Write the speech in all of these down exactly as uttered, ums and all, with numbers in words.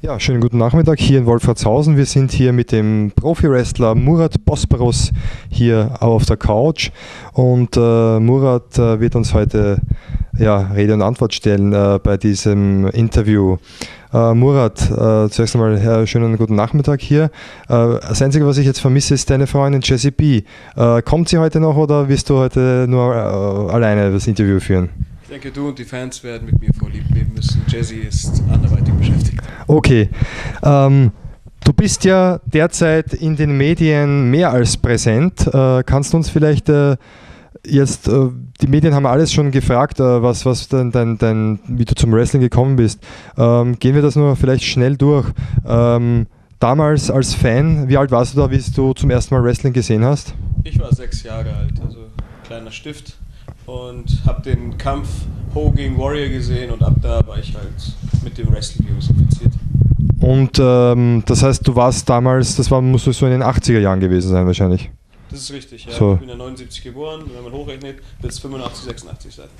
Ja, schönen guten Nachmittag hier in Wolfratshausen. Wir sind hier mit dem Profi-Wrestler Murat Bosporus hier auf der Couch und äh, Murat äh, wird uns heute ja, Rede und Antwort stellen äh, bei diesem Interview. Äh, Murat, äh, zuerst einmal äh, schönen guten Nachmittag hier. Äh, das Einzige, was ich jetzt vermisse, ist deine Freundin Jessie B. Äh, kommt sie heute noch oder wirst du heute nur äh, alleine das Interview führen? Ich denke, du und die Fans werden mit mir vorlieb nehmen müssen. Jessie ist anderweitig beschäftigt. Okay. Ähm, du bist ja derzeit in den Medien mehr als präsent. Äh, kannst du uns vielleicht äh, jetzt, äh, die Medien haben alles schon gefragt, äh, was, was dein, dein, dein, wie du zum Wrestling gekommen bist. Ähm, gehen wir das nur vielleicht schnell durch. Ähm, damals als Fan, wie alt warst du da, wie du zum ersten Mal Wrestling gesehen hast? Ich war sechs Jahre alt, also kleiner Stift. Und habe den Kampf Hogan gegen Warrior gesehen und ab da war ich halt mit dem Wrestling-Virus infiziert. Und ähm, das heißt, du warst damals, das war, musst du so in den achtziger Jahren gewesen sein wahrscheinlich? Das ist richtig, ja. So. Ich bin ja neunundsiebzig geboren, wenn man hochrechnet, wird es fünfundachtzig, sechsundachtzig sein.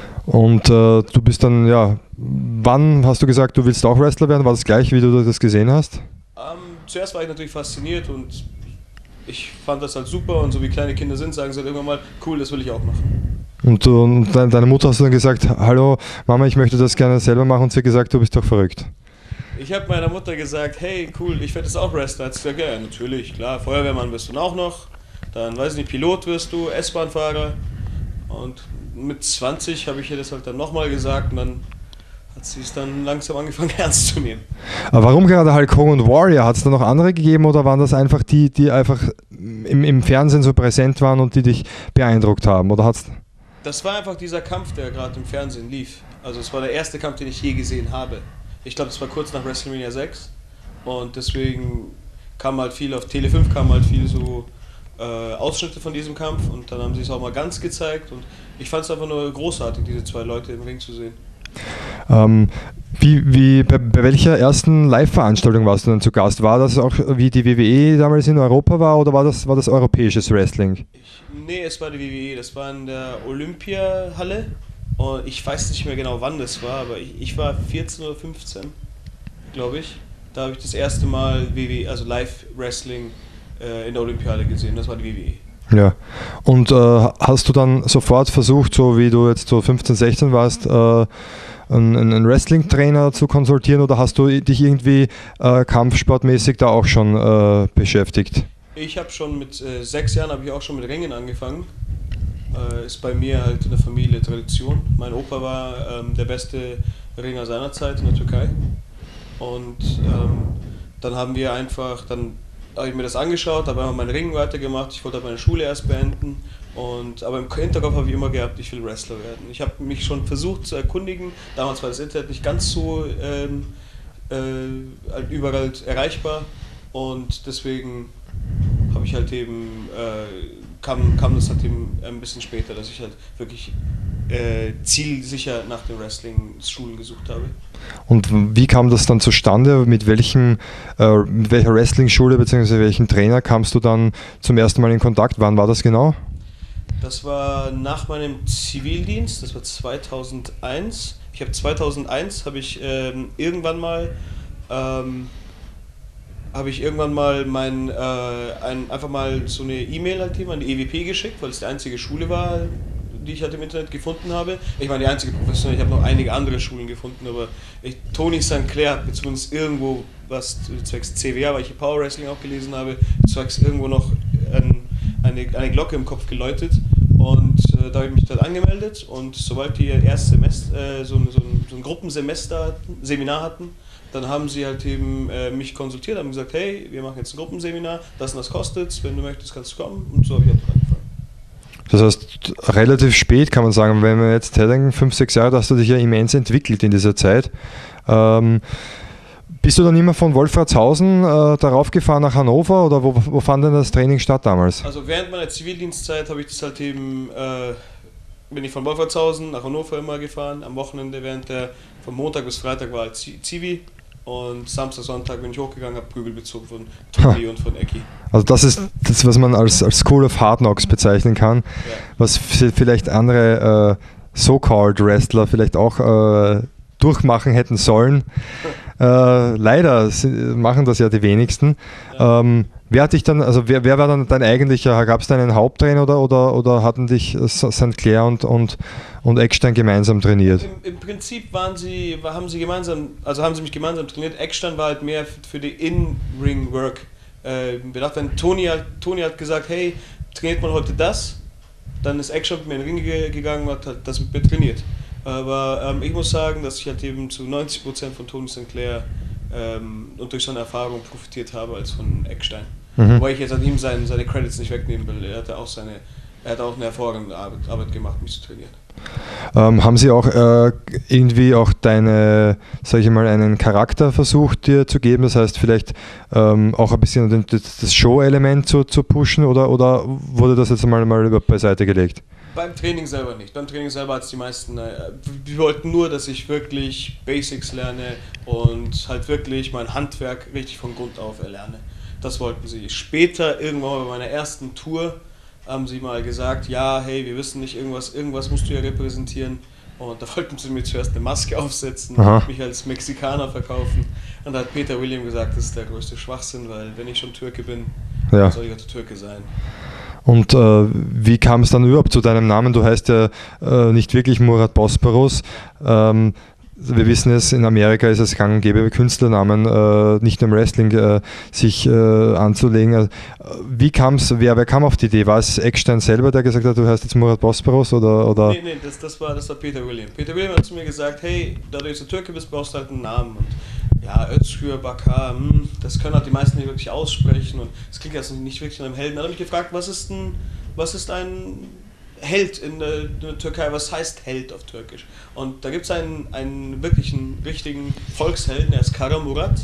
Und äh, du bist dann, ja, wann hast du gesagt, du willst auch Wrestler werden? War das gleich, wie du das gesehen hast? Ähm, zuerst war ich natürlich fasziniert und ich fand das halt super und so wie kleine Kinder sind, sagen sie halt irgendwann mal, cool, das will ich auch machen. Und, und deine Mutter hast du dann gesagt, hallo Mama, ich möchte das gerne selber machen, und sie hat gesagt, du bist doch verrückt. Ich habe meiner Mutter gesagt, hey cool, ich werde jetzt auch Wrestler. Hat sie gesagt, ja natürlich, klar, Feuerwehrmann wirst du dann auch noch, dann weiß ich nicht, Pilot wirst du, S-Bahn-Fahrer. Und mit zwanzig habe ich ihr das halt dann nochmal gesagt und dann hat sie es dann langsam angefangen ernst zu nehmen. Aber warum gerade Hulk Hogan und Warrior? Hat es da noch andere gegeben oder waren das einfach die, die einfach im, im Fernsehen so präsent waren und die dich beeindruckt haben? Oder hat's Das war einfach dieser Kampf, der gerade im Fernsehen lief. Also es war der erste Kampf, den ich je gesehen habe. Ich glaube, das war kurz nach WrestleMania sechs und deswegen kam halt viel, auf Tele fünf kam halt viel so äh, Ausschnitte von diesem Kampf und dann haben sie es auch mal ganz gezeigt und ich fand es einfach nur großartig, diese zwei Leute im Ring zu sehen. Ähm, wie, wie, bei, bei welcher ersten Live-Veranstaltung warst du denn zu Gast? War das auch wie die W W E damals in Europa war oder war das, war das europäisches Wrestling? Ich, nee, es war die W W E, das war in der Olympiahalle und ich weiß nicht mehr genau wann das war, aber ich, ich war vierzehn oder fünfzehn, glaube ich. Da habe ich das erste Mal W W E, also Live-Wrestling äh, in der Olympiahalle gesehen, das war die W W E. Ja, und äh, hast du dann sofort versucht, so wie du jetzt so fünfzehn, sechzehn warst, äh, einen, einen Wrestling-Trainer zu konsultieren oder hast du dich irgendwie äh, kampfsportmäßig da auch schon äh, beschäftigt? Ich habe schon mit äh, sechs Jahren habe ich auch schon mit Ringen angefangen. Äh, ist bei mir halt in der Familie Tradition. Mein Opa war ähm, der beste Ringer seiner Zeit in der Türkei. Und ähm, dann haben wir einfach, dann habe ich mir das angeschaut, habe einfach mein Ringen weitergemacht. Ich wollte meine Schule erst beenden. Und, aber im Hinterkopf habe ich immer gehabt, ich will Wrestler werden. Ich habe mich schon versucht zu erkundigen. Damals war das Internet nicht ganz so ähm, äh, überall erreichbar. Und deswegen habe ich halt eben, äh, kam, kam das halt eben ein bisschen später, dass ich halt wirklich äh, zielsicher nach den Wrestling-Schulen gesucht habe. Und wie kam das dann zustande? Mit, welchem, äh, mit welcher Wrestling-Schule bzw. welchem Trainer kamst du dann zum ersten Mal in Kontakt? Wann war das genau? Das war nach meinem Zivildienst, das war zweitausendeins. Ich habe zweitausendeins, habe ich ähm, irgendwann mal ähm, habe ich irgendwann mal mein, äh, ein, einfach mal so eine E-Mail halt an die E W P geschickt, weil es die einzige Schule war, die ich halt im Internet gefunden habe. Ich meine, die einzige professionelle, ich habe noch einige andere Schulen gefunden, aber ich, Tony Sinclair hat mir zumindest irgendwo was zwecks C W A, weil ich hier Power Wrestling auch gelesen habe, zwecks irgendwo noch ein, eine, eine Glocke im Kopf geläutet und äh, da habe ich mich dann angemeldet und sobald die ihr erstes Semester, äh, so, so, ein, so ein Gruppensemester hatten, Seminar hatten, dann haben sie halt eben äh, mich konsultiert, haben gesagt, hey, wir machen jetzt ein Gruppenseminar, das und das kostet, wenn du möchtest, kannst du kommen und so habe ich halt angefangen. Das heißt, relativ spät kann man sagen, wenn wir jetzt denken, fünf, sechs Jahre, da hast du dich ja immens entwickelt in dieser Zeit. Ähm, bist du dann immer von Wolfratshausen äh, darauf gefahren nach Hannover oder wo, wo fand denn das Training statt damals? Also während meiner Zivildienstzeit habe ich das halt eben, äh, bin ich von Wolfratshausen nach Hannover immer gefahren, am Wochenende während der, von Montag bis Freitag war halt Zivi. Und Samstag, Sonntag bin ich hochgegangen, habe Prügel bezogen von Toni und von Ecki. Also das ist das, was man als, als School of Hard Knocks bezeichnen kann, ja. Was vielleicht andere äh, so-called Wrestler vielleicht auch äh, durchmachen hätten sollen. Äh, leider machen das ja die wenigsten. Ja. Ähm, wer hat dich dann, also wer, wer war dann dein eigentlicher, gab es da einen Haupttrainer oder, oder, oder hatten dich Sankt Clair und, und, und Eckstein gemeinsam trainiert? Im, Im Prinzip waren sie, haben sie gemeinsam, also haben sie mich gemeinsam trainiert. Eckstein war halt mehr für die In-Ring-Work. Äh, wir dachten, wenn Tony hat, Tony hat gesagt, hey, trainiert man heute das, dann ist Eckstein mit mir in den Ring gegangen und hat halt das mit mir trainiert. Aber ähm, ich muss sagen, dass ich halt eben zu neunzig Prozent von Tony Sankt Clair ähm, und durch seine Erfahrung profitiert habe als von Eckstein. Mhm. Wobei ich jetzt an ihm seine, seine Credits nicht wegnehmen will. Er hatte auch seine, er hat auch eine hervorragende Arbeit, Arbeit gemacht, mich zu trainieren. Ähm, haben Sie auch äh, irgendwie auch deine, sage ich mal, einen Charakter versucht dir zu geben? Das heißt vielleicht ähm, auch ein bisschen den, das Show-Element zu, zu pushen oder, oder wurde das jetzt mal, mal beiseite gelegt? Beim Training selber nicht. Beim Training selber hat es die meisten, äh, wir wollten nur, dass ich wirklich Basics lerne und halt wirklich mein Handwerk richtig von Grund auf erlerne. Das wollten sie. Später, irgendwann bei meiner ersten Tour, haben sie mal gesagt, ja, hey, wir wissen nicht, irgendwas, irgendwas musst du ja repräsentieren. Und da wollten sie mir zuerst eine Maske aufsetzen, Aha. mich als Mexikaner verkaufen. Und da hat Peter William gesagt, das ist der größte Schwachsinn, weil wenn ich schon Türke bin, ja. dann soll ich auch der Türke sein. Und äh, wie kam es dann überhaupt zu deinem Namen? Du heißt ja äh, nicht wirklich Murat Bosporus. Ähm, wir wissen es, in Amerika ist es gang und gäbe, Künstlernamen äh, nicht nur im Wrestling äh, sich äh, anzulegen. Wie kam's, wer, wer kam auf die Idee? War es Eckstein selber, der gesagt hat, du heißt jetzt Murat Bosporus? Oder, oder? Nee, nee, das, das, war, das war Peter William. Peter William hat zu mir gesagt, hey, da du jetzt der Türke bist, brauchst du halt einen Namen. Und ja, Özgür, Bakar, hm, das können halt die meisten nicht wirklich aussprechen und es klingt jetzt nicht wirklich nach einem Helden. Dann habe ich gefragt, was ist ein, was ist ein Held in der, in der Türkei, was heißt Held auf Türkisch? Und da gibt es einen, einen wirklichen, richtigen Volkshelden, der ist Kara Murat.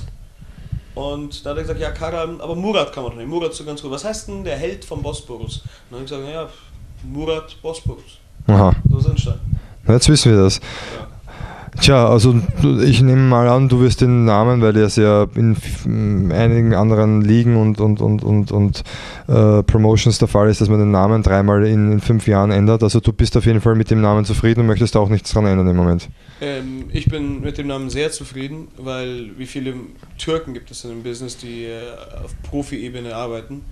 Und da hat er gesagt, ja Kara, aber Murat kann man doch nicht, Murat ist so ganz gut. Was heißt denn der Held vom Bosporus? Und dann habe ich gesagt, ja, Murat Bosporus. Aha. So ist es entstanden. Jetzt wissen wir das. Ja. Tja, also ich nehme mal an, du wirst den Namen, weil er es ja in einigen anderen Ligen und, und, und, und, und äh, Promotions der Fall ist, dass man den Namen dreimal in, in fünf Jahren ändert. Also du bist auf jeden Fall mit dem Namen zufrieden und möchtest auch nichts dran ändern im Moment. Ähm, ich bin mit dem Namen sehr zufrieden, weil wie viele Türken gibt es in dem Business, die äh, auf Profi-Ebene arbeiten.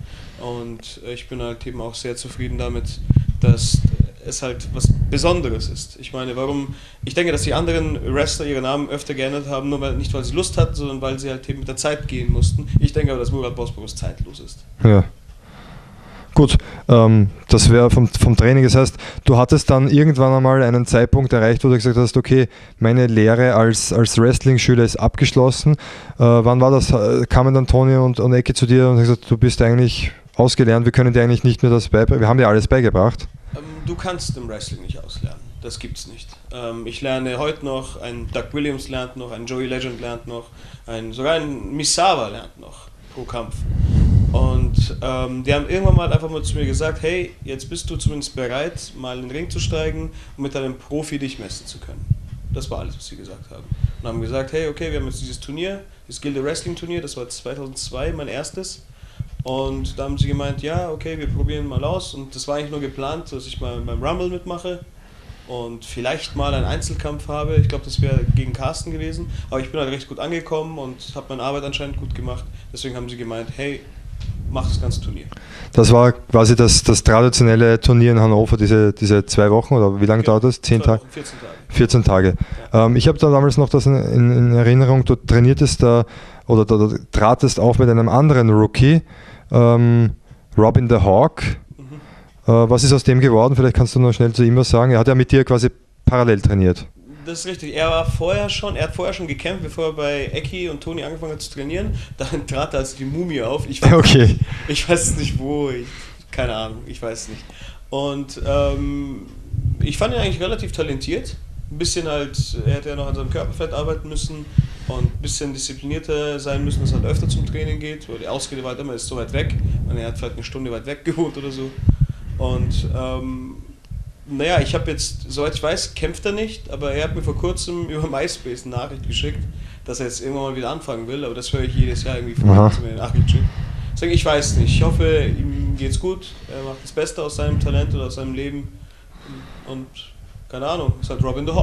Und äh, ich bin halt eben auch sehr zufrieden damit, dass es halt was Besonderes ist. Ich meine, warum, ich denke, dass die anderen Wrestler ihre Namen öfter geändert haben, nur weil, nicht weil sie Lust hatten, sondern weil sie halt eben mit der Zeit gehen mussten. Ich denke aber, dass Murat Bosporus zeitlos ist. Ja. Gut, ähm, das wäre vom, vom Training, das heißt, du hattest dann irgendwann einmal einen Zeitpunkt erreicht, wo du gesagt hast, okay, meine Lehre als, als Wrestling-Schüler ist abgeschlossen. Äh, wann war das? Kamen dann Tony und, und Ecke zu dir und haben gesagt, du bist eigentlich ausgelernt, wir können dir eigentlich nicht mehr das beibringen, wir haben dir alles beigebracht. Du kannst im Wrestling nicht auslernen, das gibt's nicht. Ähm, ich lerne heute noch, ein Doug Williams lernt noch, ein Joey Legend lernt noch, ein, sogar ein Misawa lernt noch pro Kampf. Und ähm, die haben irgendwann mal einfach mal zu mir gesagt, hey, jetzt bist du zumindest bereit, mal in den Ring zu steigen und mit einem Profi dich messen zu können. Das war alles, was sie gesagt haben. Und haben gesagt, hey, okay, wir haben jetzt dieses Turnier, das Gilde Wrestling Turnier, das war zweitausendzwei mein erstes. Und da haben sie gemeint, ja, okay, wir probieren mal aus. Und das war eigentlich nur geplant, dass ich mal beim Rumble mitmache und vielleicht mal einen Einzelkampf habe. Ich glaube, das wäre gegen Carsten gewesen. Aber ich bin halt recht gut angekommen und habe meine Arbeit anscheinend gut gemacht. Deswegen haben sie gemeint, hey, mach das ganze Turnier. Das war quasi das, das traditionelle Turnier in Hannover, diese, diese zwei Wochen, oder wie lange okay. dauert das? Zehn Tage? vierzehn Tage. vierzehn Tage. Ja. Ähm, ich habe da damals noch das in, in, in Erinnerung, du trainiertest da oder da, da tratest auf mit einem anderen Rookie, ähm, Robin the Hawk. Mhm. Äh, was ist aus dem geworden? Vielleicht kannst du noch schnell zu ihm was sagen. Er hat ja mit dir quasi parallel trainiert. Das ist richtig. Er war vorher schon, er hat vorher schon gekämpft, bevor er bei Eki und Toni angefangen hat zu trainieren. Dann trat er als die Mumie auf. Ich weiß, okay. nicht, ich weiß nicht wo, ich, keine Ahnung, ich weiß nicht. Und ähm, ich fand ihn eigentlich relativ talentiert. Ein bisschen halt, er hätte ja noch an seinem Körperfett arbeiten müssen und ein bisschen disziplinierter sein müssen, dass er halt öfter zum Training geht. Weil die Ausrede war halt immer, er ist so weit weg. Und er hat vielleicht eine Stunde weit weg gewohnt oder so. Und ähm, naja, ich habe jetzt, soweit ich weiß, kämpft er nicht, aber er hat mir vor kurzem über MySpace eine Nachricht geschickt, dass er jetzt irgendwann mal wieder anfangen will, aber das höre ich jedes Jahr irgendwie von ihm, dass er mir eine Nachricht schickt. Deswegen, ich weiß nicht, ich hoffe, ihm geht's gut, er macht das Beste aus seinem Talent oder aus seinem Leben und keine Ahnung, ist halt Robin the Hawk.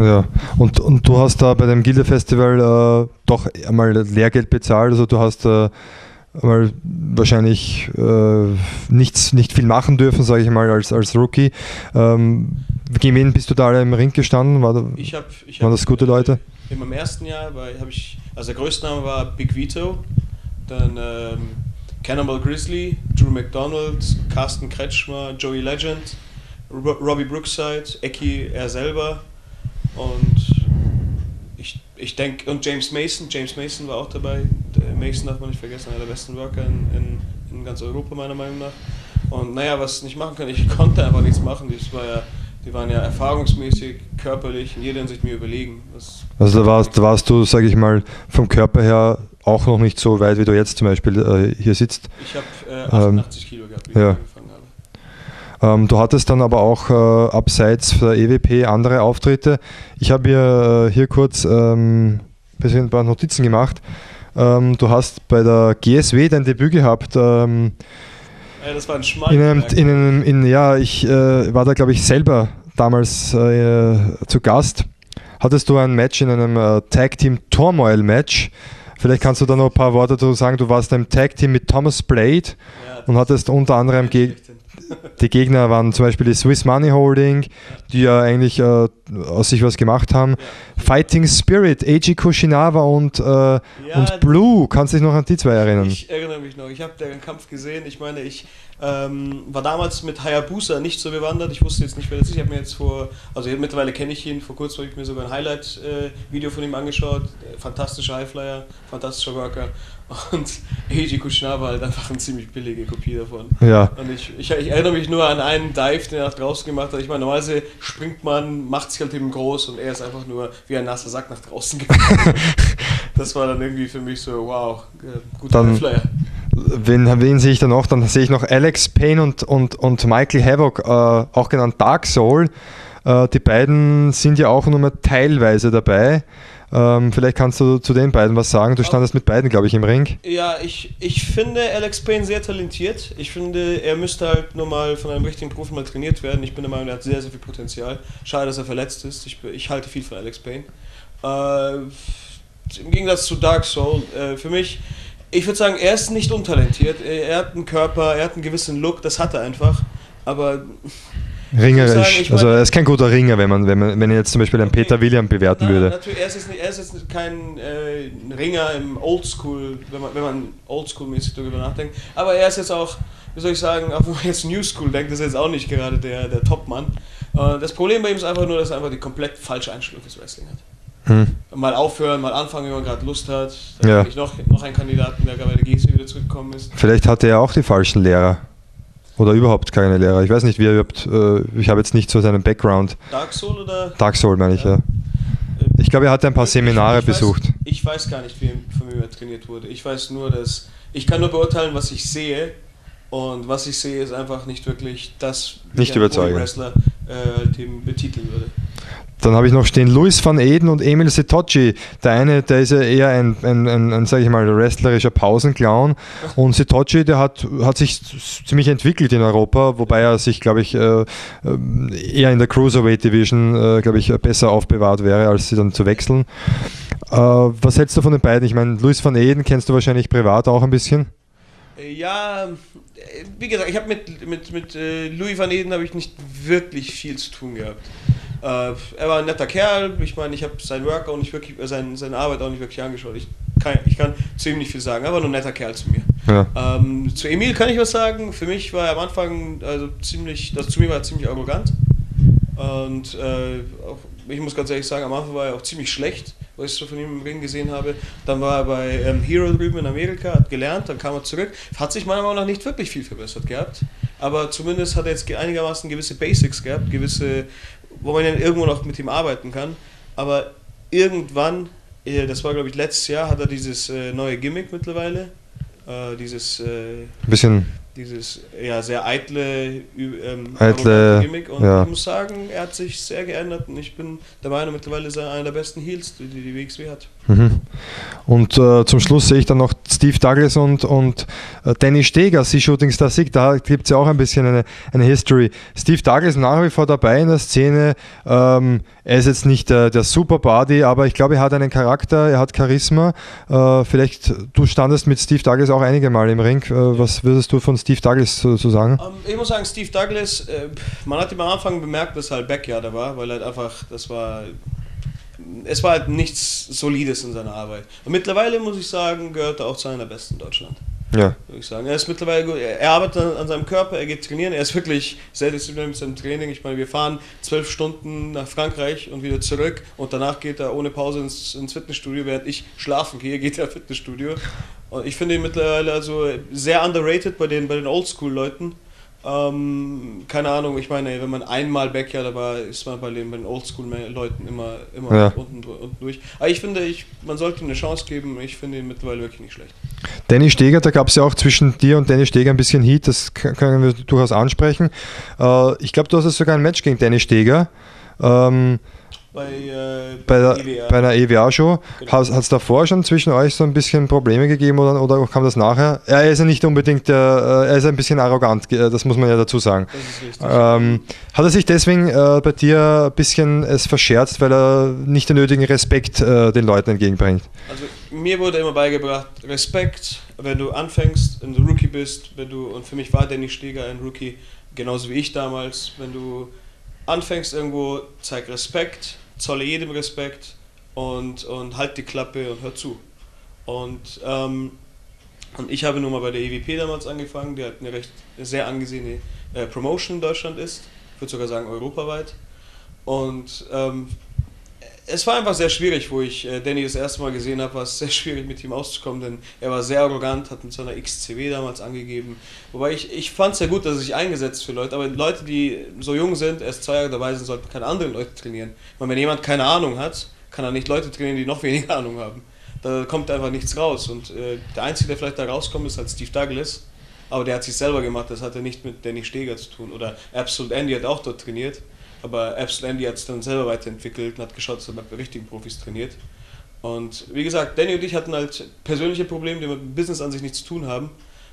Ja, und, und du hast da bei dem Gilde-Festival äh, doch einmal Lehrgeld bezahlt, also du hast äh, mal wahrscheinlich äh, nichts, nicht viel machen dürfen, sage ich mal, als, als Rookie. Ähm, gegen wen bist du da alle im Ring gestanden? War da, ich hab, ich waren hab, das gute Leute? In meinem ersten Jahr habe ich, also der größte Name war Big Vito, dann ähm, Cannibal Grizzly, Drew McDonald, Carsten Kretschmer, Joey Legend, Ro Robbie Brookside, Eki er selber und ich, ich denke, und James Mason, James Mason war auch dabei. Der Mason darf man nicht vergessen, einer der besten Worker in, in, in ganz Europa meiner Meinung nach. Und naja, was ich nicht machen kann, ich konnte einfach nichts machen. Das war ja, die waren ja erfahrungsmäßig, körperlich, in jeder Hinsicht mir überlegen. Das also da warst, da warst du, sage ich mal, vom Körper her auch noch nicht so weit, wie du jetzt zum Beispiel äh, hier sitzt. Ich habe äh, achtundachtzig ähm, Kilo gehabt, wie ja. ich angefangen habe. Ähm, du hattest dann aber auch äh, abseits der E W P andere Auftritte. Ich habe hier, äh, hier kurz ähm, ein paar Notizen gemacht. Ähm, du hast bei der G S W dein Debüt gehabt. Ähm, ja, das war ein in einem, in einem, in, ja, ich äh, war da, glaube ich, selber damals äh, zu Gast. Hattest du ein Match in einem äh, Tag Team Turmoil Match? Vielleicht kannst du da noch ein paar Worte dazu sagen. Du warst im Tag Team mit Thomas Blade ja, und hattest unter anderem ge die Gegner waren zum Beispiel die Swiss Money Holding, die ja eigentlich äh, aus sich was gemacht haben. Ja. Fighting Spirit, Eiji Kushinawa und, äh, ja, und Blue. Kannst du dich noch an die zwei erinnern? Ich erinnere mich noch. Ich habe den Kampf gesehen. Ich meine, ich ähm, war damals mit Hayabusa nicht so bewandert. Ich wusste jetzt nicht, wer das ist. Ich habe mir jetzt vor, also mittlerweile kenne ich ihn. Vor kurzem habe ich mir sogar ein Highlight-Video äh, von ihm angeschaut. Fantastischer Highflyer, fantastischer Worker. Und Eiji Kushinawa halt einfach eine ziemlich billige Kopie davon. Ja. Und ich, ich, ich erinnere mich nur an einen Dive, den er nach draußen gemacht hat. Ich meine, normalerweise springt man, macht sich halt eben groß und er ist einfach nur wie ein nasser Sack nach draußen gegangen. Das war dann irgendwie für mich so, wow, guter Highflyer. Wen, wen sehe ich da noch? Dann sehe ich noch Alex Payne und, und, und Michael Havoc, äh, auch genannt Dark Soul. Äh, die beiden sind ja auch nur mal teilweise dabei. Ähm, vielleicht kannst du zu den beiden was sagen. Du standest mit beiden, glaube ich, im Ring. Ja, ich, ich finde Alex Payne sehr talentiert. Ich finde, er müsste halt nur mal von einem richtigen Profi mal trainiert werden. Ich bin der Meinung, er hat sehr, sehr viel Potenzial. Schade, dass er verletzt ist. Ich, ich halte viel von Alex Payne. Äh, Im Gegensatz zu Dark Soul, äh, für mich, ich würde sagen, er ist nicht untalentiert. Er, er hat einen Körper, er hat einen gewissen Look, das hat er einfach. Aber ringerisch, sagen, ich mein, also er ist kein guter Ringer, wenn man, wenn man wenn er jetzt zum Beispiel einen Peter William bewerten na, würde. Natürlich, er ist jetzt, nicht, er ist jetzt kein äh, Ringer im Oldschool, wenn man, wenn man Oldschool-mäßig darüber nachdenkt, aber er ist jetzt auch, wie soll ich sagen, auch wenn man jetzt New School denkt, ist er jetzt auch nicht gerade der, der Top-Mann. Äh, das Problem bei ihm ist einfach nur, dass er einfach die komplett falsche Einstellung fürs Wrestling hat. Hm. Mal aufhören, mal anfangen, wenn man gerade Lust hat. Da ja. habe ich noch, noch einen Kandidaten, der gerade bei der G S W wieder zurückgekommen ist. Vielleicht hatte er auch die falschen Lehrer. Oder überhaupt keine Lehrer. Ich weiß nicht, wie er überhaupt, äh, ich habe jetzt nicht so seinen Background. Dark Soul oder? Dark Soul meine ich, ja. ja. Ich glaube, er hat ein paar Seminare ich, ich besucht. Weiß, ich weiß gar nicht, wie von wem er trainiert wurde. Ich weiß nur, dass, ich kann nur beurteilen, was ich sehe. Und was ich sehe, ist einfach nicht wirklich das, wie nicht ich einen Wrestler äh, halt eben betiteln würde. Dann habe ich noch stehen Luis van Eden und Emil Sitoci. Der eine, der ist ja eher ein, ein, ein, ein sage ich mal, wrestlerischer Pausenclown. Und Sitoci, der hat, hat sich ziemlich entwickelt in Europa, wobei er sich, glaube ich, äh, eher in der Cruiserweight Division, äh, glaube ich, besser aufbewahrt wäre, als sie dann zu wechseln. Äh, was hältst du von den beiden? Ich meine, Luis van Eden kennst du wahrscheinlich privat auch ein bisschen. Ja, wie gesagt, ich habe mit, mit, mit äh, Louis van Eden habe ich nicht wirklich viel zu tun gehabt. Äh, er war ein netter Kerl, ich meine, ich habe sein Work auch nicht wirklich, äh, sein, seine Arbeit auch nicht wirklich angeschaut. Ich kann, ich kann zu ihm nicht viel sagen, aber nur ein netter Kerl zu mir. Ja. Ähm, zu Emil kann ich was sagen. Für mich war er am Anfang also ziemlich, also zu mir war er ziemlich arrogant. Und äh, auch, ich muss ganz ehrlich sagen, am Anfang war er auch ziemlich schlecht, was ich so von ihm im Ring gesehen habe. Dann war er bei ähm, Hero drüben in Amerika, hat gelernt, dann kam er zurück. Hat sich meiner Meinung nach nicht wirklich viel verbessert gehabt. Aber zumindest hat er jetzt einigermaßen gewisse Basics gehabt, gewisse, wo man dann irgendwo noch mit ihm arbeiten kann. Aber irgendwann, äh, das war glaube ich letztes Jahr, hat er dieses äh, neue Gimmick mittlerweile. Äh, dieses... Äh, bisschen dieses ja, sehr eitle, ähm, eitle Gimmick. Und ja. ich muss sagen, er hat sich sehr geändert und ich bin der Meinung, mittlerweile ist er einer der besten Heels, die die W X W hat. Mhm. Und äh, zum Schluss sehe ich dann noch Steve Douglas und, und äh, Danny Steger, Sie Shooting Star Sig, da gibt es ja auch ein bisschen eine, eine History. Steve Douglas nach wie vor dabei in der Szene, ähm, er ist jetzt nicht der, der Super Body, aber ich glaube, er hat einen Charakter, er hat Charisma. Äh, vielleicht, du standest mit Steve Douglas auch einige Mal im Ring, äh, was würdest du von Steve Douglas so, so sagen? Um, ich muss sagen, Steve Douglas, äh, man hat ihm am Anfang bemerkt, dass er halt Backyarder war, weil er halt einfach, das war... Es war halt nichts Solides in seiner Arbeit. Und mittlerweile, muss ich sagen, gehört er auch zu einer der besten in Deutschland. Ja. Würde ich sagen. Er ist mittlerweile gut. Er arbeitet an seinem Körper, er geht trainieren, er ist wirklich sehr diszipliniert mit seinem Training. Ich meine, wir fahren zwölf Stunden nach Frankreich und wieder zurück und danach geht er ohne Pause ins, ins Fitnessstudio, während ich schlafen gehe, geht er ins Fitnessstudio. Und ich finde ihn mittlerweile also sehr underrated bei den, bei den Oldschool-Leuten. Ähm, keine Ahnung, ich meine, wenn man einmal Backyard war, ist man bei den, bei den Oldschool-Leuten immer, immer ja. unten, unten durch. Aber ich finde, ich, man sollte ihm eine Chance geben, ich finde ihn mittlerweile wirklich nicht schlecht. Danny Steger, da gab es ja auch zwischen dir und Danny Steger ein bisschen Heat, das können wir durchaus ansprechen. Äh, ich glaube, du hast sogar ein Match gegen Danny Steger. Ähm, Bei, äh, bei, der, E W A. bei einer E W A-Show. Genau. Hat es davor schon zwischen euch so ein bisschen Probleme gegeben oder, oder kam das nachher? Er ist ja nicht unbedingt, der, er ist ein bisschen arrogant, das muss man ja dazu sagen. Das ist richtig. Ähm, hat er sich deswegen äh, bei dir ein bisschen es verscherzt, weil er nicht den nötigen Respekt äh, den Leuten entgegenbringt? Also mir wurde immer beigebracht, Respekt, wenn du anfängst, wenn du Rookie bist, wenn du, und für mich war Danny Steger ein Rookie, genauso wie ich damals, wenn du anfängst irgendwo, zeig Respekt, zolle jedem Respekt und, und halt die Klappe und hör zu. Und, ähm, und ich habe nun mal bei der E W P damals angefangen, die halt eine recht sehr angesehene äh, Promotion in Deutschland ist, ich würde sogar sagen europaweit. Und ähm, es war einfach sehr schwierig, wo ich äh, Danny das erste Mal gesehen habe, war es sehr schwierig mit ihm auszukommen, denn er war sehr arrogant, hat mit seiner X C W damals angegeben. Wobei ich, ich fand es sehr gut, dass er sich eingesetzt für Leute, aber Leute, die so jung sind, erst zwei Jahre dabei sind, sollten keine anderen Leute trainieren. Weil wenn jemand keine Ahnung hat, kann er nicht Leute trainieren, die noch weniger Ahnung haben. Da kommt einfach nichts raus und äh, der Einzige, der vielleicht da rauskommt, ist halt Steve Douglas, aber der hat sich selber gemacht, das hatte nicht mit Danny Steger zu tun. Oder Absolute Andy hat auch dort trainiert. Aber Absolute Andy hat es dann selber weiterentwickelt und hat geschaut, dass er bei richtigen Profis trainiert. Und wie gesagt, Danny und ich hatten halt persönliche Probleme, die mit dem Business an sich nichts zu tun haben.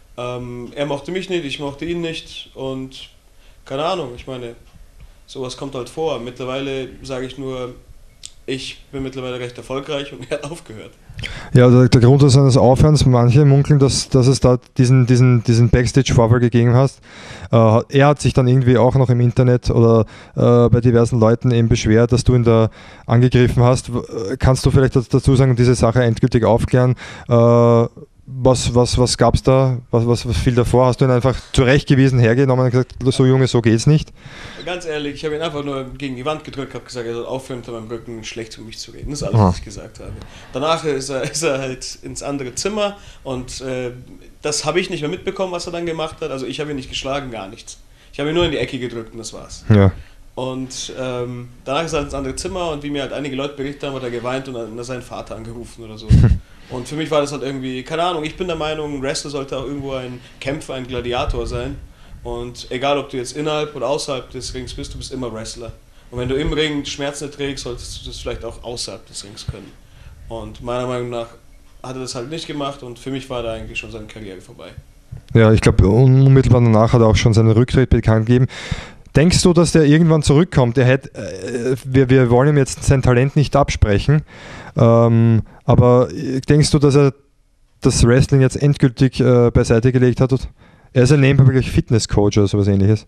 Ähm, er mochte mich nicht, ich mochte ihn nicht und keine Ahnung, ich meine, sowas kommt halt vor. Mittlerweile sage ich nur, ich bin mittlerweile recht erfolgreich und er hat aufgehört. Ja, der, der Grund seines Aufhörens, manche munkeln, dass, dass es da diesen, diesen, diesen Backstage-Vorfall gegeben hast. Äh, er hat sich dann irgendwie auch noch im Internet oder äh, bei diversen Leuten eben beschwert, dass du ihn da angegriffen hast. Kannst du vielleicht dazu sagen, diese Sache endgültig aufklären? Äh, Was, was, was gab es da? Was, was, was fiel davor? Hast du ihn einfach zurechtgewiesen, hergenommen und gesagt, so Junge, so geht's nicht? Ganz ehrlich, ich habe ihn einfach nur gegen die Wand gedrückt, habe gesagt, er soll aufhören, unter meinem Rücken schlecht für mich zu reden. Das ist alles, Aha. was ich gesagt habe. Danach ist er, ist er halt ins andere Zimmer und äh, das habe ich nicht mehr mitbekommen, was er dann gemacht hat. Also ich habe ihn nicht geschlagen, gar nichts. Ich habe ihn nur in die Ecke gedrückt und das war's. Ja. Und ähm, danach ist er ins andere Zimmer und wie mir halt einige Leute berichtet haben, hat er geweint und dann seinen Vater angerufen oder so. Und für mich war das halt irgendwie, keine Ahnung, ich bin der Meinung, ein Wrestler sollte auch irgendwo ein Kämpfer, ein Gladiator sein. Und egal, ob du jetzt innerhalb oder außerhalb des Rings bist, du bist immer Wrestler. Und wenn du im Ring Schmerzen erträgst, solltest du das vielleicht auch außerhalb des Rings können. Und meiner Meinung nach hat er das halt nicht gemacht und für mich war da eigentlich schon seine Karriere vorbei. Ja, ich glaube, unmittelbar danach hat er auch schon seinen Rücktritt bekannt gegeben. Denkst du, dass der irgendwann zurückkommt? Er hätte, äh, wir, wir wollen ihm jetzt sein Talent nicht absprechen, ähm, aber denkst du, dass er das Wrestling jetzt endgültig äh, beiseite gelegt hat? Er ist ein nebenbei Fitnesscoach oder sowas ähnliches.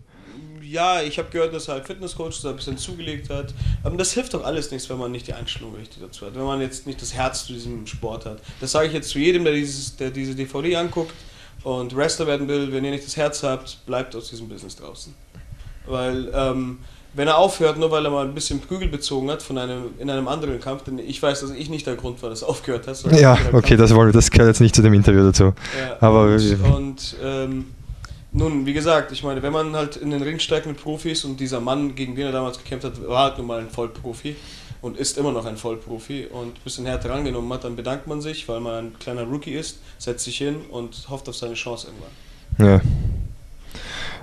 Ja, ich habe gehört, dass er halt Fitnesscoach ein bisschen zugelegt hat. Aber das hilft doch alles nichts, wenn man nicht die Einstellung richtig dazu hat, wenn man jetzt nicht das Herz zu diesem Sport hat. Das sage ich jetzt zu jedem, der, dieses, der diese D V D anguckt und Wrestler werden will. Wenn ihr nicht das Herz habt, bleibt aus diesem Business draußen. Weil, ähm, wenn er aufhört, nur weil er mal ein bisschen Prügel bezogen hat von einem, in einem anderen Kampf, denn ich weiß, dass ich nicht der Grund war, dass er aufgehört hat. Ja, okay, das, wollen, das gehört jetzt nicht zu dem Interview dazu. Ja, aber und, und ähm, nun, wie gesagt, ich meine, wenn man halt in den Ring steigt mit Profis und dieser Mann, gegen den er damals gekämpft hat, war halt nun mal ein Vollprofi und ist immer noch ein Vollprofi und ein bisschen härter rangenommen hat, dann bedankt man sich, weil man ein kleiner Rookie ist, setzt sich hin und hofft auf seine Chance irgendwann. Ja.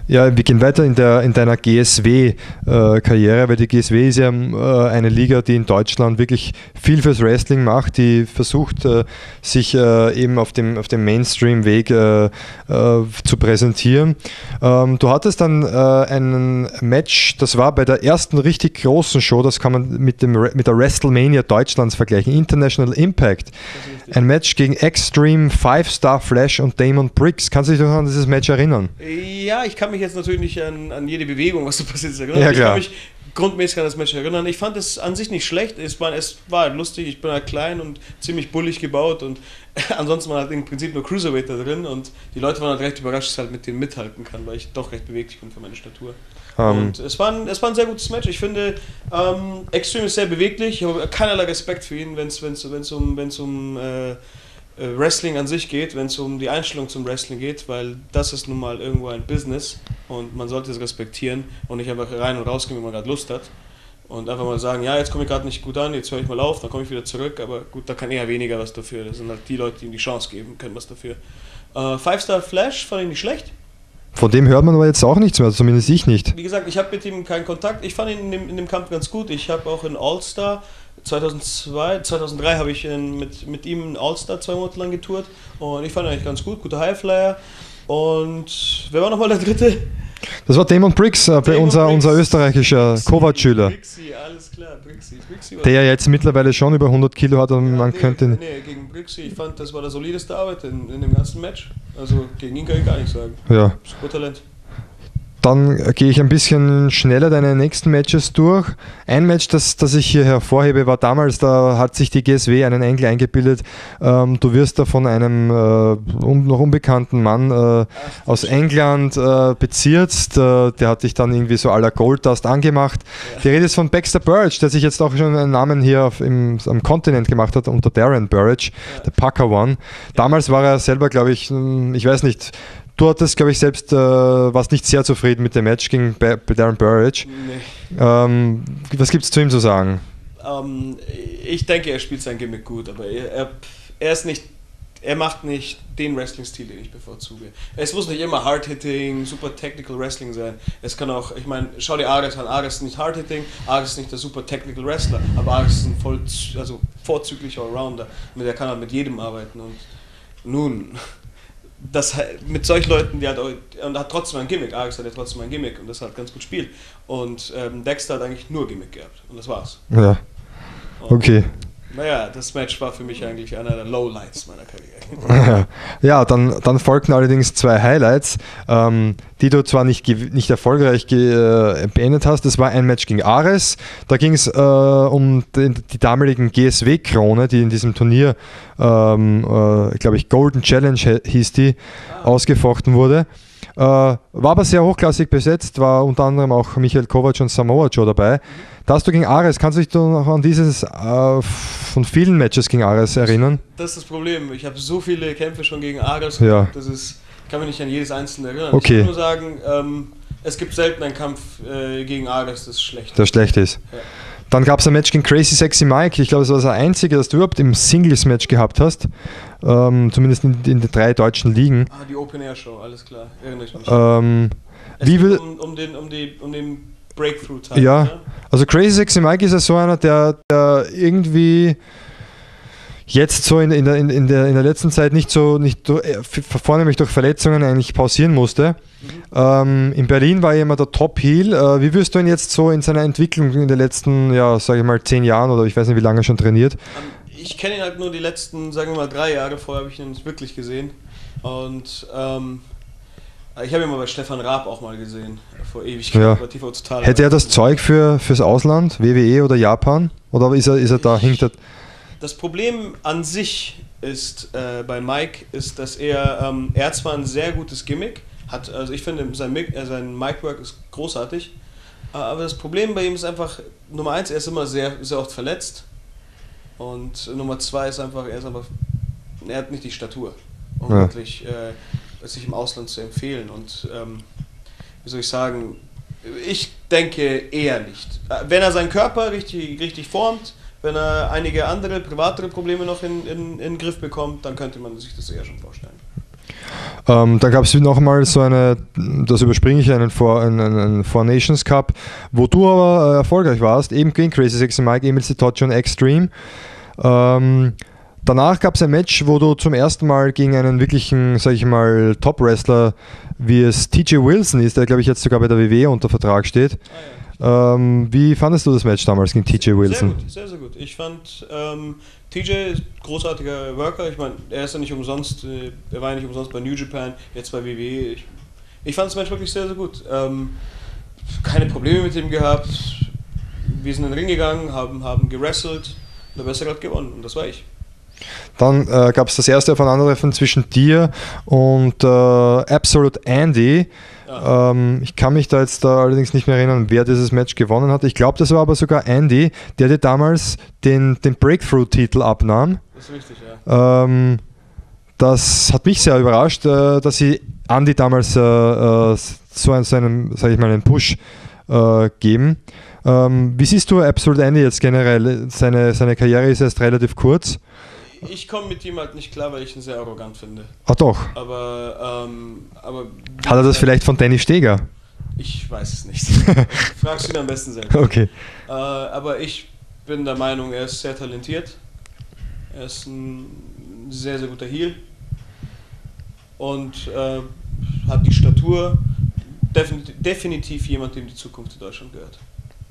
Ja, wir gehen weiter in, der, in deiner G S W-Karriere, äh, weil die G S W ist ja äh, eine Liga, die in Deutschland wirklich viel fürs Wrestling macht, die versucht, äh, sich äh, eben auf dem, auf dem Mainstream-Weg äh, äh, zu präsentieren. Ähm, du hattest dann äh, ein Match, das war bei der ersten richtig großen Show, das kann man mit, dem, mit der WrestleMania Deutschlands vergleichen, International Impact. Ein Match gegen Extreme, Five Star Flash und Damon Briggs. Kannst du dich noch an dieses Match erinnern? Ja, ich kann mich jetzt natürlich nicht an, an jede Bewegung, was da passiert ist, erinnern. Ja, ich klar. kann mich grundmäßig an das Match erinnern. Ich fand es an sich nicht schlecht. Es war, es war halt lustig. Ich bin halt klein und ziemlich bullig gebaut und ansonsten war halt im Prinzip nur Cruiserweight da drin und die Leute waren halt recht überrascht, dass ich halt mit denen mithalten kann, weil ich doch recht beweglich bin für meine Statur. Um. Und es war, ein, es war ein sehr gutes Match. Ich finde, ähm, Extreme ist sehr beweglich. Ich habe keinerlei Respekt für ihn, wenn es um, wenn's um äh, Wrestling an sich geht, wenn es um die Einstellung zum Wrestling geht, weil das ist nun mal irgendwo ein Business und man sollte es respektieren und nicht einfach rein und rausgehen, wenn man gerade Lust hat und einfach mal sagen, ja, jetzt komme ich gerade nicht gut an, jetzt höre ich mal auf, dann komme ich wieder zurück, aber gut, da kann eher weniger was dafür, das sind halt die Leute, die ihm die Chance geben können, was dafür. Äh, Five Star Flash fand ich nicht schlecht. Von dem hört man aber jetzt auch nichts mehr, zumindest ich nicht. Wie gesagt, ich habe mit ihm keinen Kontakt, ich fand ihn in dem, in dem Kampf ganz gut, ich habe auch in All-Star zweitausendzwei, zweitausenddrei habe ich in, mit, mit ihm in All-Star zwei Monate lang getourt und ich fand ihn eigentlich ganz gut, guter Highflyer. Und wer war nochmal der dritte? Das war Damon Briggs, äh, Damon unser, Briggs. unser österreichischer Kovac-Schüler. Brixi, alles klar, Brixi. Brixi war der jetzt mittlerweile schon über hundert Kilo hat und ja, man nee, könnte... Nee, gegen Brixi, ich fand, das war der solideste Arbeit in, in dem ganzen Match. Also gegen ihn kann ich gar nichts sagen. Ja. Super Talent. Dann gehe ich ein bisschen schneller deine nächsten Matches durch. Ein Match, das, das ich hier hervorhebe, war damals, da hat sich die G S W einen Engel eingebildet. Ähm, du wirst da von einem äh, un, noch unbekannten Mann äh, aus England äh, bezirzt. Äh, der hat dich dann irgendwie so à la Goldust angemacht. Ja. Die Rede ist von Baxter Burridge, der sich jetzt auch schon einen Namen hier auf, im, am Kontinent gemacht hat, unter Darren Burridge, ja. Der Pucker One. Damals war er selber, glaube ich, ich weiß nicht, du hattest, glaube ich, selbst, äh, warst nicht sehr zufrieden mit dem Match gegen ba- Darren Burridge. Nee. Ähm, was gibt es zu ihm zu sagen? Um, ich denke, er spielt sein Gimmick gut, aber er, er, er ist nicht, er macht nicht den Wrestling-Stil, den ich bevorzuge. Es muss nicht immer Hard-Hitting, super Technical Wrestling sein. Es kann auch, ich meine, schau dir Ares an. Ares ist nicht Hard-Hitting, Ares ist nicht der super Technical Wrestler, aber Ares ist ein voll, also vorzüglicher Allrounder. Der kann halt mit jedem arbeiten und nun... Das, mit solchen Leuten, die hat, und hat trotzdem ein Gimmick, Ares hat ja trotzdem ein Gimmick und das halt ganz gut spielt. Und ähm, Dexter hat eigentlich nur Gimmick gehabt und das war's. Ja, okay. Und, naja, das Match war für mich eigentlich einer der Lowlights meiner Karriere. Ja, dann, dann folgten allerdings zwei Highlights, ähm, die du zwar nicht, nicht erfolgreich ge, äh, beendet hast. Das war ein Match gegen Ares. Da ging es äh, um die, die damaligen G S W-Krone, die in diesem Turnier, ähm, äh, glaube ich, Golden Challenge hieß die, ah. ausgefochten wurde. Äh, war aber sehr hochklassig besetzt, war unter anderem auch Michael Kovac und Samoa Joe dabei. Mhm. Da hast du gegen Ares, kannst du dich noch an dieses äh, von vielen Matches gegen Ares erinnern? Das ist das Problem. Ich habe so viele Kämpfe schon gegen Ares, ja. das ist, ich kann mich nicht an jedes einzelne erinnern. Okay. Ich kann nur sagen, ähm, es gibt selten einen Kampf äh, gegen Ares, das schlecht der schlecht ist. Ja. Dann gab es ein Match gegen Crazy Sexy Mike. Ich glaube, das war das einzige, das du überhaupt im Singles-Match gehabt hast. Ähm, zumindest in, in den drei deutschen Ligen. Ah, die Open-Air-Show, alles klar. Erinnere ich mich. Ähm, es wie geht will, um, um den, um die, um den Breakthrough-Teil. Ja, ne? Also Crazy Sexy Mike ist ja so einer, der, der irgendwie jetzt so in, in, der, in, der, in der letzten Zeit nicht so, nicht vornehmlich durch Verletzungen eigentlich pausieren musste. Mhm. Ähm, in Berlin war er immer der Top-Heel. Äh, wie wirst du ihn jetzt so in seiner Entwicklung in den letzten, ja, sage ich mal, zehn Jahren oder ich weiß nicht, wie lange er schon trainiert? Ich kenne ihn halt nur die letzten, sagen wir mal, drei Jahre. Vorher habe ich ihn nicht wirklich gesehen. Und ähm, ich habe ihn mal bei Stefan Raab auch mal gesehen, vor Ewigkeit. Ja. T V Total. Hätte er das Zeug für, fürs Ausland, W W E oder Japan? Oder ist er, ist er da, ich, hinkt er... Das Problem an sich ist äh, bei Mike, ist, dass er, ähm, er hat zwar ein sehr gutes Gimmick, hat, also ich finde sein, äh, sein Mic-Work ist großartig, äh, aber das Problem bei ihm ist einfach, Nummer eins, er ist immer sehr, sehr oft verletzt und Nummer zwei ist einfach, er ist einfach, er hat nicht die Statur, um ja. wirklich äh, sich im Ausland zu empfehlen und ähm, wie soll ich sagen, ich denke eher nicht. Wenn er seinen Körper richtig, richtig formt, wenn er einige andere, privatere Probleme noch in, in, in den Griff bekommt, dann könnte man sich das eher schon vorstellen. Ähm, dann gab es noch mal so eine, das überspringe ich, einen Four, einen, einen Four Nations Cup, wo du aber äh, erfolgreich warst, eben gegen Crazy Sexy Mike, Emil Sitoci und Extreme. Ähm, danach gab es ein Match, wo du zum ersten Mal gegen einen wirklichen, sag ich mal, Top-Wrestler, wie es T J Wilson ist, der glaube ich jetzt sogar bei der W W E unter Vertrag steht. Ah, ja. ähm, wie fandest du das Match damals gegen T J Wilson? Sehr gut, sehr, sehr gut. Ich fand, ähm, T J ist großartiger Worker. Ich meine, er ist ja nicht umsonst, äh, er war ja nicht umsonst bei New Japan, jetzt bei W W E. Ich, ich fand das Match wirklich sehr, sehr gut. Ähm, keine Probleme mit ihm gehabt. Wir sind in den Ring gegangen, haben, haben gewrestelt. Der Bessere hat gewonnen und das war ich. Dann äh, gab es das erste Aufeinandertreffen zwischen dir und äh, Absolute Andy. Ja. Ähm, ich kann mich da jetzt da allerdings nicht mehr erinnern, wer dieses Match gewonnen hat. Ich glaube, das war aber sogar Andy, der dir damals den, den Breakthrough-Titel abnahm. Das ist richtig, ja. Ähm, das hat mich sehr überrascht, äh, dass sie Andy damals äh, äh, so einen, so einen, sag ich mal, einen Push äh, geben. Ähm, wie siehst du Absolute Andy jetzt generell? Seine, seine Karriere ist erst relativ kurz. Ich komme mit ihm halt nicht klar, weil ich ihn sehr arrogant finde. Ach doch. Aber, ähm, aber hat er das vielleicht von Danny Steger? Ich weiß es nicht. Fragst du ihn am besten selbst. Okay. Äh, aber ich bin der Meinung, er ist sehr talentiert. Er ist ein sehr, sehr guter Heel. Und äh, hat die Statur. Definitiv, definitiv jemand, dem die Zukunft in Deutschland gehört.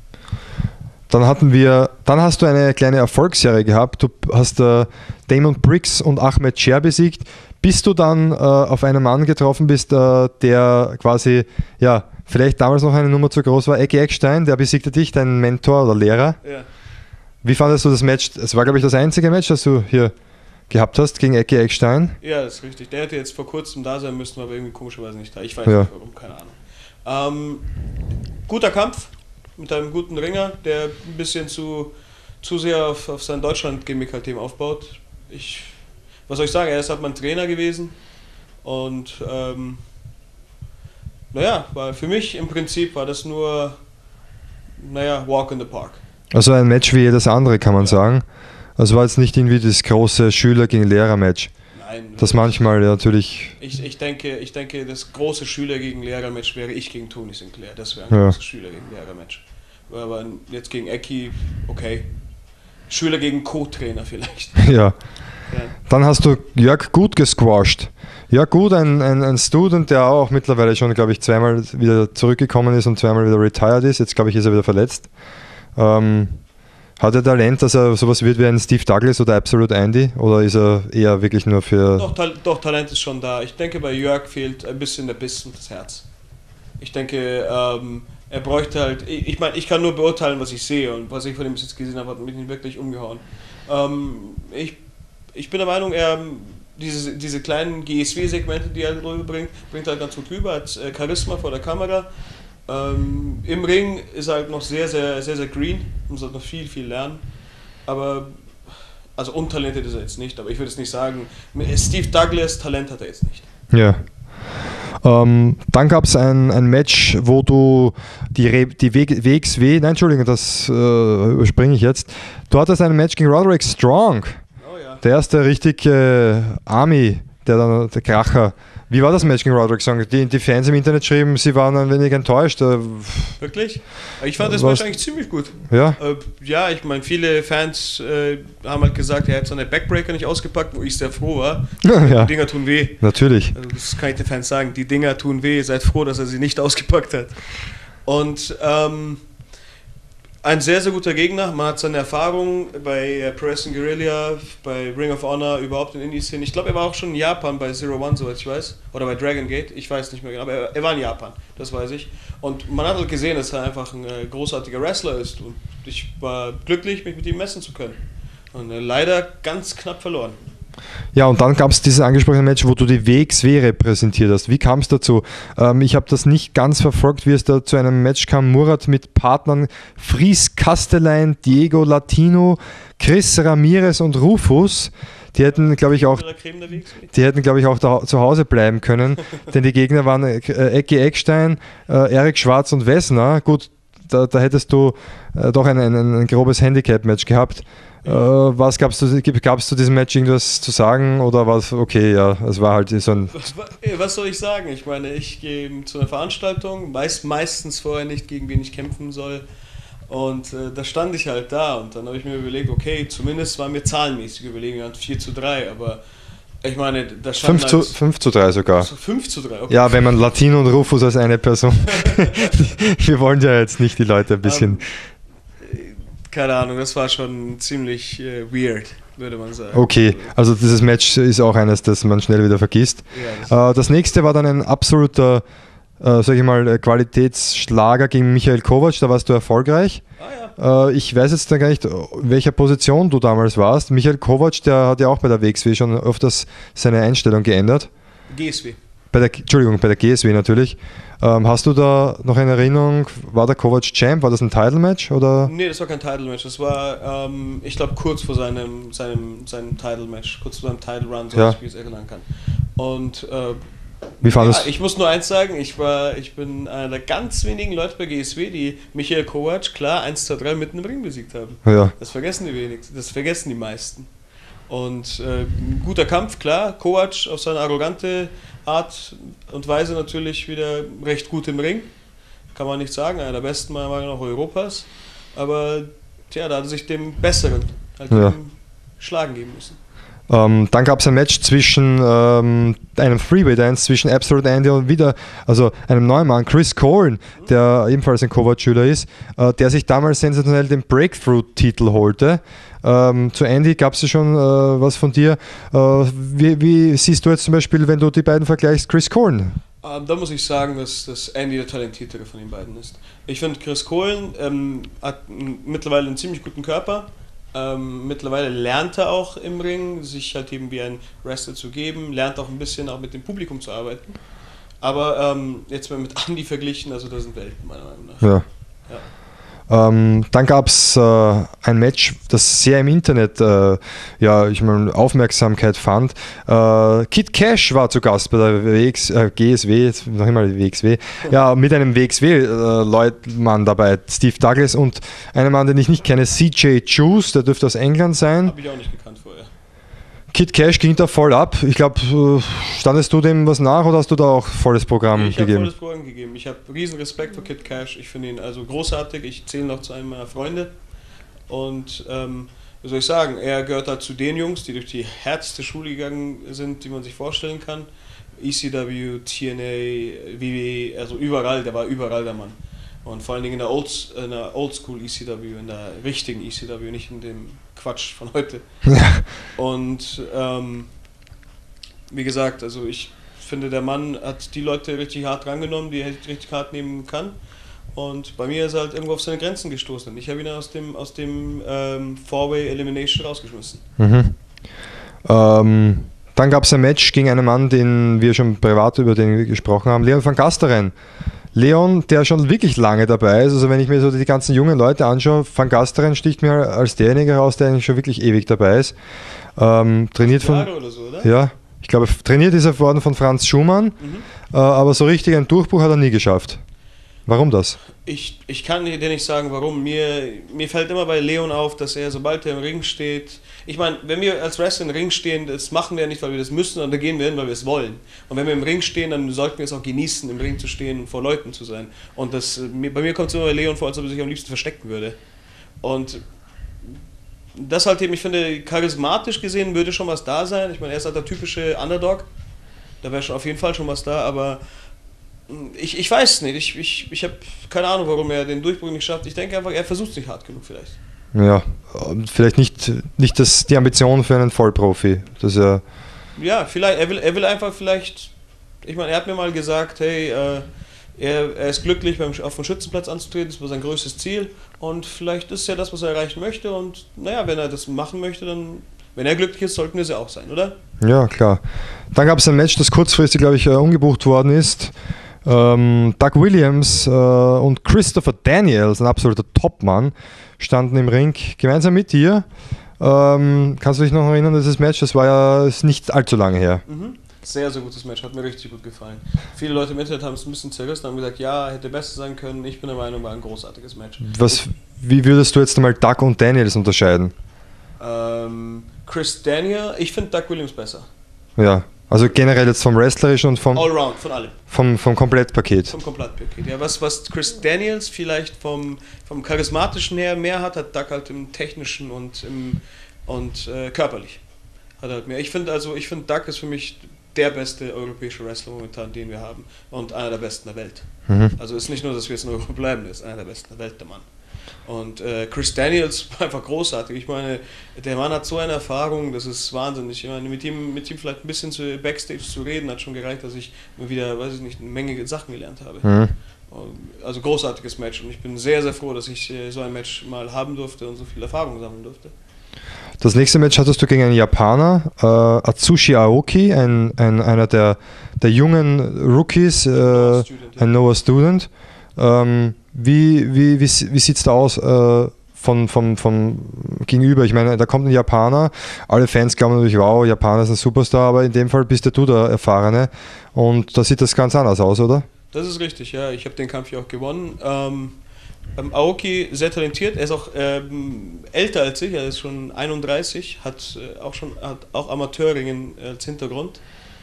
Dann hatten wir, dann hast du eine kleine Erfolgsserie gehabt. Du hast äh, Damon Briggs und Ahmed Scher besiegt, bis du dann äh, auf einen Mann getroffen bist, äh, der quasi, ja, vielleicht damals noch eine Nummer zu groß war, Ecki Eckstein, der besiegte dich, dein Mentor oder Lehrer. Ja. Wie fandest du das Match? Es war, glaube ich, das einzige Match, das du hier gehabt hast gegen Ecki Eckstein. Ja, das ist richtig. Der hätte jetzt vor kurzem da sein müssen, aber irgendwie komischerweise nicht da. Ich weiß ja. nicht warum, keine Ahnung. Ähm, guter Kampf. Mit einem guten Ringer, der ein bisschen zu, zu sehr auf, auf sein Deutschland-Gimmick halt eben aufbaut. Ich, was soll ich sagen, er ist halt mein Trainer gewesen und ähm, naja, war für mich im Prinzip war das nur, naja, Walk in the Park. Also ein Match wie jedes andere, kann man ja. sagen. Also war jetzt nicht irgendwie das große Schüler- gegen Lehrer-Match. Nein. Das manchmal ja, natürlich... Ich, ich, denke, ich denke, das große Schüler- gegen Lehrer-Match wäre ich gegen Tony Sinclair. Das wäre ein ja. großes Schüler- gegen Lehrer-Match. Aber jetzt gegen Ecki, okay. Schüler gegen Co-Trainer vielleicht. Ja. ja. Dann hast du Jörg Gut gesquasht. Jörg Gut, ein, ein, ein Student, der auch mittlerweile schon, glaube ich, zweimal wieder zurückgekommen ist und zweimal wieder retired ist. Jetzt, glaube ich, ist er wieder verletzt. Ähm, hat er Talent, dass er sowas wird wie ein Steve Douglas oder Absolute Andy? Oder ist er eher wirklich nur für... Doch, Ta- doch, Talent ist schon da. Ich denke, bei Jörg fehlt ein bisschen der Biss und das Herz. Ich denke, ähm, er bräuchte halt... Ich, ich meine, ich kann nur beurteilen, was ich sehe und was ich von ihm bis jetzt gesehen habe, hat mich nicht wirklich umgehauen. Ähm, ich, ich bin der Meinung, er... Diese, diese kleinen G S W-Segmente, die er rüberbringt, bringt er halt ganz gut rüber, hat äh, Charisma vor der Kamera. Ähm, Im Ring ist er halt noch sehr, sehr, sehr, sehr green, muss halt noch viel, viel lernen. Aber, also untalentiert ist er jetzt nicht, aber ich würde es nicht sagen, Steve Douglas, Talent hat er jetzt nicht. Ja. Ähm, dann gab es ein, ein Match, wo du die, Re- die W X W, nein, Entschuldigung, das äh, überspringe ich jetzt. Du hattest ein Match gegen Roderick Strong. Der erste richtig äh, Army, der dann der Kracher. Wie war das Match gegen Roderick Strong? Die, die Fans im Internet schrieben, sie waren ein wenig enttäuscht. Äh, Wirklich? Ich fand das Match eigentlich ziemlich gut. Ja? Äh, ja, ich meine, viele Fans äh, haben halt gesagt, er hat seine Backbreaker nicht ausgepackt, wo ich sehr froh war. Ja. Die Dinger tun weh. Natürlich. Also das kann ich den Fans sagen. Die Dinger tun weh. Seid froh, dass er sie nicht ausgepackt hat. Und ähm, ein sehr, sehr guter Gegner. Man hat seine Erfahrung bei äh, Pro Wrestling Guerrilla, bei Ring of Honor, überhaupt in Indie-Szenen. Ich glaube, er war auch schon in Japan bei Zero One, soweit ich weiß. Oder bei Dragon Gate, ich weiß nicht mehr genau. Aber er, er war in Japan, das weiß ich. Und man hat halt gesehen, dass er einfach ein äh, großartiger Wrestler ist. Und ich war glücklich, mich mit ihm messen zu können. Und äh, leider ganz knapp verloren. Ja, und dann gab es dieses angesprochene Match, wo du die W X W repräsentiert hast. Wie kam es dazu? Ähm, ich habe das nicht ganz verfolgt, wie es da zu einem Match kam. Murat mit Partnern Fries Kastelein, Diego Latino, Chris Ramirez und Rufus. Die hätten, glaube ich, auch, die hätten, glaube ich, auch da, zu Hause bleiben können, denn die Gegner waren äh, Ecki Eckstein, äh, Erik Schwarz und Wessner. Gut, da, da hättest du äh, doch ein, ein, ein grobes Handicap-Match gehabt. Äh, was gab's du, gab's zu diesem Match irgendwas zu sagen oder war es okay, ja, es war halt so ein... Was, was soll ich sagen? Ich meine, ich gehe zu einer Veranstaltung, weiß meistens vorher nicht, gegen wen ich kämpfen soll und äh, da stand ich halt da und dann habe ich mir überlegt, okay, zumindest waren mir zahlenmäßig überlegen, vier zu drei, aber ich meine, da stand fünf zu, halt... fünf zu drei sogar. Also fünf zu drei, okay. Ja, wenn man Latino und Rufus als eine Person... Wir wollen ja jetzt nicht die Leute ein bisschen... Um, Keine Ahnung, das war schon ziemlich äh, weird, würde man sagen. Okay, also dieses Match ist auch eines, das man schnell wieder vergisst. Ja, das, äh, das nächste war dann ein absoluter, äh, sag ich mal, Qualitätsschlager gegen Michael Kovac, da warst du erfolgreich. Ah, ja. äh, ich weiß jetzt gar nicht, in welcher Position du damals warst. Michael Kovac, der hat ja auch bei der W X W schon öfters seine Einstellung geändert. G S W. Bei der, Entschuldigung, bei der G S W natürlich. Ähm, hast du da noch eine Erinnerung, war der Kovac Champ, war das ein Title-Match? Oder? Nee, das war kein Title-Match, das war, ähm, ich glaube, kurz vor seinem, seinem, seinem Title-Match, kurz vor seinem Title-Run, so ja. ich mich jetzt erinnern kann. Und äh, Wie fandest ja, ich muss nur eins sagen, ich, war, ich bin einer der ganz wenigen Leute bei G S W, die Michael Kovac klar eins, zwei, drei mitten im Ring besiegt haben. Ja. Das vergessen die wenigsten, das vergessen die meisten. Und äh, ein guter Kampf, klar, Kovac auf seine arrogante Art und Weise natürlich wieder recht gut im Ring. Kann man nicht sagen, einer der besten meiner Meinung nach Europas. Aber tja, da hat er sich dem Besseren halt ja. schlagen geben müssen. Ähm, dann gab es ein Match zwischen ähm, einem Freeway-Dance zwischen Absolute Andy und wieder, also einem neuen Mann, Chris Colen, der ebenfalls ein Kovac-Schüler ist, äh, der sich damals sensationell den Breakthrough-Titel holte. Ähm, zu Andy gab es ja schon äh, was von dir. Äh, wie, wie siehst du jetzt zum Beispiel, wenn du die beiden vergleichst, Chris Colen? Ähm, da muss ich sagen, dass, dass Andy der talentiertere von den beiden ist. Ich finde, Chris Colen ähm, hat m- mittlerweile einen ziemlich guten Körper. Ähm, mittlerweile lernt er auch im Ring, sich halt eben wie ein Wrestler zu geben, lernt auch ein bisschen auch mit dem Publikum zu arbeiten. Aber ähm, jetzt mal mit Andy verglichen, also das sind Welten meiner Meinung nach. Ja. Ja. Ähm, dann gab es äh, ein Match, das sehr im Internet äh, ja, ich meine, Aufmerksamkeit fand. Äh, Kid Cash war zu Gast bei der W X, äh, G S W, jetzt noch immer die W X W, ja, mit einem W X W-Leutmann dabei, Steve Douglas und einem Mann, den ich nicht kenne, C J Juice, der dürfte aus England sein. Habe ich auch nicht gekannt vorher. Kid Cash ging da voll ab. Ich glaube, standest du dem was nach oder hast du da auch volles Programm ich gegeben? Ich habe volles Programm gegeben. Ich habe riesen Respekt vor Kid Cash. Ich finde ihn also großartig. Ich zähle noch zu einem meiner Freunde. Und ähm, wie soll ich sagen, er gehört da zu den Jungs, die durch die härteste Schule gegangen sind, die man sich vorstellen kann. E C W, T N A, W W E, also überall, der war überall der Mann. Und vor allen Dingen in der, Old, in der Oldschool E C W, in der richtigen E C W, nicht in dem Quatsch von heute. Ja. Und ähm, wie gesagt, also ich finde, der Mann hat die Leute richtig hart rangenommen, die er richtig hart nehmen kann. Und bei mir ist er halt irgendwo auf seine Grenzen gestoßen. Ich habe ihn aus dem, aus dem ähm, Four-Way Elimination rausgeschmissen. Mhm. Ähm, dann gab es ein Match gegen einen Mann, den wir schon privat über den wir gesprochen haben, Leon van Gasteren. Leon, der schon wirklich lange dabei ist, also wenn ich mir so die ganzen jungen Leute anschaue, Van Gasteren sticht mir als derjenige raus, der eigentlich schon wirklich ewig dabei ist. Ähm, trainiert von, Jahre oder so, oder? Ja, ich glaube, trainiert ist er worden von Franz Schumann, mhm. äh, aber so richtig einen Durchbruch hat er nie geschafft. Warum das? Ich, ich kann dir nicht sagen, warum. Mir, mir fällt immer bei Leon auf, dass er, sobald er im Ring steht, ich meine, wenn wir als Wrestler im Ring stehen, das machen wir ja nicht, weil wir das müssen, sondern da gehen wir hin, weil wir es wollen. Und wenn wir im Ring stehen, dann sollten wir es auch genießen, im Ring zu stehen und vor Leuten zu sein. Und das, bei mir kommt es immer bei Leon vor, als ob er sich am liebsten verstecken würde. Und das halt eben, ich finde, charismatisch gesehen würde schon was da sein. Ich meine, er ist halt der typische Underdog. Da wäre schon auf jeden Fall schon was da, aber Ich, ich weiß nicht, ich, ich, ich habe keine Ahnung, warum er den Durchbruch nicht schafft. Ich denke einfach, er versucht es nicht hart genug vielleicht. Ja, vielleicht nicht, nicht das, die Ambition für einen Vollprofi. Dass er ja, vielleicht, er will, er will einfach vielleicht, ich meine, er hat mir mal gesagt, hey, äh, er, er ist glücklich, beim, auf dem Schützenplatz anzutreten, das war sein größtes Ziel und vielleicht ist es ja das, was er erreichen möchte und naja, wenn er das machen möchte, dann, wenn er glücklich ist, sollten wir es ja auch sein, oder? Ja, klar. Dann gab es ein Match, das kurzfristig, glaube ich, umgebucht worden ist. Ähm, Doug Williams äh, und Christopher Daniels, ein absoluter Topmann, standen im Ring gemeinsam mit dir. Ähm, kannst du dich noch erinnern, dieses Match? Das war ja ist nicht allzu lange her. Mhm. Sehr, sehr gutes Match, hat mir richtig gut gefallen. Viele Leute im Internet haben es ein bisschen zerrissen, haben gesagt, ja, hätte besser sein können. Ich bin der Meinung, war ein großartiges Match. Was, wie würdest du jetzt einmal Duck und Daniels unterscheiden? Ähm, Chris Daniel, ich finde Doug Williams besser. Ja, also generell jetzt vom Wrestlerischen und vom, Allround, von allem. vom, vom Komplettpaket. Vom Komplettpaket. Ja, was, was Chris Daniels vielleicht vom, vom Charismatischen her mehr hat, hat Doug halt im Technischen und, im, und äh, körperlich. Hat halt mehr. Ich finde also, ich finde Doug ist für mich der beste europäische Wrestler momentan, den wir haben. Und einer der besten der Welt. Mhm. Also ist nicht nur, dass wir jetzt in Europa bleiben, er ist einer der besten der Welt, der Mann. Und äh, Chris Daniels war einfach großartig. Ich meine, der Mann hat so eine Erfahrung, das ist wahnsinnig. Ich meine, mit ihm, mit ihm vielleicht ein bisschen zu Backstage zu reden, hat schon gereicht, dass ich mir wieder, weiß ich nicht, eine Menge Sachen gelernt habe. Mhm. Also großartiges Match und ich bin sehr, sehr froh, dass ich äh, so ein Match mal haben durfte und so viel Erfahrung sammeln durfte. Das nächste Match hattest du gegen einen Japaner, äh, Atsushi Aoki, ein, ein, einer der, der jungen Rookies, äh, Noah Student, ja. ein Noah Student. Ähm, wie wie, wie, wie sieht es da aus äh, von, von, von gegenüber? Ich meine, da kommt ein Japaner, alle Fans glauben natürlich, wow, Japaner ist ein Superstar, aber in dem Fall bist ja du der Erfahrene und da sieht das ganz anders aus, oder? Das ist richtig, ja. Ich habe den Kampf ja auch gewonnen. Ähm, Ähm, Aoki, sehr talentiert, er ist auch ähm, älter als ich, er ist schon einunddreißig, hat äh, auch schon hat auch Amateurringen als Hintergrund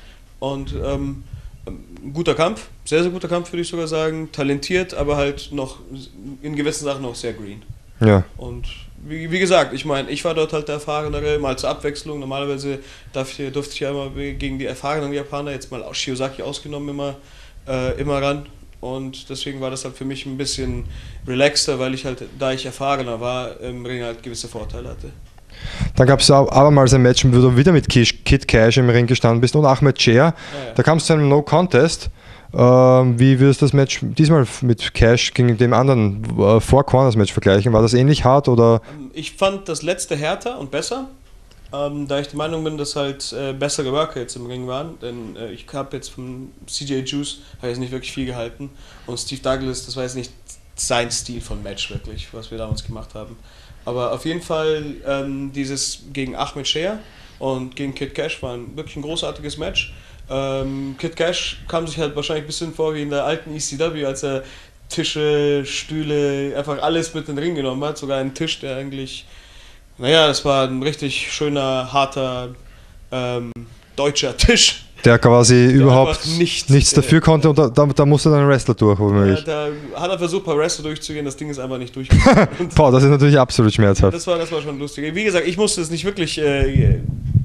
und ähm, ein guter Kampf, sehr, sehr guter Kampf würde ich sogar sagen, talentiert, aber halt noch in gewissen Sachen noch sehr green. Ja. Und wie, wie gesagt, ich meine, ich war dort halt der Erfahrenere, mal zur Abwechslung, normalerweise darf ich, durfte ich ja immer gegen die erfahrenen Japaner, jetzt mal Shiozaki ausgenommen, immer, äh, immer ran. Und deswegen war das halt für mich ein bisschen relaxter, weil ich halt, da ich erfahrener war, im Ring halt gewisse Vorteile hatte. Dann gab es abermals ein Match, wo du wieder mit Kid Cash im Ring gestanden bist und Ahmed Cher. Ja, ja. Da kam es zu einem No-Contest. Ähm, wie würdest du das Match diesmal mit Cash gegen dem anderen äh, Four Corners Match vergleichen? War das ähnlich hart oder? Ich fand das letzte härter und besser. Ähm, da ich der Meinung bin, dass halt äh, bessere Worker jetzt im Ring waren, denn äh, ich habe jetzt von C J Juice habe jetzt nicht wirklich viel gehalten und Steve Douglas, das war jetzt nicht sein Stil von Match wirklich, was wir damals gemacht haben. Aber auf jeden Fall ähm, dieses gegen Ahmed Cher und gegen Kid Cash war ein, wirklich ein großartiges Match. Ähm, Kid Cash kam sich halt wahrscheinlich ein bisschen vor wie in der alten E C W, als er Tische, Stühle, einfach alles mit in den Ring genommen hat, sogar einen Tisch, der eigentlich Naja, das war ein richtig schöner, harter, ähm, deutscher Tisch. Der quasi der überhaupt nicht, nichts dafür konnte und da, da, da musste dann ein Wrestler durch, womöglich. Ja, da hat er versucht, ein paar Wrestler durchzugehen, das Ding ist einfach nicht durchgegangen. Boah, das ist natürlich absolut schmerzhaft. Das war, das war schon lustig. Wie gesagt, ich musste es nicht wirklich äh,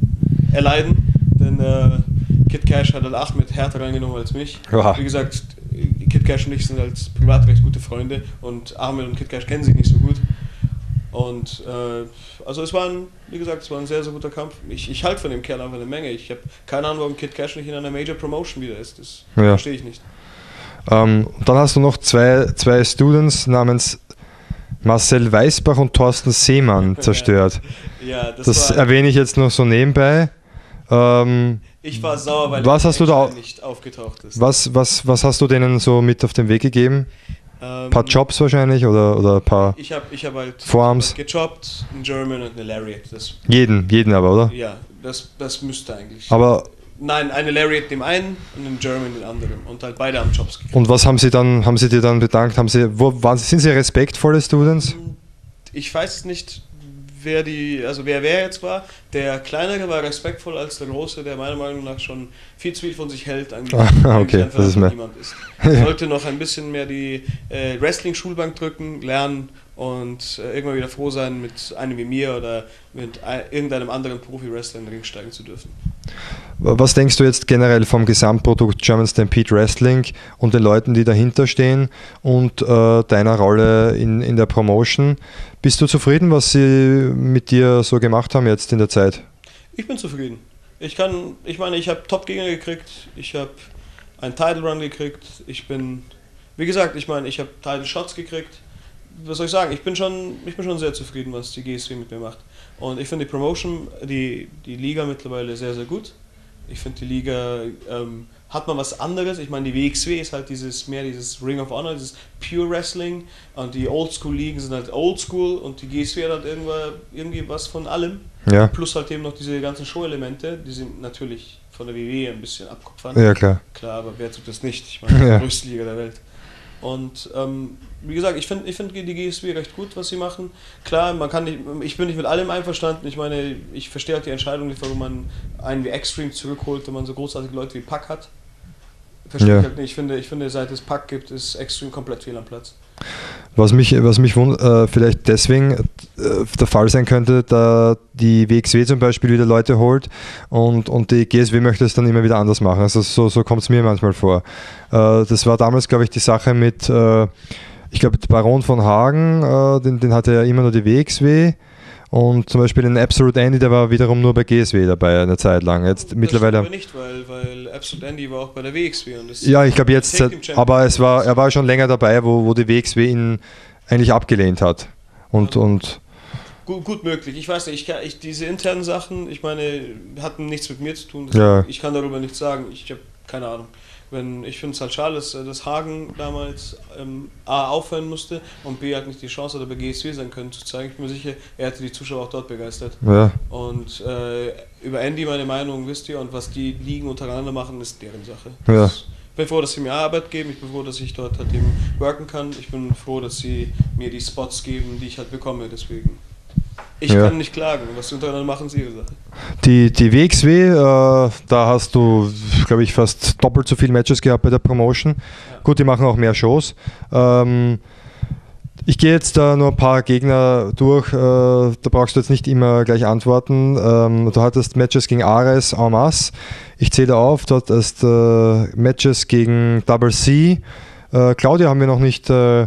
erleiden, denn äh, Kid Cash hat halt Ahmed härter reingenommen als mich. Oha. Wie gesagt, Kid Cash und ich sind als privat recht gute Freunde und Ahmed und Kid Cash kennen sich nicht so gut. Und äh, also es war ein, wie gesagt, es war ein sehr, sehr guter Kampf. Ich, ich halte von dem Kerl einfach eine Menge. Ich habe keine Ahnung, warum Kid Cash nicht in einer Major Promotion wieder ist. Das ja. verstehe ich nicht. Ähm, dann hast du noch zwei, zwei Students namens Marcel Weißbach und Thorsten Seemann zerstört. ja, das das war, erwähne ich jetzt noch so nebenbei. Ähm, ich war sauer, weil was hast du da, nicht aufgetaucht ist. Was, was, was hast du denen so mit auf den Weg gegeben? Ein Ähm, paar Jobs wahrscheinlich oder, oder ein paar Ich habe ich hab halt Forearms gejobbt, einen German und eine Lariat. Das, jeden, jeden aber, oder? ja, das, das müsste eigentlich. Aber Nein, eine Lariat dem einen und einen German dem anderen. Und halt beide haben Jobs gekriegt. und was haben sie dann, haben sie dir dann bedankt? Haben sie, wo, waren, sind sie respektvolle Students? Ich weiß nicht, wer die, also wer wer jetzt war. Der Kleinere war respektvoll als der Große, der meiner Meinung nach schon viel zu viel von sich hält, eigentlich, Ah, okay, einfach das ist mehr. niemand ist. Er sollte noch ein bisschen mehr die äh, Wrestling-Schulbank drücken, lernen und äh, irgendwann wieder froh sein, mit einem wie mir oder mit ein, irgendeinem anderen Profi-Wrestler in den Ring steigen zu dürfen. Was denkst du jetzt generell vom Gesamtprodukt German Stampede Wrestling und den Leuten, die dahinter stehen und äh, deiner Rolle in, in der Promotion? Bist du zufrieden, was sie mit dir so gemacht haben jetzt in der Zeit? Ich bin zufrieden. Ich kann, ich meine, ich habe Top-Gegner gekriegt, ich habe einen Title-Run gekriegt, ich bin, wie gesagt, ich meine, ich habe Title-Shots gekriegt. Was soll ich sagen? Ich bin schon, ich bin schon sehr zufrieden, was die G S W mit mir macht. Und ich finde die Promotion, die, die Liga mittlerweile sehr, sehr gut. Ich finde die Liga ähm, hat man was anderes. Ich meine, die W X W ist halt dieses mehr dieses Ring of Honor, dieses Pure Wrestling, und die Oldschool-Ligen sind halt Oldschool und die G S W hat halt irgendwann, irgendwie was von allem. Ja. Plus halt eben noch diese ganzen Show-Elemente, die sind natürlich von der W W E ein bisschen abkupfern. Ja, klar. Klar, aber wer tut das nicht? Ich meine, ja. die größte Liga der Welt. Und ähm, wie gesagt, ich finde ich find die G S W recht gut, was sie machen. Klar, man kann nicht, ich bin nicht mit allem einverstanden. Ich meine, ich verstehe halt die Entscheidung nicht, warum man einen wie Extreme zurückholt, wenn man so großartige Leute wie Pac hat. Verstehe ja. ich halt nicht. Ich finde, ich finde, seit es Pac gibt, ist Extreme komplett fehl am Platz. Was mich, was mich wund, äh, vielleicht deswegen äh, der Fall sein könnte, da die W X W zum Beispiel wieder Leute holt und, und die G S W möchte es dann immer wieder anders machen. Also so, so kommt es mir manchmal vor. Äh, das war damals, glaube ich, die Sache mit, äh, ich glaube, Baron von Hagen, äh, den, den hatte ja immer nur die W X W. Und zum Beispiel den Absolute Andy, der war wiederum nur bei G S W dabei eine Zeit lang. Jetzt das mittlerweile. Aber nicht, weil, weil Absolute Andy war auch bei der W X W. Und das ja, ich glaube jetzt, seit, aber es war, er war schon länger dabei, wo, wo die W X W ihn eigentlich abgelehnt hat. Und, ja. und gut, gut möglich. Ich weiß nicht, ich, ich, diese internen Sachen, ich meine, hatten nichts mit mir zu tun. Ja. Ich kann darüber nichts sagen. Ich habe keine Ahnung. Wenn, ich finde es halt schade, dass, dass Hagen damals ähm, A aufhören musste und B hat nicht die Chance, oder bei G S W sein können zu zeigen. Ich bin mir sicher, er hätte die Zuschauer auch dort begeistert. Ja. Und äh, über Andy meine Meinung wisst ihr, und was die Ligen untereinander machen, ist deren Sache. Ja. Ich bin froh, dass sie mir Arbeit geben, ich bin froh, dass ich dort halt eben worken kann. Ich bin froh, dass sie mir die Spots geben, die ich halt bekomme, deswegen. Ich ja. kann nicht klagen, was sie untereinander machen, ist ihre Sache. Die, die W X W, äh, da hast du, glaube ich, fast doppelt so viele Matches gehabt bei der Promotion. Ja. Gut, die machen auch mehr Shows. Ähm, ich gehe jetzt da nur ein paar Gegner durch, äh, da brauchst du jetzt nicht immer gleich antworten. Ähm, du hattest Matches gegen Ares en masse. Ich zähle auf, du hattest äh, Matches gegen Double C. Äh, Claudio haben wir noch nicht äh,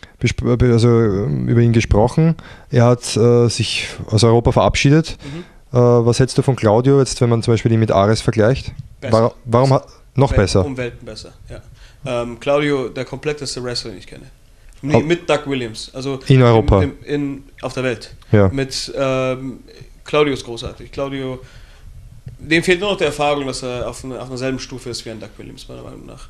also über ihn gesprochen. Er hat äh, sich aus Europa verabschiedet. Mhm. Äh, was hältst du von Claudio jetzt, wenn man zum Beispiel ihn mit Ares vergleicht? War, warum besser. Hat, noch Wel besser? Um Welten besser, ja. Ähm, Claudio, der kompletteste Wrestler, den ich kenne. Nee, mit Doug Williams. Also in Europa. In, in, in, auf der Welt. Ja. Mit ähm, Claudio ist großartig. Claudio, dem fehlt nur noch die Erfahrung, dass er auf, eine, auf derselben Stufe ist wie ein Doug Williams, meiner Meinung nach.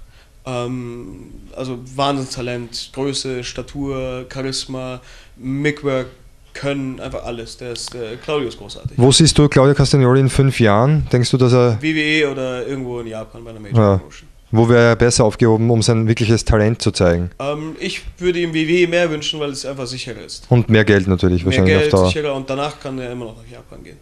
Ähm, also Wahnsinnstalent, Größe, Statur, Charisma, Mickwork, Können, einfach alles. Der ist, der Claudio ist großartig. Wo siehst du Claudio Castagnoli in fünf Jahren? Denkst du, dass er... W W E oder irgendwo in Japan bei einer Major ja. Promotion. Wo wäre er besser aufgehoben, um sein wirkliches Talent zu zeigen? Ähm, ich würde ihm W W E mehr wünschen, weil es einfach sicherer ist. Und mehr Geld natürlich, mehr wahrscheinlich Geld, auf Dauer. sicherer, und danach kann er immer noch nach Japan gehen.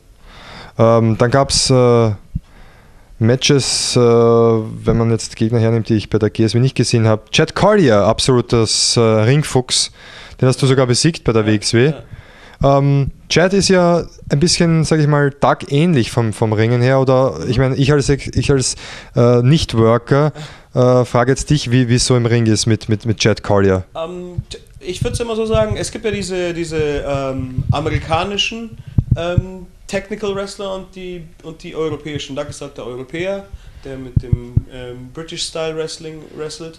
Ähm, dann gab es äh, Matches, äh, wenn man jetzt Gegner hernimmt, die ich bei der G S W nicht gesehen habe. Chad Collier, absolutes äh, Ringfuchs, den hast du sogar besiegt bei der ja, W X W. Ja. Ähm, Chad ist ja ein bisschen, sage ich mal, Doug ähnlich vom, vom Ringen her, oder ich meine, ich als, ich als äh, Nicht-Worker äh, frage jetzt dich, wie es so im Ring ist mit, mit, mit Chad Collier. Um, ich würde es immer so sagen, es gibt ja diese, diese ähm, amerikanischen ähm, Technical Wrestler und die, und die europäischen. Doug ist halt der Europäer, der mit dem ähm, British Style Wrestling wrestelt,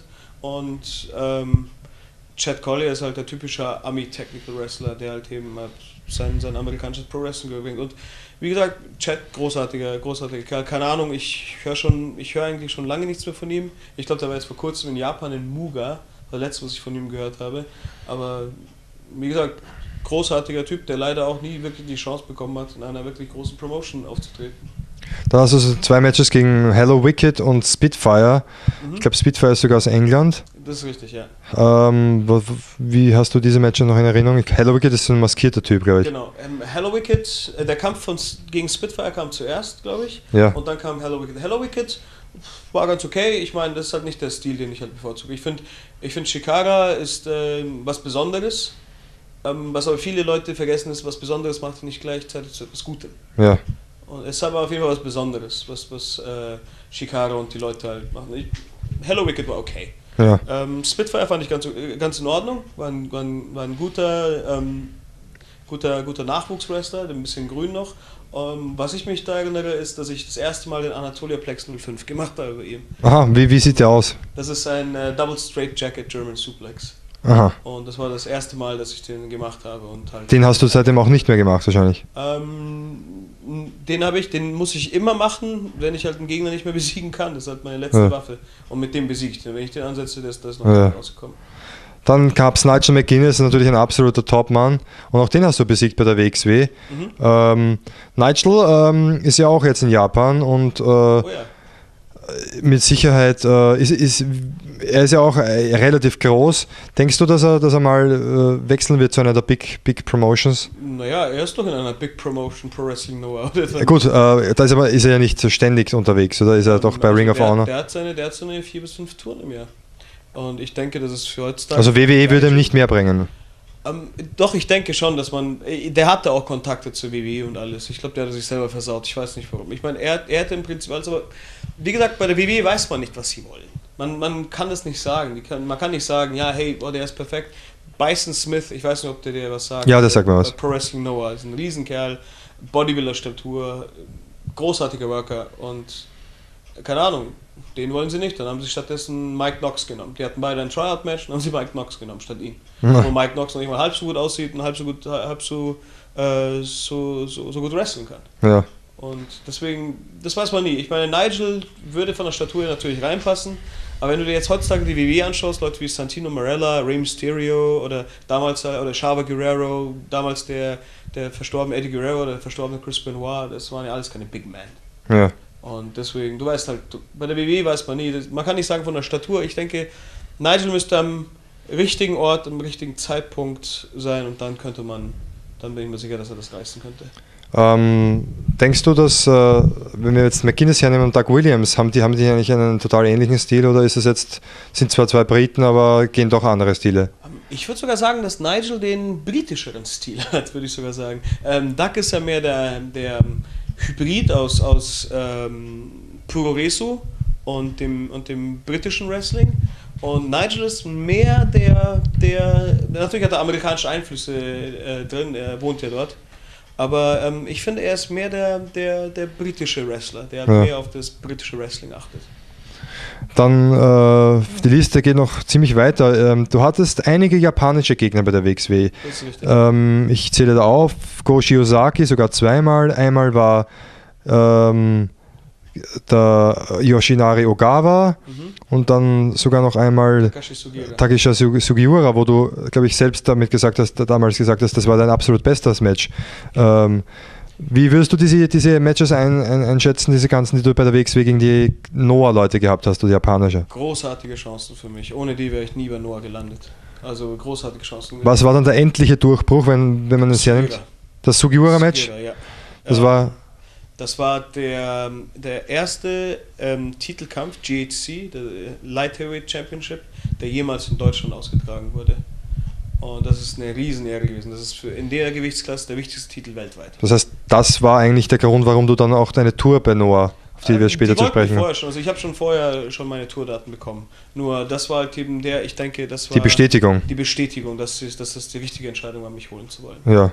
und ähm, Chad Collier ist halt der typische Ami-Technical Wrestler, der halt eben halt sein, sein amerikanisches Pro-Wrestling bringt. Und wie gesagt, Chad, großartiger, großartiger Kerl. Keine Ahnung, ich höre schon, ich höre eigentlich schon lange nichts mehr von ihm. Ich glaube, der war jetzt vor kurzem in Japan, in Muga, das letzte, was ich von ihm gehört habe. Aber wie gesagt, großartiger Typ, der leider auch nie wirklich die Chance bekommen hat, in einer wirklich großen Promotion aufzutreten. Dann hast du so zwei Matches gegen Hello Wicked und Spitfire. Mhm. Ich glaube, Spitfire ist sogar aus England. Das ist richtig, ja. Ähm, wie hast du diese Matches noch in Erinnerung? Hello Wicked ist so ein maskierter Typ, glaube ich. Genau. Ähm, Hello Wicked, äh, der Kampf von, gegen Spitfire kam zuerst, glaube ich. Ja. Und dann kam Hello Wicked. Hello Wicked war ganz okay. Ich meine, das ist halt nicht der Stil, den ich halt bevorzuge. Ich finde, ich find, Chikara ist äh, was Besonderes. Ähm, was aber viele Leute vergessen ist, was Besonderes macht nicht gleichzeitig zu etwas Gutem. Ja. Und es ist aber auf jeden Fall was Besonderes, was, was äh, Chikara und die Leute halt machen. Ich, Hello Wicked war okay. Ja. Ähm, Spitfire fand ich ganz, ganz in Ordnung, war ein, war ein, war ein guter, ähm, guter, guter Nachwuchswrestler, ein bisschen grün noch. Ähm, was ich mich da erinnere, ist, dass ich das erste Mal den Anatolia Plex null fünf gemacht habe bei ihm. Aha, wie, wie sieht der aus? Das ist ein äh, Double Straight Jacket German Suplex. Aha. Und das war das erste Mal, dass ich den gemacht habe. Und halt Den hast du seitdem auch nicht mehr gemacht wahrscheinlich? Ähm, den habe ich, den muss ich immer machen, wenn ich halt einen Gegner nicht mehr besiegen kann. Das ist halt meine letzte Ja. Waffe. Und mit dem besiege ich den. Wenn ich den ansetze, das ist das noch Ja. rausgekommen. Dann gab es Nigel McGuinness, natürlich ein absoluter Top-Mann. Und auch den hast du besiegt bei der W X W. Mhm. Ähm, Nigel ähm, ist ja auch jetzt in Japan und äh, Oh ja. mit Sicherheit, äh, ist, ist, er ist ja auch äh, relativ groß. Denkst du, dass er, dass er mal äh, wechseln wird zu einer der Big, Big Promotions? Naja, er ist doch in einer Big Promotion Pro Wrestling Noah. Ja, gut, äh, da ist, aber, ist er ja nicht so ständig unterwegs, oder ist er doch bei Also Ring of der, Honor? Der hat, seine, der hat seine vier bis fünf Touren im Jahr. Und ich denke, das ist für heutzutage... Also W W E würde ihm nicht mehr bringen. Ähm, doch, ich denke schon, dass man... Der hatte auch Kontakte zur W W E und alles. Ich glaube, der hat sich selber versaut. Ich weiß nicht warum. Ich meine, er, er hätte im Prinzip... Also, wie gesagt, bei der W W E weiß man nicht, was sie wollen. Man, man kann das nicht sagen. Die kann, man kann nicht sagen, ja, hey, oh, der ist perfekt. Bison Smith, ich weiß nicht, ob der dir was sagt. Ja, das sagt mir was. Pro Wrestling Noah ist ein Riesenkerl, Bodybuilder-Statur, großartiger Worker und keine Ahnung, den wollen sie nicht. Dann haben sie stattdessen Mike Knox genommen. Die hatten beide ein Tryout-Match, dann haben sie Mike Knox genommen statt ihn. Ja. Wo Mike Knox noch nicht mal halb so gut aussieht und halb so gut, halb so, äh, so, so, so gut wrestlen kann. Ja. Und deswegen, das weiß man nie. Ich meine, Nigel würde von der Statur natürlich reinpassen, aber wenn du dir jetzt heutzutage die W W E anschaust, Leute wie Santino Marella, Rey Mysterio oder damals oder Chavo Guerrero, damals der, der verstorbene Eddie Guerrero, der verstorbene Chris Benoit, das waren ja alles keine Big Men. Ja. Und deswegen, du weißt halt, du, bei der W W E weiß man nie, das, man kann nicht sagen von der Statur, ich denke, Nigel müsste am richtigen Ort, am richtigen Zeitpunkt sein und dann könnte man, dann bin ich mir sicher, dass er das reißen könnte. Ähm, denkst du, dass, äh, wenn wir jetzt McGuinness hernehmen und Doug Williams, haben die, haben die eigentlich einen total ähnlichen Stil oder ist es jetzt, sind zwar zwei Briten, aber gehen doch andere Stile? Ich würde sogar sagen, dass Nigel den britischeren Stil hat, würde ich sogar sagen. Ähm, Doug ist ja mehr der, der Hybrid aus, aus ähm, Puroresu und dem, und dem britischen Wrestling. Und Nigel ist mehr der, der natürlich hat er amerikanische Einflüsse äh, drin, er wohnt ja dort. Aber ähm, ich finde, er ist mehr der, der, der britische Wrestler, der Ja. mehr auf das britische Wrestling achtet. Dann, äh, die Liste geht noch ziemlich weiter. Ähm, du hattest einige japanische Gegner bei der W X W. Das ist richtig. Ähm, ich zähle da auf, Go Shiozaki sogar zweimal. Einmal war ähm, der Yoshinari Ogawa Mhm. und dann sogar noch einmal Takashi Sugiura. Takesha Sugiura, wo du, glaube ich, selbst damit gesagt hast, damals gesagt hast, das war dein absolut bestes Match. Ähm, wie würdest du diese, diese Matches ein, ein, einschätzen, diese ganzen, die du bei der W X W gegen die Noah-Leute gehabt hast, du die japanische? Großartige Chancen für mich. Ohne die wäre ich nie bei Noah gelandet. Also großartige Chancen. Was war dann der endliche Durchbruch, wenn, wenn man es hernimmt? Sugiura. Das Sugiura-Match? Sugiura, ja. Das Ähm, war, Das war der, der erste ähm, Titelkampf, G H C, der Light Heavyweight Championship, der jemals in Deutschland ausgetragen wurde. Und das ist eine Riesenehre gewesen. Das ist für in der Gewichtsklasse der wichtigste Titel weltweit. das heißt, das war eigentlich der Grund, warum du dann auch deine Tour bei Noah, auf die wir Ähm, später die zu wollten sprechen vorher schon. Also ich habe schon vorher schon meine Tourdaten bekommen. Nur das war halt eben der, ich denke, das war Die Bestätigung. die Bestätigung, dass, es- dass das die richtige Entscheidung war, mich holen zu wollen. Ja.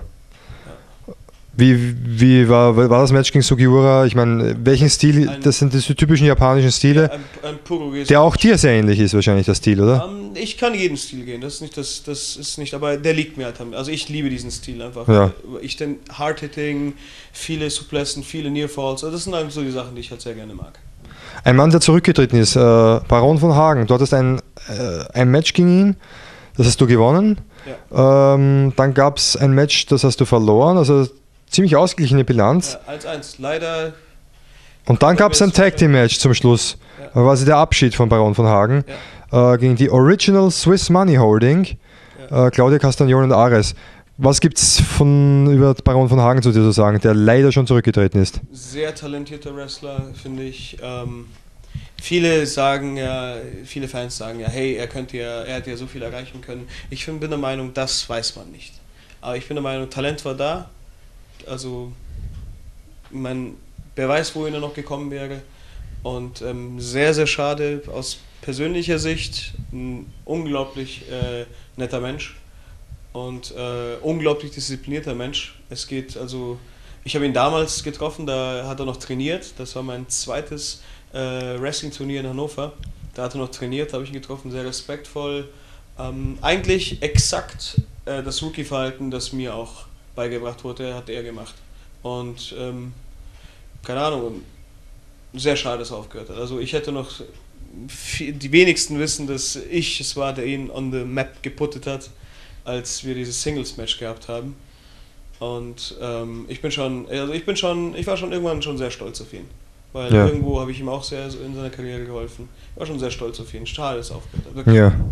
Wie, wie war, war das Match gegen Sugiura? Ich meine, welchen Stil, Ein- das sind die typischen japanischen Stile, Ein, ein Puroresu. der auch dir sehr ähnlich ist wahrscheinlich, der Stil, oder? Ähm, ich kann jeden Stil gehen, das ist nicht, das, das ist nicht, aber der liegt mir halt. am- Also ich liebe diesen Stil einfach. Ja. Ich den Hard-Hitting, viele Suplessen, viele Near-Falls, also das sind halt so die Sachen, die ich halt sehr gerne mag. Ein Mann, der zurückgetreten ist, äh, Baron von Hagen. Du hattest ein, äh, ein Match gegen ihn, das hast du gewonnen. Ja. Ähm, dann gab es ein Match, das hast du verloren, also ziemlich ausgeglichene Bilanz. Ja, eins eins, leider, Und dann gab es ein Tag Team Match zum Schluss, Ja. quasi der Abschied von Baron von Hagen, äh, gegen die Original Swiss Money Holding, Ja. äh, Claudia Castagnol und Ares. Was gibt es von über Baron von Hagen zu dir zu sagen, der leider schon zurückgetreten ist? sehr talentierter Wrestler, finde ich. Ähm, viele sagen ja, viele Fans sagen ja, hey, er könnte ja, er hätte ja so viel erreichen können. Ich find, bin der Meinung, das weiß man nicht. Aber ich bin der Meinung, Talent war da. Also, man, wer weiß, wohin er noch gekommen wäre. Und ähm, sehr, sehr schade aus persönlicher Sicht. Ein unglaublich äh, netter Mensch und äh, unglaublich disziplinierter Mensch. Es geht also, ich habe ihn damals getroffen, da hat er noch trainiert. Das war mein zweites äh, Wrestling-Turnier in Hannover. Da hat er noch trainiert, da habe ich ihn getroffen, sehr respektvoll. Ähm, eigentlich exakt äh, das Rookie-Verhalten, das mir auch beigebracht wurde, hat er gemacht. Und ähm, keine Ahnung, sehr schade, dass er aufgehört hat. Also ich hätte noch, viel, die wenigsten wissen, dass ich es war, der ihn on the map geputtet hat, als wir dieses Singles-Match gehabt haben. Und ähm, ich bin schon, also ich bin schon, ich war schon irgendwann schon sehr stolz auf ihn. Weil ja. irgendwo habe ich ihm auch sehr in seiner Karriere geholfen. Ich war schon sehr stolz auf ihn. Schade, dass er aufgehört hat. Wirklich. Ja.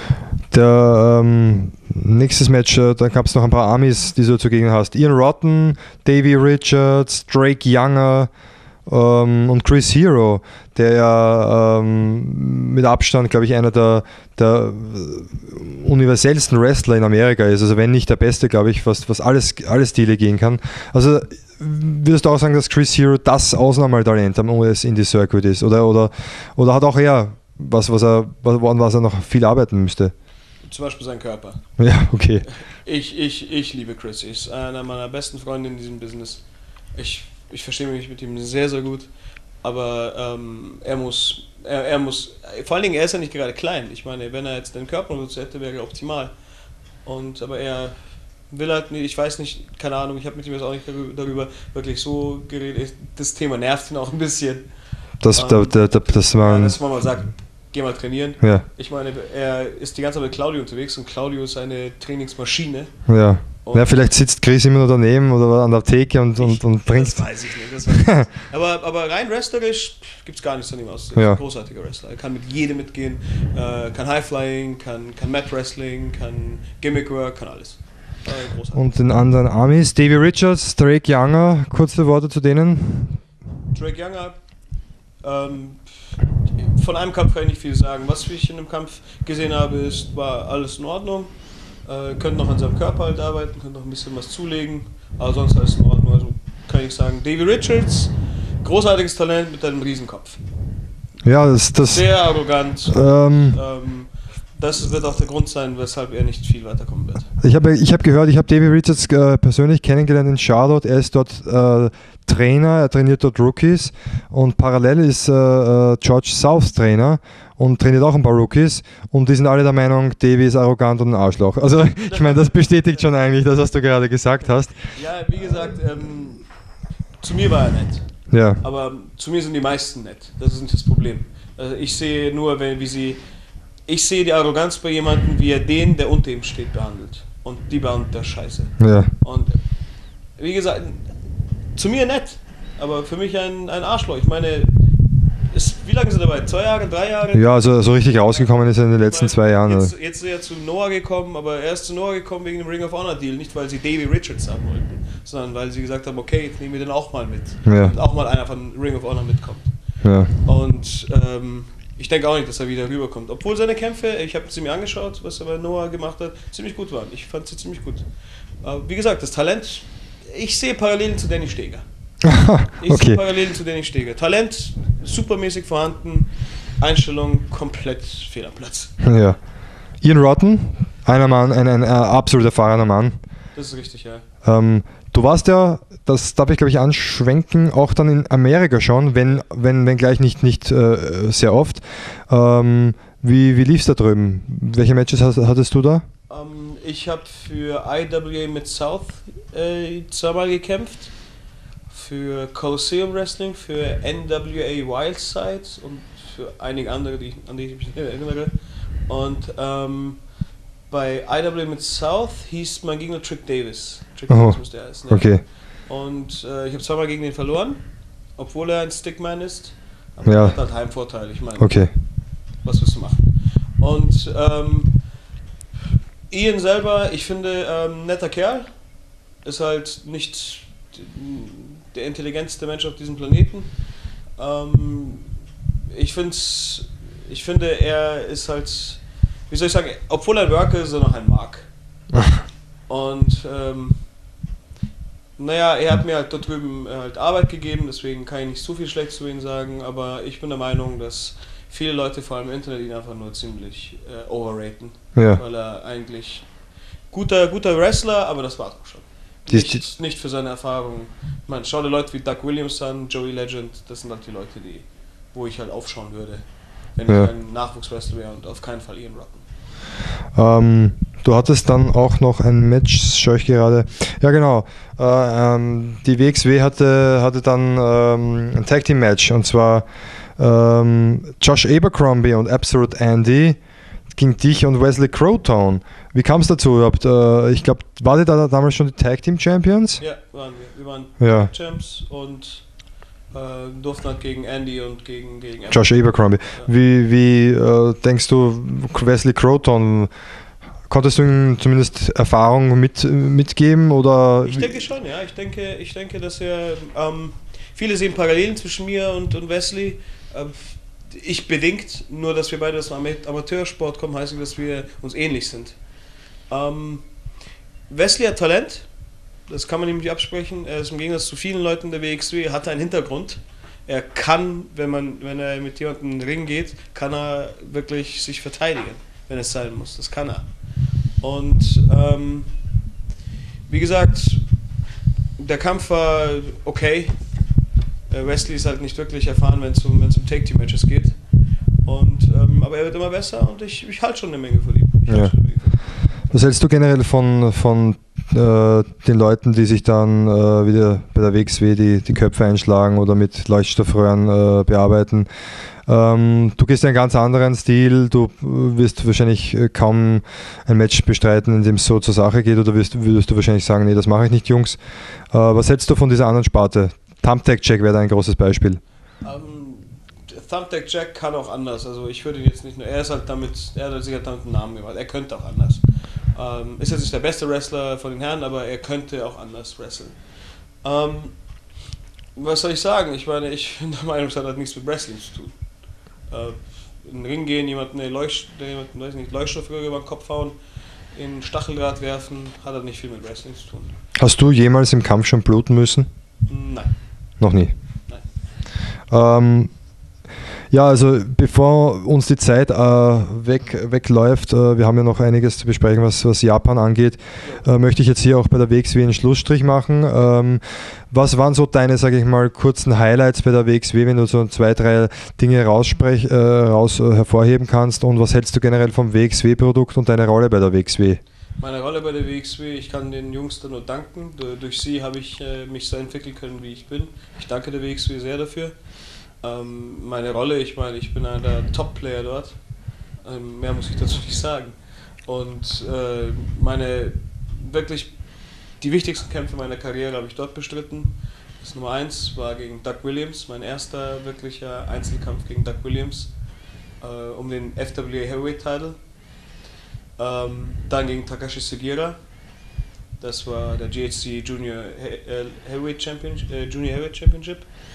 Der ähm, nächstes Match, äh, da gab es noch ein paar Amis, die du zugegen hast. Ian Rotten, Davey Richards, Drake Younger ähm, und Chris Hero, der ja ähm, mit Abstand, glaube ich, einer der, der universellsten Wrestler in Amerika ist. Also wenn nicht der Beste, glaube ich, was, was alles, alle Stile gehen kann. Also würdest du auch sagen, dass Chris Hero das Ausnahmetalent am U S Indie Circuit ist? Oder, oder, oder hat auch er was, was er, woran was er noch viel arbeiten müsste? Zum Beispiel sein Körper. Ja, okay. Ich, ich, ich liebe Chris. Er ist einer meiner besten Freunde in diesem Business. Ich, ich verstehe mich mit ihm sehr, sehr gut. Aber ähm, er muss, er, er muss, vor allen Dingen, er ist ja nicht gerade klein. Ich meine, wenn er jetzt den Körper benutzt hätte, wäre er optimal. Und, aber er will halt nicht, ich weiß nicht, keine Ahnung, ich habe mit ihm jetzt auch nicht darüber, darüber wirklich so geredet. Das Thema nervt ihn auch ein bisschen. Das, da, da, da, das man, ja, dass man mal sagt, geh mal trainieren. Ja. Ich meine, er ist die ganze Zeit mit Claudio unterwegs und Claudio ist eine Trainingsmaschine. Ja. Ja, vielleicht sitzt Chris immer noch daneben oder an der Theke und, und, ich, und trinkt. Das weiß ich nicht. Das weiß ich nicht. aber, aber rein wrestlerisch gibt es gar nichts von ihm aus. Er ist ein großartiger Wrestler. Er kann mit jedem mitgehen, äh, kann Highflying, kann, kann Mat Wrestling, kann Gimmickwork, kann alles. Äh, und den anderen Amis, Davey Richards, Drake Younger, kurze Worte zu denen. Drake Younger, ähm, von einem Kampf kann ich nicht viel sagen. Was ich in dem Kampf gesehen habe, ist, war alles in Ordnung. Äh, könnte noch an seinem Körper halt arbeiten, könnte noch ein bisschen was zulegen, aber sonst alles in Ordnung. Also kann ich sagen, Davey Richards, großartiges Talent mit einem Riesenkopf. Ja, das, das sehr arrogant. Ähm, ähm, das wird auch der Grund sein, weshalb er nicht viel weiterkommen wird. Ich habe ich hab gehört, ich habe Davey Richards äh, persönlich kennengelernt in Charlotte. Er ist dort äh, Trainer, er trainiert dort Rookies und parallel ist äh, George South Trainer und trainiert auch ein paar Rookies und die sind alle der Meinung, Davey ist arrogant und ein Arschloch. Also ich meine, das bestätigt schon eigentlich das, was du gerade gesagt hast. Ja, wie gesagt, ähm, zu mir war er nett. Ja. Aber zu mir sind die meisten nett. Das ist nicht das Problem. Also ich sehe nur, wenn, wie sie... Ich sehe die Arroganz bei jemandem, wie er den, der unter ihm steht, behandelt. Und die behandelt er scheiße. Ja. Und wie gesagt, zu mir nett, aber für mich ein, ein Arschloch. Ich meine, ist, wie lange ist er dabei? Zwei Jahre, drei Jahre? Ja, also so richtig rausgekommen ist er in den letzten meine, zwei Jahren. Jetzt, jetzt ist er zu Noah gekommen, aber er ist zu Noah gekommen wegen dem Ring of Honor Deal. Nicht, weil sie Davey Richards haben wollten, sondern weil sie gesagt haben, okay, jetzt nehmen wir den auch mal mit. Ja. Und auch mal einer von Ring of Honor mitkommt. Ja. Und ähm, ich denke auch nicht, dass er wieder rüberkommt. Obwohl seine Kämpfe, ich habe sie mir angeschaut, was er bei Noah gemacht hat, ziemlich gut waren. Ich fand sie ziemlich gut. Aber wie gesagt, das Talent, ich sehe Parallelen zu Danny Steger. Ich okay. sehe Parallelen zu Danny Steger. Talent supermäßig vorhanden, Einstellung komplett fehl am Platz. Ja. Ian Rotten, einer Mann, ein, ein, ein absolut erfahrener Mann. Das ist richtig, ja. Ähm, du warst ja, das darf ich glaube ich anschwenken, auch dann in Amerika schon, wenn, wenn, wenn gleich nicht, nicht äh, sehr oft. Ähm, wie wie lief es da drüben? Welche Matches hast, hattest du da? Um, ich habe für I W A Mid-South äh, zweimal gekämpft, für Coliseum Wrestling, für N W A Wildside und für einige andere, die, an die ich mich erinnere. Und ähm, bei I W A Mid-South hieß mein Gegner Trick Davis. Trick oh, Davis müsste er heißen. Ja. Okay. Und äh, ich habe zweimal gegen den verloren, obwohl er ein Stickman ist. Aber ja. er hat halt Heimvorteil, ich meine. Okay. Was willst du machen? Und ähm, Ian selber, ich finde, ähm, netter Kerl, ist halt nicht der intelligenteste Mensch auf diesem Planeten. Ähm, ich, find's, ich finde, er ist halt, wie soll ich sagen, obwohl er ein Worker ist, ist er noch ein Mark. Und ähm, naja, er hat mir halt dort drüben halt Arbeit gegeben, deswegen kann ich nicht so viel schlecht zu ihm sagen, aber ich bin der Meinung, dass viele Leute, vor allem im Internet, ihn einfach nur ziemlich äh, overraten. Ja. Weil er eigentlich guter, guter Wrestler, aber das war's auch schon. Nicht, nicht für seine Erfahrung. Ich meine, schau dir Leute wie Doug Williams an, Joey Legend, das sind halt die Leute, die, wo ich halt aufschauen würde, wenn ja. ich ein Nachwuchswrestler wäre und auf keinen Fall Ian Rotten. Ähm, du hattest dann auch noch ein Match, schaue ich gerade. Ja, genau. Äh, ähm, die W X W hatte, hatte dann ähm, ein Tag Team Match und zwar ähm, Josh Abercrombie und Absolute Andy gegen dich und Wesley Crowtown. Wie kam es dazu überhaupt? Äh, ich glaube, war die da damals schon die Tag Team Champions? Ja, waren wir. Wir waren Ja. Tag Champs und äh, durften halt gegen Andy und gegen, gegen Josh Abercrombie. Ja. Wie, wie äh, denkst du, Wesley Crowtown, konntest du ihm zumindest Erfahrung mit, mitgeben? Oder? Ich denke schon, ja. Ich denke, ich denke dass er. Ähm, viele sehen Parallelen zwischen mir und, und Wesley. Äh, ich bedingt, nur dass wir beide aus dem Amateursport kommen, heißt nicht, dass wir uns ähnlich sind. Ähm, Wesley hat Talent, das kann man ihm nicht absprechen. Er ist im Gegensatz zu vielen Leuten der W X W, hat einen Hintergrund. Er kann, wenn, man, wenn er mit jemandem in den Ring geht, kann er wirklich sich verteidigen, wenn es sein muss. Das kann er. Und ähm, wie gesagt, der Kampf war okay. Wesley ist halt nicht wirklich erfahren, wenn es um, um Take-Team-Matches geht. Und, ähm, aber er wird immer besser und ich, ich halte schon eine Menge von ihm. Ja. Was hältst du generell von, von äh, den Leuten, die sich dann äh, wieder bei der W X W die, die Köpfe einschlagen oder mit Leuchtstoffröhren äh, bearbeiten? Ähm, du gehst einen ganz anderen Stil, du wirst wahrscheinlich kaum ein Match bestreiten, in dem es so zur Sache geht, oder wirst, würdest du wahrscheinlich sagen, nee, das mache ich nicht, Jungs. Äh, was hältst du von dieser anderen Sparte? Thumbtack Jack wäre da ein großes Beispiel. Um, Thumbtack Jack kann auch anders, also ich würde ihn jetzt nicht nur, er ist halt damit, er hat sich halt damit einen Namen gemacht, er könnte auch anders. Ähm, ist jetzt nicht der beste Wrestler von den Herren, aber er könnte auch anders wresteln. Ähm, was soll ich sagen? Ich meine, ich bin der Meinung, es hat halt nichts mit Wrestling zu tun. Äh, in den Ring gehen, jemanden eine Leucht, jemanden, weiß nicht, Leuchtstoffröhre über den Kopf hauen, in Stacheldraht werfen, hat halt nicht viel mit Wrestling zu tun. Hast du jemals im Kampf schon bluten müssen? Nein. Noch nie? Nein. Ähm, ja, also bevor uns die Zeit äh, weg, wegläuft, äh, wir haben ja noch einiges zu besprechen, was, was Japan angeht, äh, möchte ich jetzt hier auch bei der W X W einen Schlussstrich machen. Ähm, was waren so deine, sage ich mal, kurzen Highlights bei der W X W, wenn du so zwei, drei Dinge raussprech, äh, raus äh, hervorheben kannst, und was hältst du generell vom W X W-Produkt und deine Rolle bei der W X W? Meine Rolle bei der W X W, ich kann den Jungs da nur danken. Durch sie habe ich äh, mich so entwickeln können, wie ich bin. Ich danke der W X W sehr dafür. Ähm, meine Rolle, ich meine, ich bin einer der Top-Player dort. Ähm, mehr muss ich dazu nicht sagen. Und äh, meine wirklich die wichtigsten Kämpfe meiner Karriere habe ich dort bestritten. Das Nummer eins war gegen Doug Williams, mein erster wirklicher Einzelkampf gegen Doug Williams äh, um den F W A Heavyweight Title. Ähm, dann gegen Takashi Sugiura, das war der G H C Junior Heavyweight Championship, äh, Junior Heavyweight Championship.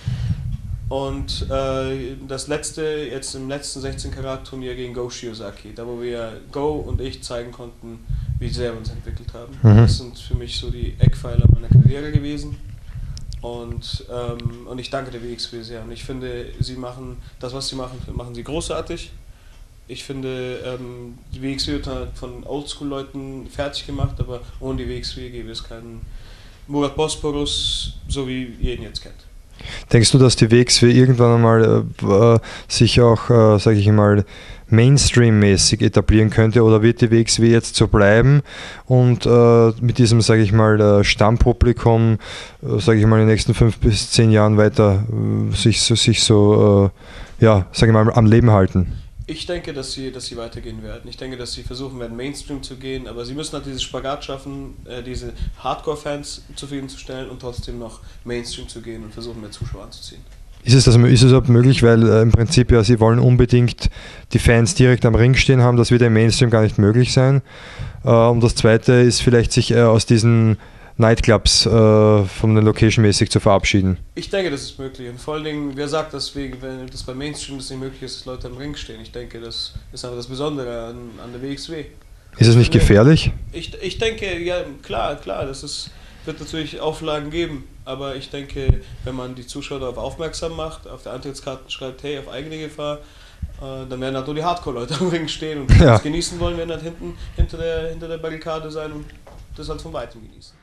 Und äh, das letzte, jetzt im letzten sechzehn Karat Turnier gegen Go Shiozaki, da wo wir Go und ich zeigen konnten, wie sehr wir uns entwickelt haben. Mhm. Das sind für mich so die Eckpfeiler meiner Karriere gewesen. Und, ähm, und ich danke der W X W sehr. Und ich finde, sie machen das, was sie machen, machen sie großartig. Ich finde, ähm, die W X W wird halt von Oldschool-Leuten fertig gemacht, aber ohne die W X W gäbe es keinen Murat Bosporus, so wie ihr ihn jetzt kennt. Denkst du, dass die W X W irgendwann einmal äh, sich auch, äh, sage ich mal, Mainstream-mäßig etablieren könnte, oder wird die W X W jetzt so bleiben und äh, mit diesem, sage ich mal, Stammpublikum, äh, sage ich mal, in den nächsten fünf bis zehn Jahren weiter äh, sich so, sich so äh, ja, sage ich mal, am Leben halten? Ich denke, dass sie, dass sie weitergehen werden. Ich denke, dass sie versuchen werden, Mainstream zu gehen, aber sie müssen halt dieses Spagat schaffen, äh, diese Hardcore-Fans zufriedenzustellen und trotzdem noch Mainstream zu gehen und versuchen, mehr Zuschauer anzuziehen. Ist es, das, ist es überhaupt möglich, weil äh, im Prinzip ja, sie wollen unbedingt die Fans direkt am Ring stehen haben, das wird im Mainstream gar nicht möglich sein. Äh, und das Zweite ist vielleicht, sich äh, aus diesen Nightclubs äh, von den Location-mäßig zu verabschieden. Ich denke, das ist möglich. Und vor allen Dingen, wer sagt, dass, wir, wenn das bei Mainstream das nicht möglich ist, dass Leute am Ring stehen? Ich denke, das ist einfach das Besondere an, an der W X W. Ist es nicht gefährlich? Ich, ich denke, ja, klar, klar, das ist, wird natürlich Auflagen geben. Aber ich denke, wenn man die Zuschauer darauf aufmerksam macht, auf der Antrittskarten schreibt, hey, auf eigene Gefahr, äh, dann werden halt nur die Hardcore-Leute am Ring stehen und die ja. das genießen wollen, werden halt hinten hinter der, hinter der Barrikade sein und das halt von weitem genießen.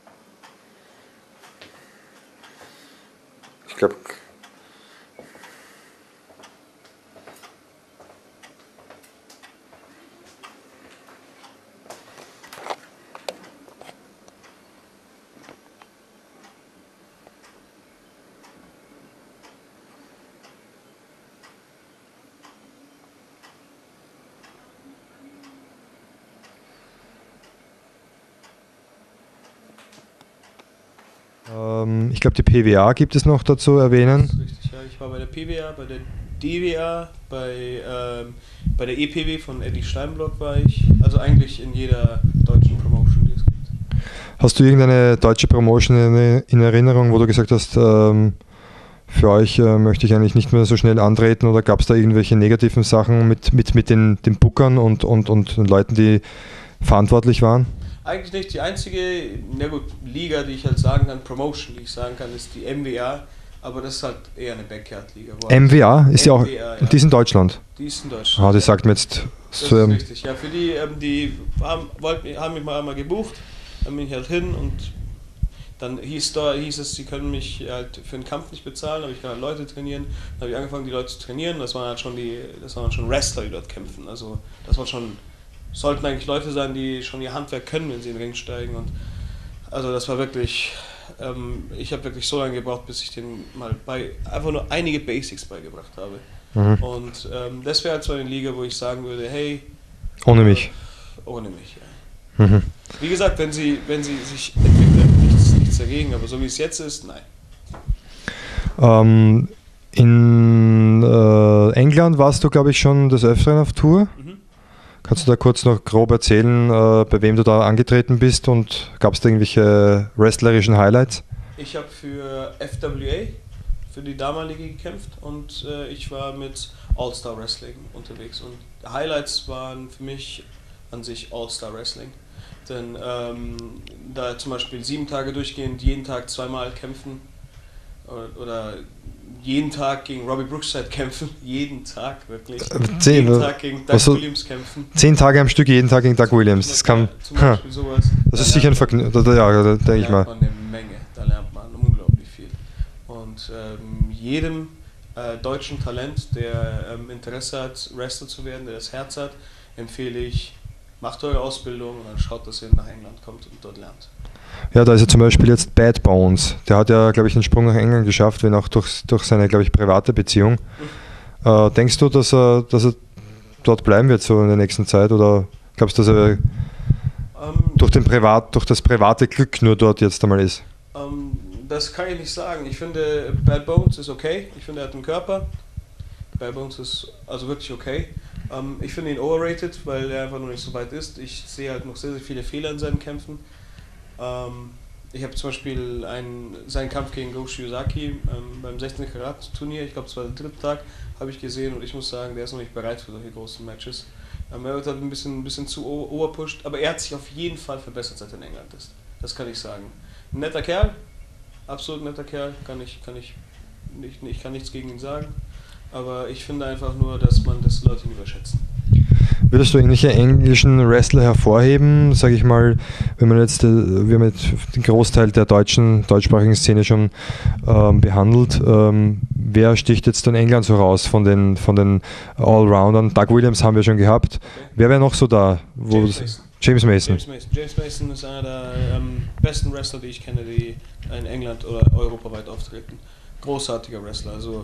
Ich glaube, Ähm, ich glaube, die P W A gibt es noch dazu erwähnen. Das ist richtig, ja. Ich war bei der P W A, bei der D W A, bei, ähm, bei der E P W von Eddie Steinblock war ich. Also eigentlich in jeder deutschen Promotion, die es gibt. Hast du irgendeine deutsche Promotion in, in Erinnerung, wo du gesagt hast, ähm, für euch äh, möchte ich eigentlich nicht mehr so schnell antreten, oder gab es da irgendwelche negativen Sachen mit, mit, mit den, den Bookern und, und, und den Leuten, die verantwortlich waren? Eigentlich nicht. Die einzige, na gut, Liga, die ich halt sagen kann, Promotion, die ich sagen kann, ist die M W A, aber das ist halt eher eine Backyard-Liga. M W A ist ja auch, M W A, ja. Die ist in Deutschland. Die ist in Deutschland. Ah, das sagt mir jetzt Das so. ist Ähm, richtig. Ja, für die, ähm, die haben, wollten, haben mich mal einmal gebucht, dann bin ich halt hin und dann hieß, da, hieß es, sie können mich halt für den Kampf nicht bezahlen, aber ich kann halt Leute trainieren. Dann habe ich angefangen, die Leute zu trainieren. Das waren halt schon die, das waren schon Wrestler, die dort kämpfen. Also das waren schon, sollten eigentlich Leute sein, die schon ihr Handwerk können, wenn sie in den Ring steigen. Und also das war wirklich, ähm, ich habe wirklich so lange gebraucht, bis ich den mal bei einfach nur einige Basics beigebracht habe. mhm. Und ähm, das wäre halt so eine Liga, wo ich sagen würde, hey, Ohne mich. Äh, ohne mich, ja. Mhm. Wie gesagt, wenn sie, wenn sie sich entwickeln, nichts, nichts dagegen, aber so wie es jetzt ist, nein. Ähm, in äh, England warst du, glaube ich, schon des Öfteren auf Tour. Mhm. Kannst du da kurz noch grob erzählen, äh, bei wem du da angetreten bist, und gab es da irgendwelche wrestlerischen Highlights? Ich habe für F W A, für die damalige gekämpft, und äh, ich war mit All-Star Wrestling unterwegs. Und Highlights waren für mich an sich All-Star Wrestling. Denn ähm, da zum Beispiel sieben Tage durchgehend, jeden Tag zweimal kämpfen oder, oder jeden Tag gegen Robbie Brookside kämpfen, jeden Tag wirklich, Zehn, jeden Tag gegen Doug also Williams kämpfen. Zehn Tage am Stück, jeden Tag gegen Doug Williams. Das kann, Zum Beispiel sowas. das ist sicher ein Vergnügen. Ja, da denke ich mal. Da lernt man eine Menge, da lernt man unglaublich viel. Und ähm, jedem äh, deutschen Talent, der ähm, Interesse hat, Wrestler zu werden, der das Herz hat, empfehle ich, macht eure Ausbildung und dann schaut, dass ihr nach England kommt und dort lernt. Ja, da ist ja zum Beispiel jetzt Bad Bones. Der hat ja, glaube ich, einen Sprung nach England geschafft, wenn auch durch, durch seine, glaube ich, private Beziehung. Mhm. Äh, denkst du, dass er, dass er dort bleiben wird so in der nächsten Zeit, oder glaubst du, dass er ähm, durch, den Privat, durch das private Glück nur dort jetzt einmal ist? Ähm, das kann ich nicht sagen. Ich finde, Bad Bones ist okay. Ich finde, er hat einen Körper. Bad Bones ist also wirklich okay. Ähm, ich finde ihn overrated, weil er einfach noch nicht so weit ist. Ich sehe halt noch sehr, sehr viele Fehler in seinen Kämpfen. Ähm, ich habe zum Beispiel einen, seinen Kampf gegen Go Shiozaki ähm, beim sechzehn Karat Turnier, ich glaube es war der dritte Tag, habe ich gesehen, und ich muss sagen, der ist noch nicht bereit für solche großen Matches. Ähm, er wird halt ein bisschen, ein bisschen zu overpushed, aber er hat sich auf jeden Fall verbessert, seit er in England ist. Das kann ich sagen. Ein netter Kerl, absolut netter Kerl, kann ich, kann ich, nicht, ich kann nichts gegen ihn sagen, aber ich finde einfach nur, dass man das Leute ihn überschätzen. Würdest du irgendwelche englischen Wrestler hervorheben, sage ich mal, wenn man jetzt, wir haben jetzt den Großteil der deutschen, deutschsprachigen Szene schon ähm, behandelt, ähm, wer sticht jetzt in England so raus von den, von den Allroundern? Doug Williams haben wir schon gehabt. Okay. Wer wäre noch so da? Wo James Mason. James Mason. James Mason. James Mason ist einer der ähm, besten Wrestler, die ich kenne, die in England oder europaweit auftreten. Großartiger Wrestler. Also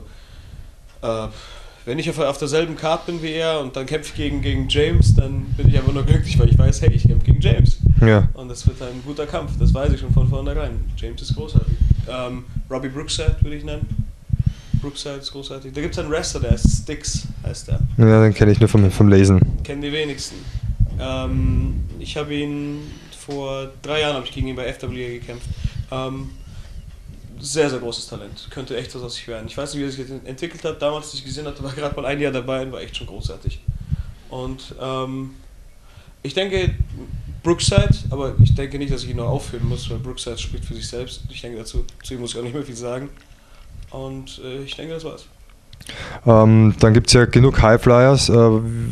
äh, wenn ich auf, auf derselben Card bin wie er und dann kämpfe ich gegen, gegen James, dann bin ich einfach nur glücklich, weil ich weiß, hey, ich kämpfe gegen James. Ja. Und das wird ein guter Kampf, das weiß ich schon von vornherein. James ist großartig. Ähm, Robbie Brookside würde ich nennen. Brookside ist großartig. Da gibt es einen Wrestler, der heißt Styx, heißt der. Ja, den kenne ich nur vom, vom Lesen. Kennen die wenigsten. Ähm, ich habe ihn vor drei Jahren habe ich gegen ihn bei F W A gekämpft. Ähm, sehr, sehr großes Talent. Könnte echt was aus sich werden. Ich weiß nicht, wie er sich jetzt entwickelt hat. Damals, als ich gesehen hatte, war gerade mal ein Jahr dabei und war echt schon großartig. Und ähm, ich denke, Brookside, aber ich denke nicht, dass ich ihn noch aufführen muss, weil Brookside spricht für sich selbst. Ich denke, dazu zu ihm muss ich auch nicht mehr viel sagen. Und äh, ich denke, das war's. Ähm, dann gibt es ja genug Highflyers, äh,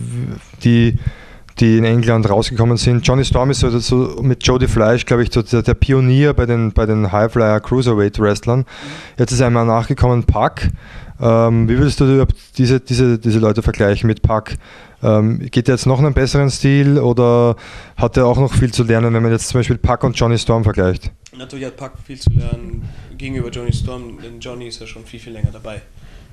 die die in England rausgekommen sind. Johnny Storm ist so, so mit Jody Fleisch, glaube ich, so der, der Pionier bei den, bei den Highflyer Cruiserweight Wrestlern. Mhm. Jetzt ist einmal nachgekommen Pac. Ähm, wie würdest du überhaupt diese, diese, diese Leute vergleichen mit Pac? Ähm, geht der jetzt noch einen besseren Stil oder hat er auch noch viel zu lernen, wenn man jetzt zum Beispiel Pac und Johnny Storm vergleicht? Natürlich hat Pac viel zu lernen gegenüber Johnny Storm, denn Johnny ist ja schon viel, viel länger dabei.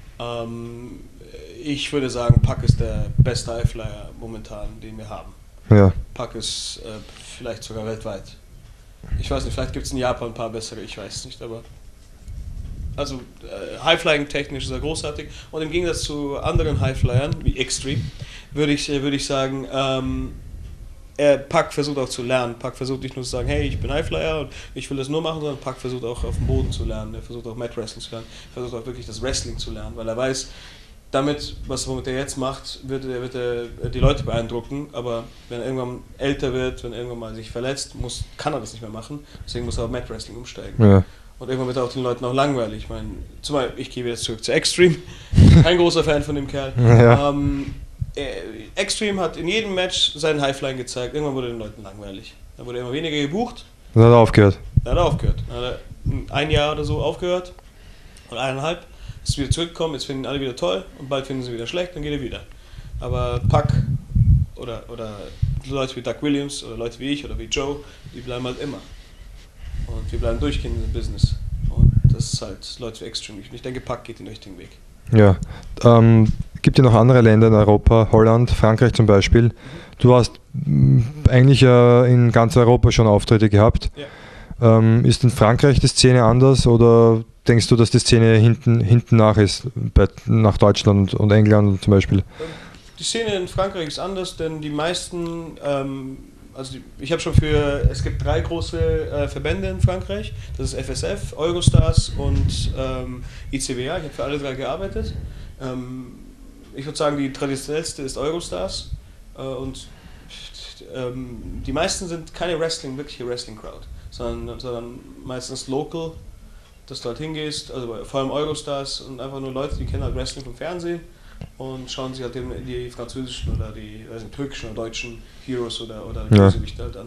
Ähm, ich würde sagen, Pac ist der beste Highflyer momentan, den wir haben. Ja. Pac ist äh, vielleicht sogar weltweit. Ich weiß nicht, vielleicht gibt es in Japan ein paar bessere, ich weiß nicht, aber also äh, Highflying technisch ist er großartig und im Gegensatz zu anderen Highflyern wie Extreme würde ich, würde ich sagen, ähm, er, Puck versucht auch zu lernen. Puck versucht nicht nur zu sagen, hey, ich bin Highflyer und ich will das nur machen, sondern Puck versucht auch auf dem Boden zu lernen, er versucht auch Mat Wrestling zu lernen, er versucht auch wirklich das Wrestling zu lernen, weil er weiß, damit, was er jetzt macht, wird er, wird er die Leute beeindrucken, aber wenn er irgendwann älter wird, wenn er irgendwann mal sich verletzt, muss, kann er das nicht mehr machen, deswegen muss er auf Mat Wrestling umsteigen. Ja. Und irgendwann wird auch den Leuten auch langweilig. Ich meine, zum Beispiel, ich gehe jetzt zurück zu Extreme, kein großer Fan von dem Kerl. Ja. Ähm, Extreme hat in jedem Match seinen Highflying gezeigt, irgendwann wurde den Leuten langweilig. Dann wurde immer weniger gebucht. Dann hat er aufgehört. Dann hat er aufgehört. Dann hat er ein Jahr oder so aufgehört, oder eineinhalb. Ist wieder zurückgekommen, jetzt finden ihn alle wieder toll und bald finden sie wieder schlecht, dann geht er wieder. Aber Puck oder, oder Leute wie Doug Williams oder Leute wie ich oder wie Joe, die bleiben halt immer. Und wir bleiben durchgehend im Business. Und das ist halt Leute wie Extreme. Ich denke, Puck geht den richtigen Weg. Ja, ähm, gibt ja noch andere Länder in Europa, Holland, Frankreich zum Beispiel. Mhm. Du hast mh, eigentlich äh, in ganz Europa schon Auftritte gehabt. Ja. Ähm, ist in Frankreich die Szene anders oder denkst du, dass die Szene hinten, hinten nach ist, bei, nach Deutschland und England zum Beispiel? Die Szene in Frankreich ist anders, denn die meisten, ähm, also die, ich habe schon für, es gibt drei große äh, Verbände in Frankreich, das ist F S F, Eurostars und ähm, I C W A, ich habe für alle drei gearbeitet. Ähm, ich würde sagen, die traditionellste ist Eurostars äh, und ähm, die meisten sind keine Wrestling, wirkliche Wrestling-Crowd, sondern, sondern meistens local, dass du halt hingehst, also vor allem Eurostars und einfach nur Leute, die kennen halt Wrestling vom Fernsehen und schauen sich halt die, die französischen oder die weiß nicht, türkischen oder deutschen Heroes oder, oder die Bösewichte halt an.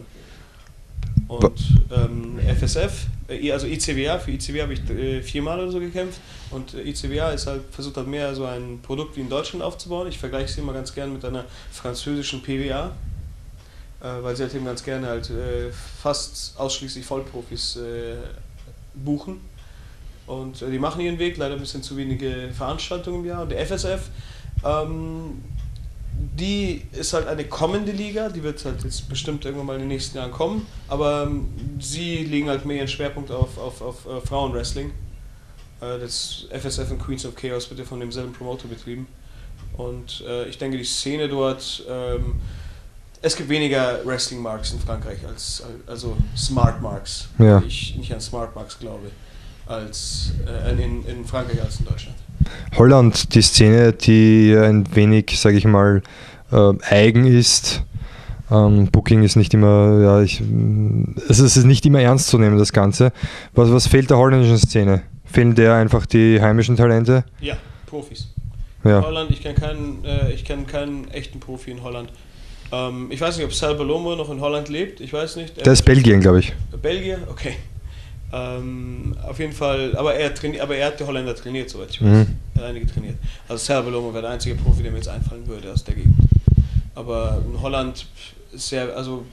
Und ähm, F S F, also I C W A, für I C W A habe ich äh, viermal oder so gekämpft und äh, I C W A ist halt, versucht halt mehr so ein Produkt wie in Deutschland aufzubauen. Ich vergleiche sie immer ganz gerne mit einer französischen P W A, äh, weil sie halt eben ganz gerne halt äh, fast ausschließlich Vollprofis äh, buchen. Und äh, die machen ihren Weg, leider ein bisschen zu wenige Veranstaltungen im Jahr. Und der F S F, ähm, die ist halt eine kommende Liga, die wird halt jetzt bestimmt irgendwann mal in den nächsten Jahren kommen, aber ähm, sie legen halt mehr ihren Schwerpunkt auf, auf, auf äh, Frauenwrestling. Äh, das F S F und Queens of Chaos wird ja von demselben Promoter betrieben. Und äh, ich denke, die Szene dort, ähm, es gibt weniger Wrestling-Marks in Frankreich als, also Smart-Marks, ja. weil ich nicht an Smart-Marks glaube. als äh, in, in Frankreich als in Deutschland. Holland, die Szene, die ein wenig, sage ich mal, äh, eigen ist. Ähm, Booking ist nicht immer, ja, ich, es ist nicht immer ernst zu nehmen, das Ganze. Was, was fehlt der holländischen Szene? Fehlen der einfach die heimischen Talente? Ja, Profis. Ja. Holland, ich kenne keinen, äh, ich kenn keinen echten Profi in Holland. Ähm, ich weiß nicht, ob Sal Balomo noch in Holland lebt, ich weiß nicht. Der ist Belgien, glaube ich. Belgier? Okay. Ähm, auf jeden Fall, aber er, traini- aber er hat die Holländer trainiert, soweit ich weiß. Mhm. Er hat einige trainiert. Also Sal Balomo wäre der einzige Profi, der mir jetzt einfallen würde aus der Gegend. Aber in Holland ist sehr, also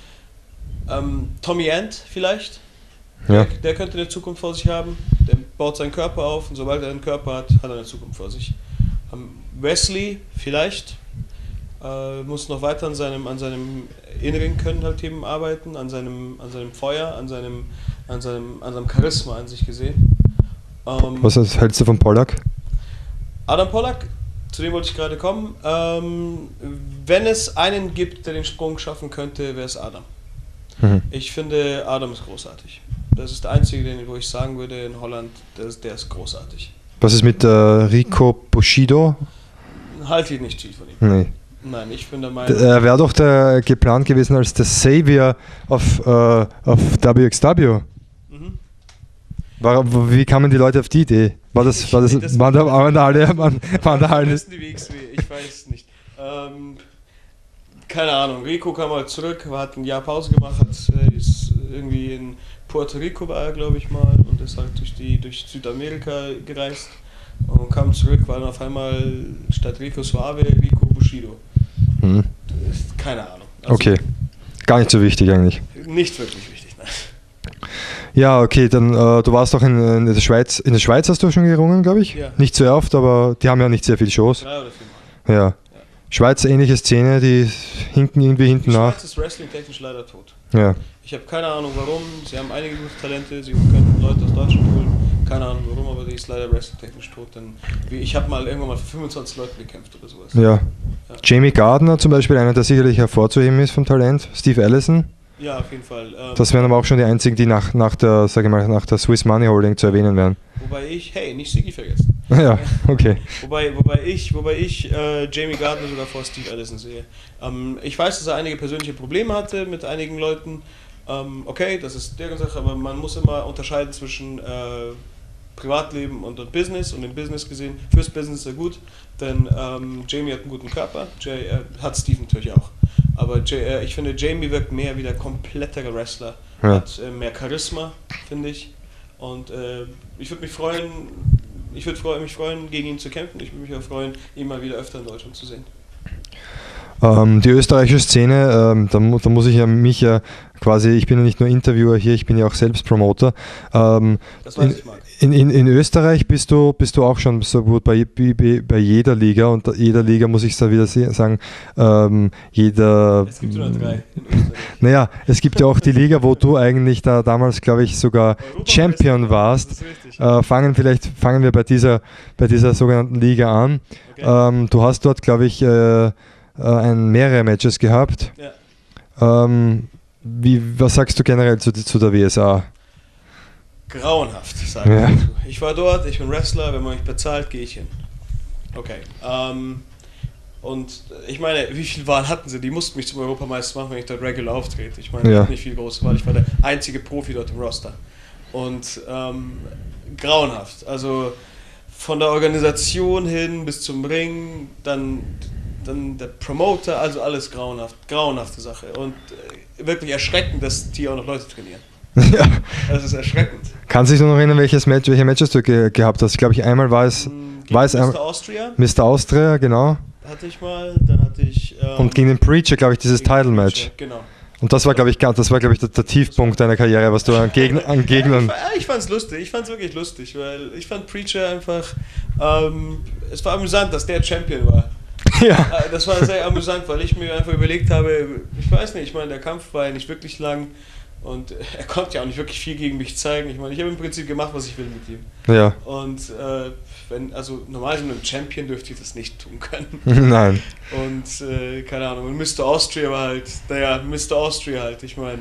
ähm, Tommy End vielleicht, ja. der, der könnte eine Zukunft vor sich haben. Der baut seinen Körper auf und sobald er einen Körper hat, hat er eine Zukunft vor sich. Ähm, Wesley vielleicht, äh, muss noch weiter an seinem, an seinem inneren Können halt eben arbeiten, an seinem, an seinem Feuer, an seinem, an seinem, an seinem Charisma an sich gesehen. Ähm, Was hältst du von Pollack? Adam Pollack, zu dem wollte ich gerade kommen. Ähm, wenn es einen gibt, der den Sprung schaffen könnte, wäre es Adam. Mhm. Ich finde, Adam ist großartig. Das ist der einzige, den, wo ich sagen würde, in Holland, der ist, der ist großartig. Was ist mit äh, Rico Bushido? Halte ich nicht viel von ihm. Nee. Nein, ich finde meine... Er wäre doch der, geplant gewesen als der Savior auf, äh, auf W X W. Mhm. War, wie kamen die Leute auf die Idee? War das, ich, war das, das waren, da, waren da alle? Waren, waren da alle? Die W X W, ich weiß nicht. Ähm, keine Ahnung, Rico kam mal zurück, hat ein Jahr Pause gemacht, hat, ist irgendwie in Puerto Rico war er, glaube ich mal, und ist halt durch, die, durch Südamerika gereist und kam zurück, war dann auf einmal statt Rico Suave Rico Bushido. Hm. Keine Ahnung. Also okay, gar nicht so wichtig eigentlich. Nicht wirklich wichtig, nein. Ja, okay, dann äh, du warst doch in, in der Schweiz. In der Schweiz hast du schon gerungen, glaube ich? Ja. Nicht sehr oft, aber die haben ja nicht sehr viele Shows. Drei oder viermal. Ja. Schweiz ähnliche Szene, die hinken irgendwie hinten Die nach. Schweiz ist wrestling-technisch leider tot. Ja. Ich habe keine Ahnung warum, sie haben einige gute Talente, sie können Leute aus Deutschland holen, keine Ahnung warum, aber die ist leider wrestling-technisch tot. Denn wie, ich habe mal irgendwann mal für fünfundzwanzig Leuten gekämpft oder sowas. Ja. Ja. Jamie Gardner zum Beispiel, einer, der sicherlich hervorzuheben ist vom Talent. Steve Allison. Ja, auf jeden Fall. Ähm, Das wären aber auch schon die einzigen, die nach, nach der, sag ich mal, nach der Swiss Money Holding zu erwähnen wären. Wobei ich, hey, nicht Siggy vergessen. Ja, okay. Wobei, wobei ich, wobei ich äh, Jamie Gardner sogar vor Steve Allison sehe. Ähm, ich weiß, dass er einige persönliche Probleme hatte mit einigen Leuten. Ähm, okay, das ist deren Sache, aber man muss immer unterscheiden zwischen äh, Privatleben und, und Business. Und in Business gesehen, fürs Business ist er gut, denn ähm, Jamie hat einen guten Körper, Jay, äh, hat Steve natürlich auch. Aber Jay, äh, ich finde, Jamie wirkt mehr wie der komplettere Wrestler, Ja. hat äh, mehr Charisma, finde ich. Und äh, ich würde mich freuen, ich würde freu, mich freuen, gegen ihn zu kämpfen. Ich würde mich auch freuen, ihn mal wieder öfter in Deutschland zu sehen. Ähm, die österreichische Szene, ähm, da, mu- da muss ich ja mich ja quasi, ich bin ja nicht nur Interviewer hier, ich bin ja auch selbst Promoter. Ähm, Das weiß in, ich, Marc. in, in, in Österreich bist du, bist du auch schon so gut bei, bei, bei jeder Liga, und jeder Liga muss ich da wieder se- sagen, ähm, jeder... Es gibt nur noch drei in Österreich. Naja, es gibt ja auch die Liga, wo du eigentlich da damals, glaube ich, sogar Europa Champion Das warst. ist richtig. Äh, fangen vielleicht fangen wir bei dieser, bei dieser sogenannten Liga an. Okay. Ähm, du hast dort, glaube ich, äh, äh, ein, mehrere Matches gehabt. Ja. Ähm, wie, was sagst du generell zu, zu der W S A? Grauenhaft, sage Ja. ich dazu. Ich war dort, ich bin Wrestler, wenn man mich bezahlt, gehe ich hin. Okay. Ähm, und ich meine, wie viel Wahl hatten sie? Die mussten mich zum Europameister machen, wenn ich dort regular auftrete. Ich meine, Ja. nicht viel große Wahl. Ich war der einzige Profi dort im Roster. Und ähm, grauenhaft. Also von der Organisation hin bis zum Ring, dann, dann der Promoter, also alles grauenhaft. Grauenhafte Sache. Und äh, wirklich erschreckend, dass die auch noch Leute trainieren. Ja. Das ist erschreckend. Kannst du dich noch erinnern, welches Match, welche Matches du ge gehabt hast? Ich glaube, ich einmal war es Gegen war es ein- Mister Austria Mister Austria, genau. hatte ich mal, dann hatte ich... Ähm, Und gegen den Preacher, glaube ich, dieses gegen Title-Match. Genau. Und das war, glaube ich, ganz- das war, glaube ich, der, der Tiefpunkt deiner Karriere, was du an, Gegn an Gegnern... Ja, ich, ich fand es lustig, ich fand es wirklich lustig, weil ich fand Preacher einfach... Ähm, es war amüsant, dass der Champion war. Ja. Äh, Das war sehr amüsant, weil ich mir einfach überlegt habe, ich weiß nicht, ich meine, der Kampf war ja nicht wirklich lang und er konnte ja auch nicht wirklich viel gegen mich zeigen. Ich meine, ich habe im Prinzip gemacht, was ich will mit ihm. Ja. Und äh, wenn, also normal so einem Champion dürfte ich das nicht tun können. Nein. Und äh, keine Ahnung, und Mister Austria war halt, naja, Mister Austria halt, ich meine,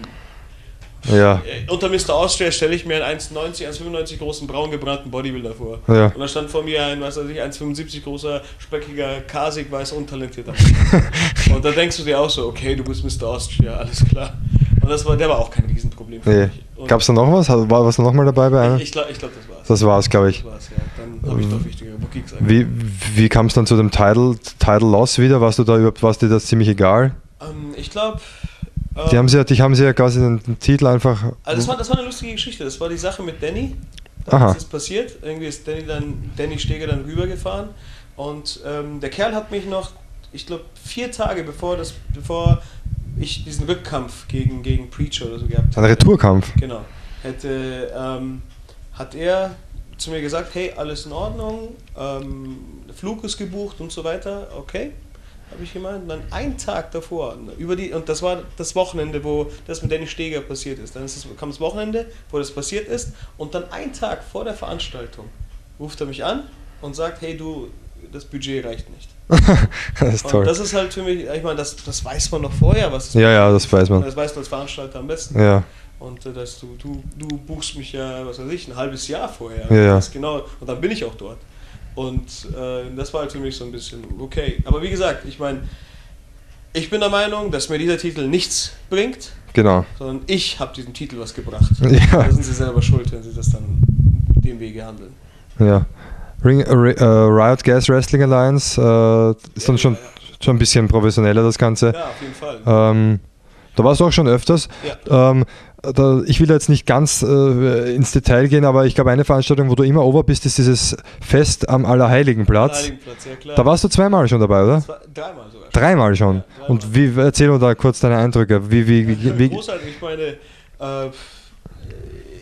Ja. äh, unter Mister Austria stelle ich mir einen eins neunzig, eins fünfundneunzig großen, braun gebrannten Bodybuilder vor. Ja. Und da stand vor mir ein, was weiß ich, eins fünfundsiebzig großer, speckiger, kasig, weiß, untalentierter. Und da denkst du dir auch so, okay, du bist Mister Austria, alles klar. Und das war, der war auch kein Riesenproblem für Nee. mich. Und Gab es da noch was? War was noch mal dabei bei einer? ich ich glaube, ich glaub, das war's. Das war's, glaube ich. Das war's, ja. Dann habe ich doch wichtigere Gigs eigentlich. Wie, wie kam es dann zu dem Title, Title Loss wieder? Warst du da überhaupt, warst dir das ziemlich egal? Ähm, ich glaube... Die haben sie ja, dich haben sie ja quasi den, den Titel einfach. Also das war, das war eine lustige Geschichte. Das war die Sache mit Danny. Aha. Das ist passiert. Irgendwie ist Danny dann Danny Steger dann rübergefahren und ähm, der Kerl hat mich noch, ich glaube vier Tage bevor das, bevor ich diesen Rückkampf gegen gegen Preacher oder so gehabt Ein habe. Retourkampf. Genau. Hätte ähm, hat er zu mir gesagt, hey, alles in Ordnung, ähm, der Flug ist gebucht und so weiter. Okay. Habe ich gemeint. Und dann einen Tag davor, über die, und das war das Wochenende, wo das mit Danny Steger passiert ist. Dann ist es, kam das Wochenende, wo das passiert ist, und dann einen Tag vor der Veranstaltung ruft er mich an und sagt, hey du, das Budget reicht nicht. Das ist Und toll. das ist halt für mich, ich meine, das, das weiß man noch vorher, was das Ja, ja, das weiß man. Das weißt du als Veranstalter am besten. Ja. Und äh, dass du, du, du buchst mich ja, was weiß ich, ein halbes Jahr vorher. Ja, ja. Das genau, und dann bin ich auch dort. Und äh, das war halt für mich so ein bisschen okay. Aber wie gesagt, ich meine, ich bin der Meinung, dass mir dieser Titel nichts bringt, Genau. sondern ich habe diesem Titel was gebracht. Ja. Da sind sie selber schuld, wenn sie das dann dem Wege handeln. Ja. Ring, äh, Riot Gas Wrestling Alliance äh, ist dann Ja, schon, ja, ja. schon ein bisschen professioneller, das Ganze. Ja, auf jeden Fall. Ähm, da warst du auch schon öfters. Ja. Ähm, da, ich will jetzt nicht ganz äh, ins Detail gehen, aber ich glaube, eine Veranstaltung, wo du immer over bist, ist dieses Fest am Allerheiligenplatz. Heiligenplatz, ja klar. Da warst du zweimal schon dabei, oder? Das war dreimal sogar. Dreimal schon. Ja, dreimal. Und wie, erzähl uns da kurz deine Eindrücke. Wie, wie, wie, wie, Großartig, ich meine, äh,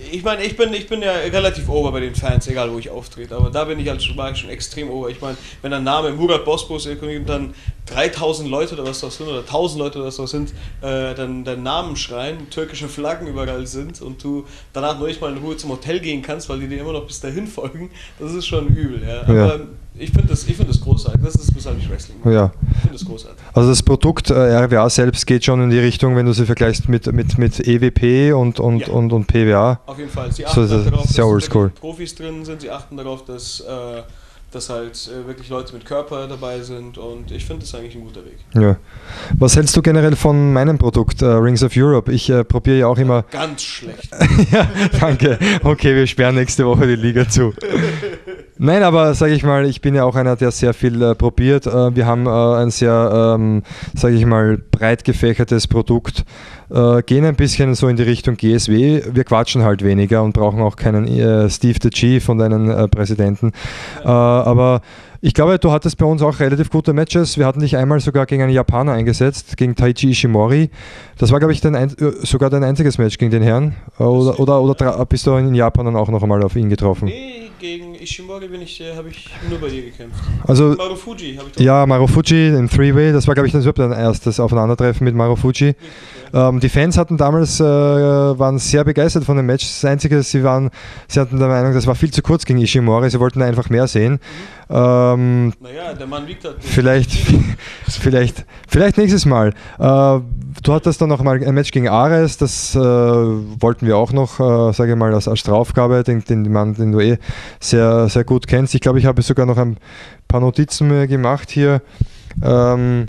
ich meine, ich bin, ich bin ja relativ over bei den Fans, egal wo ich auftrete, aber da bin ich halt schon, war ich schon extrem over. Ich meine, wenn der Name Murat Bosporus und dann dreitausend Leute oder was das sind, oder tausend Leute oder was das sind, äh, dann deinen Namen schreien, türkische Flaggen überall sind und du danach noch nicht mal in Ruhe zum Hotel gehen kannst, weil die dir immer noch bis dahin folgen, das ist schon übel. Ja. Aber ja. ich finde das, find das großartig, das ist weshalb ich Wrestling mache. Ja. Ich finde das großartig. Also das Produkt äh, R W A selbst geht schon in die Richtung, wenn du sie vergleichst mit, mit, mit E W P und, und, ja. und, und P W A. Auf jeden Fall. Sie achten so, halt darauf, dass oldschool. Profis drin sind, sie achten darauf, dass, äh, dass halt äh, wirklich Leute mit Körper dabei sind und ich finde das eigentlich ein guter Weg. Ja. Was hältst du generell von meinem Produkt, äh, Rings of Europe? Ich äh, probiere ja auch immer... Ganz schlecht. Ja, danke. Okay, wir sperren nächste Woche die Liga zu. Nein, aber sage ich mal, ich bin ja auch einer, der sehr viel äh, probiert. Äh, wir haben äh, ein sehr, ähm, sage ich mal, breit gefächertes Produkt. Äh, gehen ein bisschen so in die Richtung G S W. Wir quatschen halt weniger und brauchen auch keinen äh, Steve the Chief und einen äh, Präsidenten. Ja. Äh, aber ich glaube, du hattest bei uns auch relativ gute Matches. Wir hatten dich einmal sogar gegen einen Japaner eingesetzt, gegen Taichi Ishimori. Das war, glaube ich, dein ein, sogar dein einziges Match gegen den Herrn. Oder, oder, oder bist du in Japan dann auch noch einmal auf ihn getroffen? Nee, gegen Ishimori bin ich, äh, habe ich nur bei dir gekämpft. Also, Marufuji habe ich doch. Ja, Marufuji im Three-Way. Das war, glaube ich, das dein erstes Aufeinandertreffen mit Marufuji. Richtig, ja. ähm, die Fans hatten damals, äh, waren sehr begeistert von dem Match. Das Einzige, sie waren, sie hatten der Meinung, das war viel zu kurz gegen Ishimori. Sie wollten einfach mehr sehen. Mhm. Ähm, naja, der Mann wiegt halt nicht. Vielleicht, vielleicht, vielleicht nächstes Mal. Äh, du hattest dann noch mal ein Match gegen Ares, das äh, wollten wir auch noch, äh, sage ich mal, als, als Strafaufgabe, den, den Mann, den du eh sehr, sehr gut kennst. Ich glaube, ich habe sogar noch ein paar Notizen mir gemacht hier. Ähm,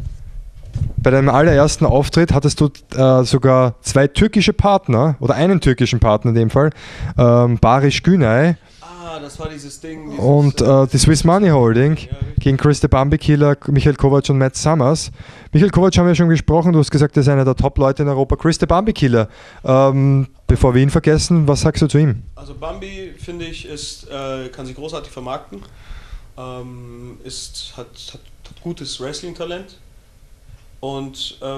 bei deinem allerersten Auftritt hattest du äh, sogar zwei türkische Partner, oder einen türkischen Partner in dem Fall, ähm, Barış Günay. Das war dieses Ding. Dieses, und äh, die Swiss Money Holding ja, gegen Chris the Bambi Killer, Michael Kovac und Matt Summers. Michael Kovac haben wir schon gesprochen, du hast gesagt, er ist einer der Top-Leute in Europa. Chris the Bambi Killer, ähm, bevor wir ihn vergessen, was sagst du zu ihm? Also Bambi, finde ich, ist, äh, kann sich großartig vermarkten, ähm, ist, hat, hat, hat gutes Wrestling-Talent und äh,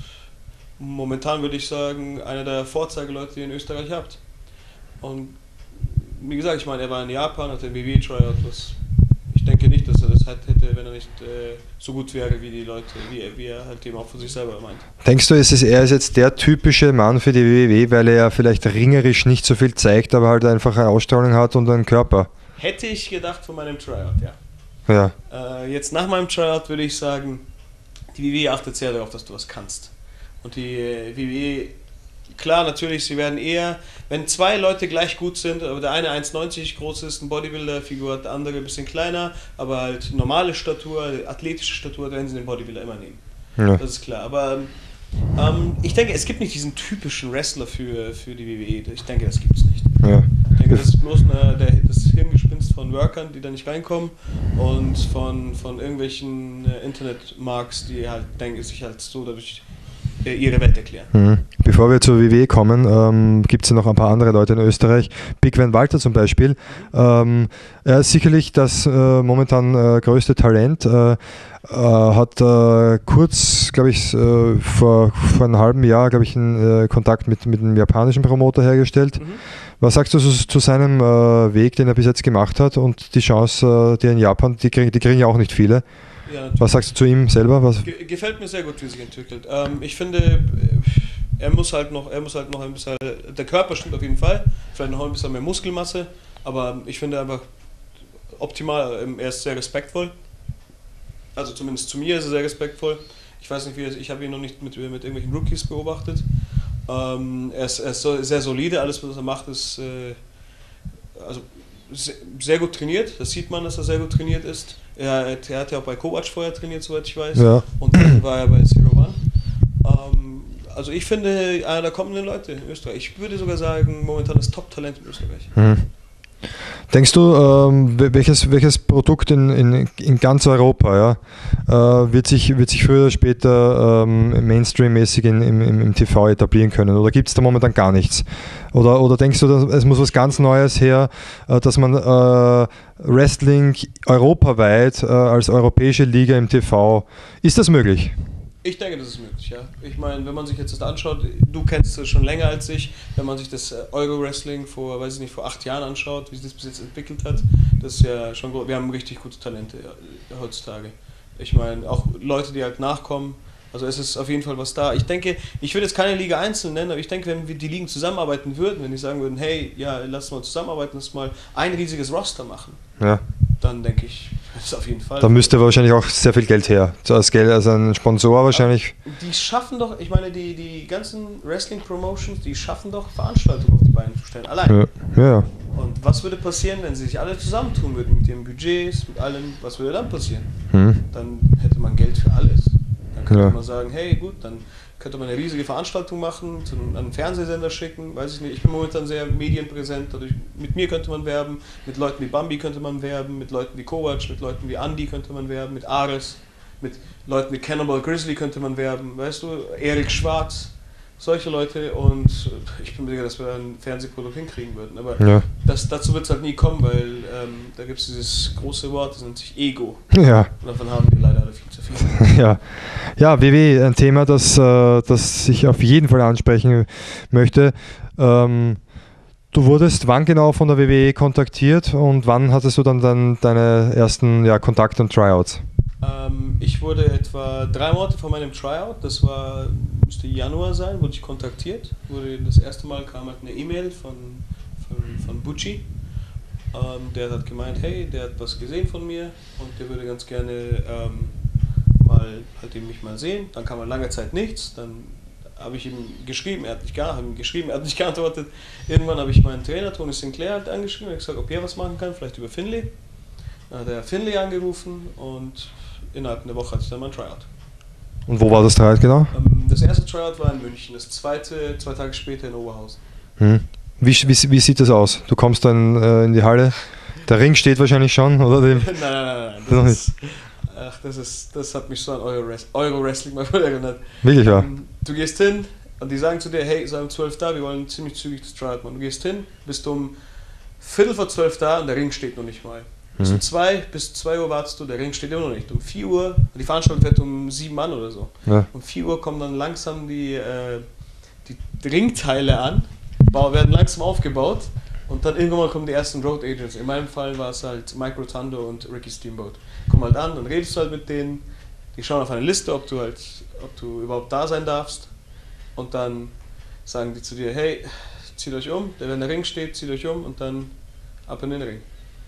momentan würde ich sagen, einer der Vorzeigeleute, die ihr in Österreich habt. Und wie gesagt, ich meine, er war in Japan, hat den W W E-Tryout, was ich denke nicht, dass er das hätte, wenn er nicht äh, so gut wäre wie die Leute, wie, wie er halt eben auch von sich selber meint. Denkst du, ist es, er ist jetzt der typische Mann für die W W E, weil er ja vielleicht ringerisch nicht so viel zeigt, aber halt einfach eine Ausstrahlung hat und einen Körper? Hätte ich gedacht von meinem Tryout, ja. Ja. Äh, jetzt nach meinem Tryout würde ich sagen, die W W E achtet sehr darauf, dass du was kannst. Und die äh, W W E, klar, natürlich, sie werden eher, wenn zwei Leute gleich gut sind, aber der eine eins neunzig groß ist, ein Bodybuilder-Figur, der andere ein bisschen kleiner, aber halt normale Statur, athletische Statur, dann werden sie den Bodybuilder immer nehmen. Ja. Das ist klar. Aber ähm, ich denke, es gibt nicht diesen typischen Wrestler für, für die W W E. Ich denke, das gibt es nicht. Ja. Ich denke, das ist bloß eine, der, das Hirngespinst von Workern, die da nicht reinkommen und von, von irgendwelchen äh, Internetmarks, die halt, denke sich halt so dadurch ihre Welt erklären. Mhm. Bevor wir zur W W E kommen, ähm, gibt es ja noch ein paar andere Leute in Österreich. Big Van Walter zum Beispiel. Ähm, er ist sicherlich das äh, momentan äh, größte Talent. Äh, äh, hat äh, kurz, glaube ich, äh, vor, vor einem halben Jahr, glaube ich, einen äh, Kontakt mit, mit einem japanischen Promoter hergestellt. Mhm. Was sagst du so, zu seinem äh, Weg, den er bis jetzt gemacht hat und die Chance, äh, die in Japan, die kriegen, die kriegen ja auch nicht viele. Ja, was sagst du zu ihm selber? Was? Ge- gefällt mir sehr gut, wie er sich entwickelt. Ähm, ich finde, er muss halt noch, er muss halt noch ein bisschen, der Körper stimmt auf jeden Fall, vielleicht noch ein bisschen mehr Muskelmasse, aber ich finde einfach optimal, er ist sehr respektvoll. Also zumindest zu mir ist er sehr respektvoll. Ich weiß nicht, wie er, ich habe ihn noch nicht mit, mit irgendwelchen Rookies beobachtet. Ähm, er, ist, er ist so, sehr solide, alles was er macht ist äh, also sehr, sehr gut trainiert, das sieht man, dass er sehr gut trainiert ist. Er, er hat ja auch bei Kovac vorher trainiert, soweit ich weiß. Ja. Und dann war er bei Zero One. Ähm, also ich finde, einer der kommenden Leute in Österreich. Ich würde sogar sagen, momentan das Top-Talent in Österreich. Hm. Denkst du, ähm, welches, welches Produkt in, in, in ganz Europa ja, äh, wird, sich, wird sich früher oder später ähm, Mainstream-mäßig in, im, im T V etablieren können? Oder gibt es da momentan gar nichts? Oder, oder denkst du, dass, es muss was ganz Neues her, äh, dass man äh, Wrestling europaweit äh, als europäische Liga im T V, ist das möglich? Ich denke, das ist möglich, ja. Ich meine, wenn man sich jetzt das anschaut, du kennst es schon länger als ich, wenn man sich das Euro-Wrestling vor, weiß ich nicht, vor acht Jahren anschaut, wie sich das bis jetzt entwickelt hat, das ist ja schon groß. Wir haben richtig gute Talente heutzutage. Ich meine, auch Leute, die halt nachkommen, also es ist auf jeden Fall was da. Ich denke, ich würde jetzt keine Liga einzeln nennen, aber ich denke, wenn wir die Ligen zusammenarbeiten würden, wenn die sagen würden, hey, ja, lass mal zusammenarbeiten, lass mal ein riesiges Roster machen, ja. Dann denke ich, das ist auf jeden Fall. Da müsste wahrscheinlich auch sehr viel Geld her. Als Geld, also ein Sponsor wahrscheinlich. Die schaffen doch, ich meine, die, die ganzen Wrestling-Promotions, die schaffen doch Veranstaltungen auf die Beine zu stellen, allein. Ja. Ja. Und was würde passieren, wenn sie sich alle zusammentun würden mit ihren Budgets, mit allem, was würde dann passieren? Hm. Dann hätte man Geld für alles. Dann könnte Ja. man sagen, hey gut, dann könnte man eine riesige Veranstaltung machen, zu einem Fernsehsender schicken, weiß ich nicht. Ich bin momentan sehr medienpräsent, dadurch, mit mir könnte man werben, mit Leuten wie Bambi könnte man werben, mit Leuten wie Kovac, mit Leuten wie Andy könnte man werben, mit Ares, mit Leuten wie Cannibal Grizzly könnte man werben, weißt du, Erik Schwarz, solche Leute, und ich bin mir sicher, dass wir ein Fernsehprodukt hinkriegen würden, aber Ja. das, dazu wird es halt nie kommen, weil ähm, da gibt es dieses große Wort, das nennt sich Ego, Ja. und davon haben wir leider alle viel zu viel. Ja, ja, W W E, ein Thema, das, äh, das ich auf jeden Fall ansprechen möchte. Ähm, du wurdest wann genau von der W W E kontaktiert und wann hattest du dann, dann deine ersten ja, Kontakte und Tryouts? Ähm, ich wurde etwa drei Monate vor meinem Tryout, das war, müsste Januar sein, wurde ich kontaktiert. Wurde das erste Mal kam halt eine E-Mail von, von, von Bucci. Ähm, der hat gemeint, hey, der hat was gesehen von mir und der würde ganz gerne ähm, mal halt eben mich mal sehen. Dann kam halt lange Zeit nichts, dann habe ich ihm geschrieben, er hat nicht, gar, ihm geschrieben, er hat nicht geantwortet. Irgendwann habe ich meinen Trainer Tony Sinclair halt angeschrieben und gesagt, ob er was machen kann, vielleicht über Finlay. Dann hat er Finlay angerufen und innerhalb einer Woche hatte ich dann mein Tryout. Und wo war das Tryout genau? Ähm, das erste Tryout war in München, das zweite zwei Tage später in Oberhausen. Hm. Wie, wie, wie sieht das aus? Du kommst dann äh, in die Halle, der Ring steht wahrscheinlich schon, oder? nein, nein, nein, nein. Das ist, ach, das, ist, das hat mich so an Euro-Wrestling mal erinnert. Wirklich, ja? Ähm, du gehst hin und die sagen zu dir, hey, sei um zwölf da, wir wollen ziemlich zügig das Tryout machen. Du gehst hin, bist um Viertel vor zwölf da und der Ring steht noch nicht mal. Bis um zwei, bis zwei Uhr wartest du, der Ring steht immer noch nicht. Um vier Uhr, die Veranstaltung wird um sieben Mann oder so. Ja. Um vier Uhr kommen dann langsam die, äh, die Ringteile an, werden langsam aufgebaut und dann irgendwann mal kommen die ersten Road Agents. In meinem Fall war es halt Mike Rotando und Ricky Steamboat. Kommen halt an, dann redest du halt mit denen, die schauen auf eine Liste, ob du halt, ob du überhaupt da sein darfst, und dann sagen die zu dir, hey, zieht euch um, wenn der Ring steht, zieht euch um und dann ab in den Ring.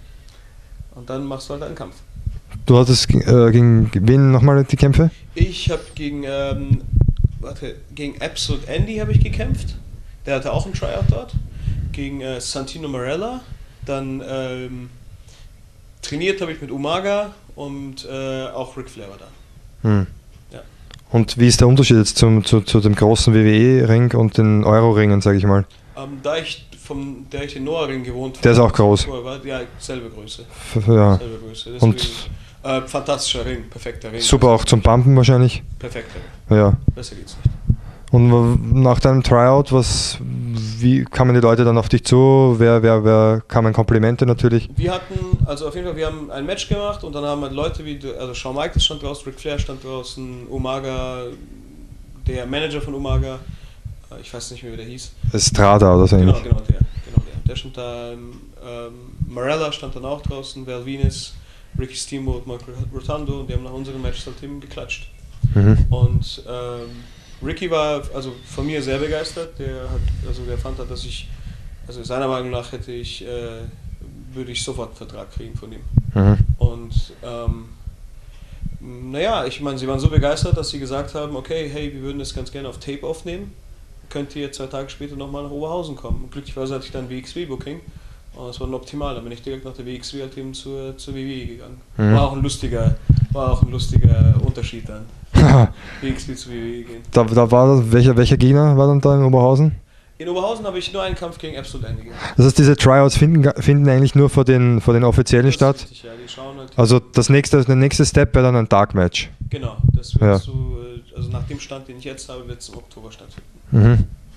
Und dann machst du halt einen Kampf. Du hattest äh, gegen wen nochmal die Kämpfe? Ich habe gegen, ähm, warte, gegen Absolute Andy habe ich gekämpft. Der hatte auch einen Tryout dort. Gegen äh, Santino Marella. Dann ähm, trainiert habe ich mit Umaga und äh, auch Ric Flair war da. Hm. Ja. Und wie ist der Unterschied jetzt zum, zu, zu dem großen W W E-Ring und den Euro-Ringen, sage ich mal? Ähm, da ich vom, der ich in Noah-Ring gewohnt habe. Der ist auch groß. War, ja, selbe Größe. F ja. Selbe Größe. Deswegen, Und äh, fantastischer Ring, perfekter Ring. super auch zum Pumpen wahrscheinlich. Perfekter Ring. Ja. Besser geht's nicht. Und nach deinem Tryout, was, wie kamen die Leute dann auf dich zu? Wer, wer, wer kamen Komplimente natürlich? Wir hatten, also auf jeden Fall, wir haben ein Match gemacht und dann haben halt Leute wie, also Shawn Michaels stand draußen, Ric Flair stand draußen, Umaga, der Manager von Umaga, ich weiß nicht mehr, wie der hieß. Estrada oder so Genau, ähnlich. genau der, genau der. Der stand da, ähm, Marella stand dann auch draußen, Val Venus, Ricky Steamboat, Mike Rotando, und die haben nach unserem Match halt eben geklatscht. Mhm. Und ähm, Ricky war also von mir sehr begeistert, der hat, also der fand halt, dass ich, also seiner Meinung nach hätte ich, äh, würde ich sofort einen Vertrag kriegen von ihm. Mhm. Und ähm, naja, ich meine, sie waren so begeistert, dass sie gesagt haben, okay, hey, wir würden das ganz gerne auf Tape aufnehmen, könnt ihr zwei Tage später nochmal nach Oberhausen kommen. Und glücklicherweise hatte ich dann W X W-Booking und das war dann optimal, dann bin ich direkt nach der W X W halt eben zur, zur W W E gegangen. Mhm. War auch ein lustiger, war auch ein lustiger Unterschied dann. W X W zu W W E gehen. Da, da war das, welcher, welcher Gegner war dann da in Oberhausen? In Oberhausen habe ich nur einen Kampf gegen Absolute Andy gemacht. Das heißt, diese Tryouts finden, finden eigentlich nur vor den, vor den Offiziellen Das ist statt? richtig, ja, die schauen halt. Also das nächste, der nächste Step wäre dann ein Dark Match. Genau, das wird Ja. so, also nach dem Stand, den ich jetzt habe, wird es im Oktober stattfinden. Mhm. Ja.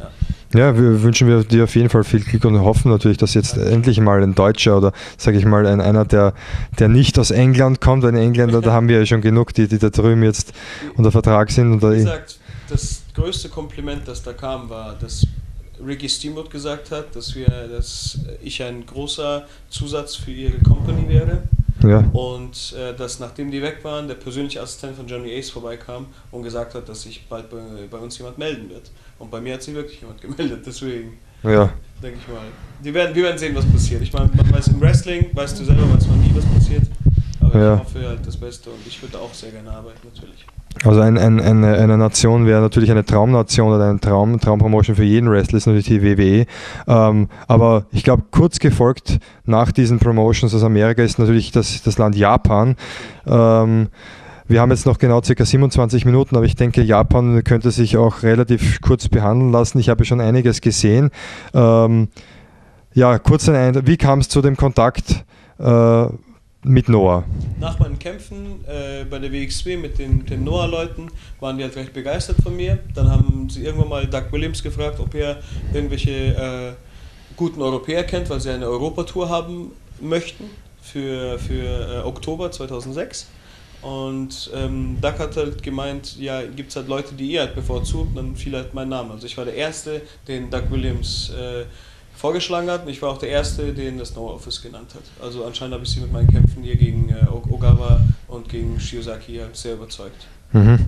Ja, wir wünschen wir dir auf jeden Fall viel Glück und hoffen natürlich, dass jetzt Danke. endlich mal ein Deutscher oder, sage ich mal, ein, einer, der, der nicht aus England kommt, weil Engländer, da haben wir ja schon genug, die, die da drüben jetzt unter Vertrag sind. Und da Wie gesagt, das größte Kompliment, das da kam, war, dass Ricky Steamboat gesagt hat, dass, wir, dass ich ein großer Zusatz für ihre Company wäre. Ja. Und äh, dass nachdem die weg waren, der persönliche Assistent von Johnny Ace vorbeikam und gesagt hat, dass sich bald bei, bei uns jemand melden wird. Und bei mir hat sich wirklich jemand gemeldet, deswegen ja. denke ich mal. Die werden, wir werden sehen, was passiert. Ich meine, man weiß im Wrestling, weißt du selber, weiß man nie, was passiert. Aber ja. ich hoffe halt das Beste und ich würde auch sehr gerne arbeiten, natürlich. Also ein, ein, eine, eine Nation wäre natürlich eine Traumnation oder eine Traum, Traumpromotion für jeden Wrestler, ist natürlich die W W E. Ähm, aber ich glaube, kurz gefolgt nach diesen Promotions aus Amerika ist natürlich das, das Land Japan. Ähm, wir haben jetzt noch genau ca. siebenundzwanzig Minuten, aber ich denke, Japan könnte sich auch relativ kurz behandeln lassen. Ich habe schon einiges gesehen. Ähm, ja, kurz ein Eindruck, wie kam es zu dem Kontakt äh, mit Noah? Nach meinen Kämpfen äh, bei der W X W mit den, den Noah-Leuten waren die halt recht begeistert von mir. Dann haben sie irgendwann mal Doug Williams gefragt, ob er irgendwelche äh, guten Europäer kennt, weil sie eine Europatour haben möchten für, für äh, Oktober zweitausendsechs. Und ähm, Doug hat halt gemeint, ja, gibt es halt Leute, die ihr halt bevorzugt, und dann fiel halt mein Name. Also ich war der Erste, den Doug Williams äh, vorgeschlagen hat, und ich war auch der Erste, den das Noah Office genannt hat. Also anscheinend habe ich sie mit meinen Kämpfen hier gegen äh, Ogawa und gegen Shiozaki halt sehr überzeugt. Mhm.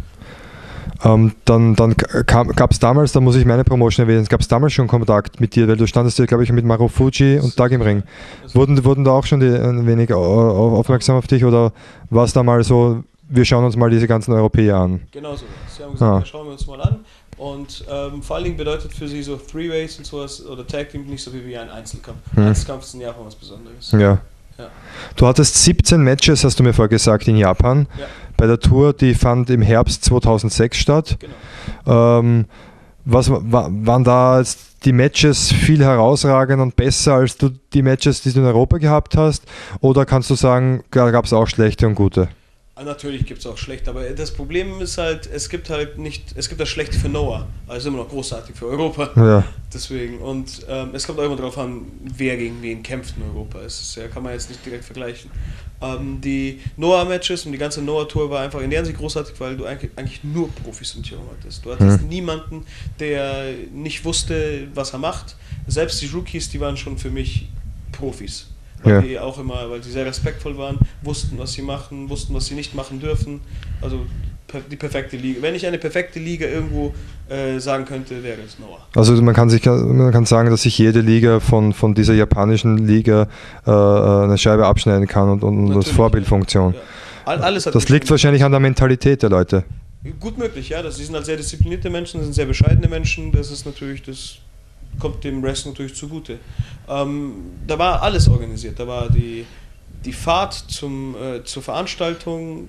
Ähm, dann dann gab es damals, da muss ich meine Promotion erwähnen, gab es damals schon Kontakt mit dir, weil du standest ja, glaube ich, mit Marufuji und Doug im Ring. Wurden, wurden da auch schon die, ein wenig aufmerksam auf dich oder war es da mal so, wir schauen uns mal diese ganzen Europäer an? Genau so. Sie haben gesagt, ah. ja, schauen wir uns mal an. Und ähm, vor allen Dingen bedeutet für sie so Three-Ways und sowas oder Tag Team nicht so wie ein Einzelkampf. Hm. Einzelkampf ist in Japan was Besonderes. Ja. Ja. Du hattest siebzehn Matches, hast du mir vorher gesagt, in Japan. Ja. Bei der Tour, die fand im Herbst zweitausendsechs statt. Genau. Ähm, was waren da jetzt die Matches viel herausragender und besser als du die Matches, die du in Europa gehabt hast? Oder kannst du sagen, da gab es auch schlechte und gute? Natürlich gibt es auch schlecht, aber das Problem ist halt, es gibt halt nicht, es gibt das Schlechte für Noah, also immer noch großartig für Europa. Ja. Deswegen, und ähm, es kommt auch immer darauf an, wer gegen wen kämpft in Europa. Es ist, ja, kann man jetzt nicht direkt vergleichen. Ähm, die Noah-Matches und die ganze Noah-Tour war einfach in der Hinsicht großartig, weil du eigentlich, eigentlich nur Profis im Tier hattest. Du hattest mhm. niemanden, der nicht wusste, was er macht. Selbst die Rookies, die waren schon für mich Profis. Weil ja. die auch immer, weil sie sehr respektvoll waren, wussten, was sie machen, wussten, was sie nicht machen dürfen. Also die perfekte Liga. Wenn ich eine perfekte Liga irgendwo äh, sagen könnte, wäre es Noah. Also man kann sich man kann sagen, dass sich jede Liga von, von dieser japanischen Liga äh, eine Scheibe abschneiden kann und, und als Vorbildfunktion. Ja. All, alles hat das liegt wahrscheinlich an der Mentalität der Leute. Gut möglich, ja. Das, die sind halt sehr disziplinierte Menschen, das sind sehr bescheidene Menschen. Das ist natürlich das. Kommt dem Wrestling natürlich zugute. Ähm, da war alles organisiert. Da war die, die Fahrt zum, äh, zur Veranstaltung,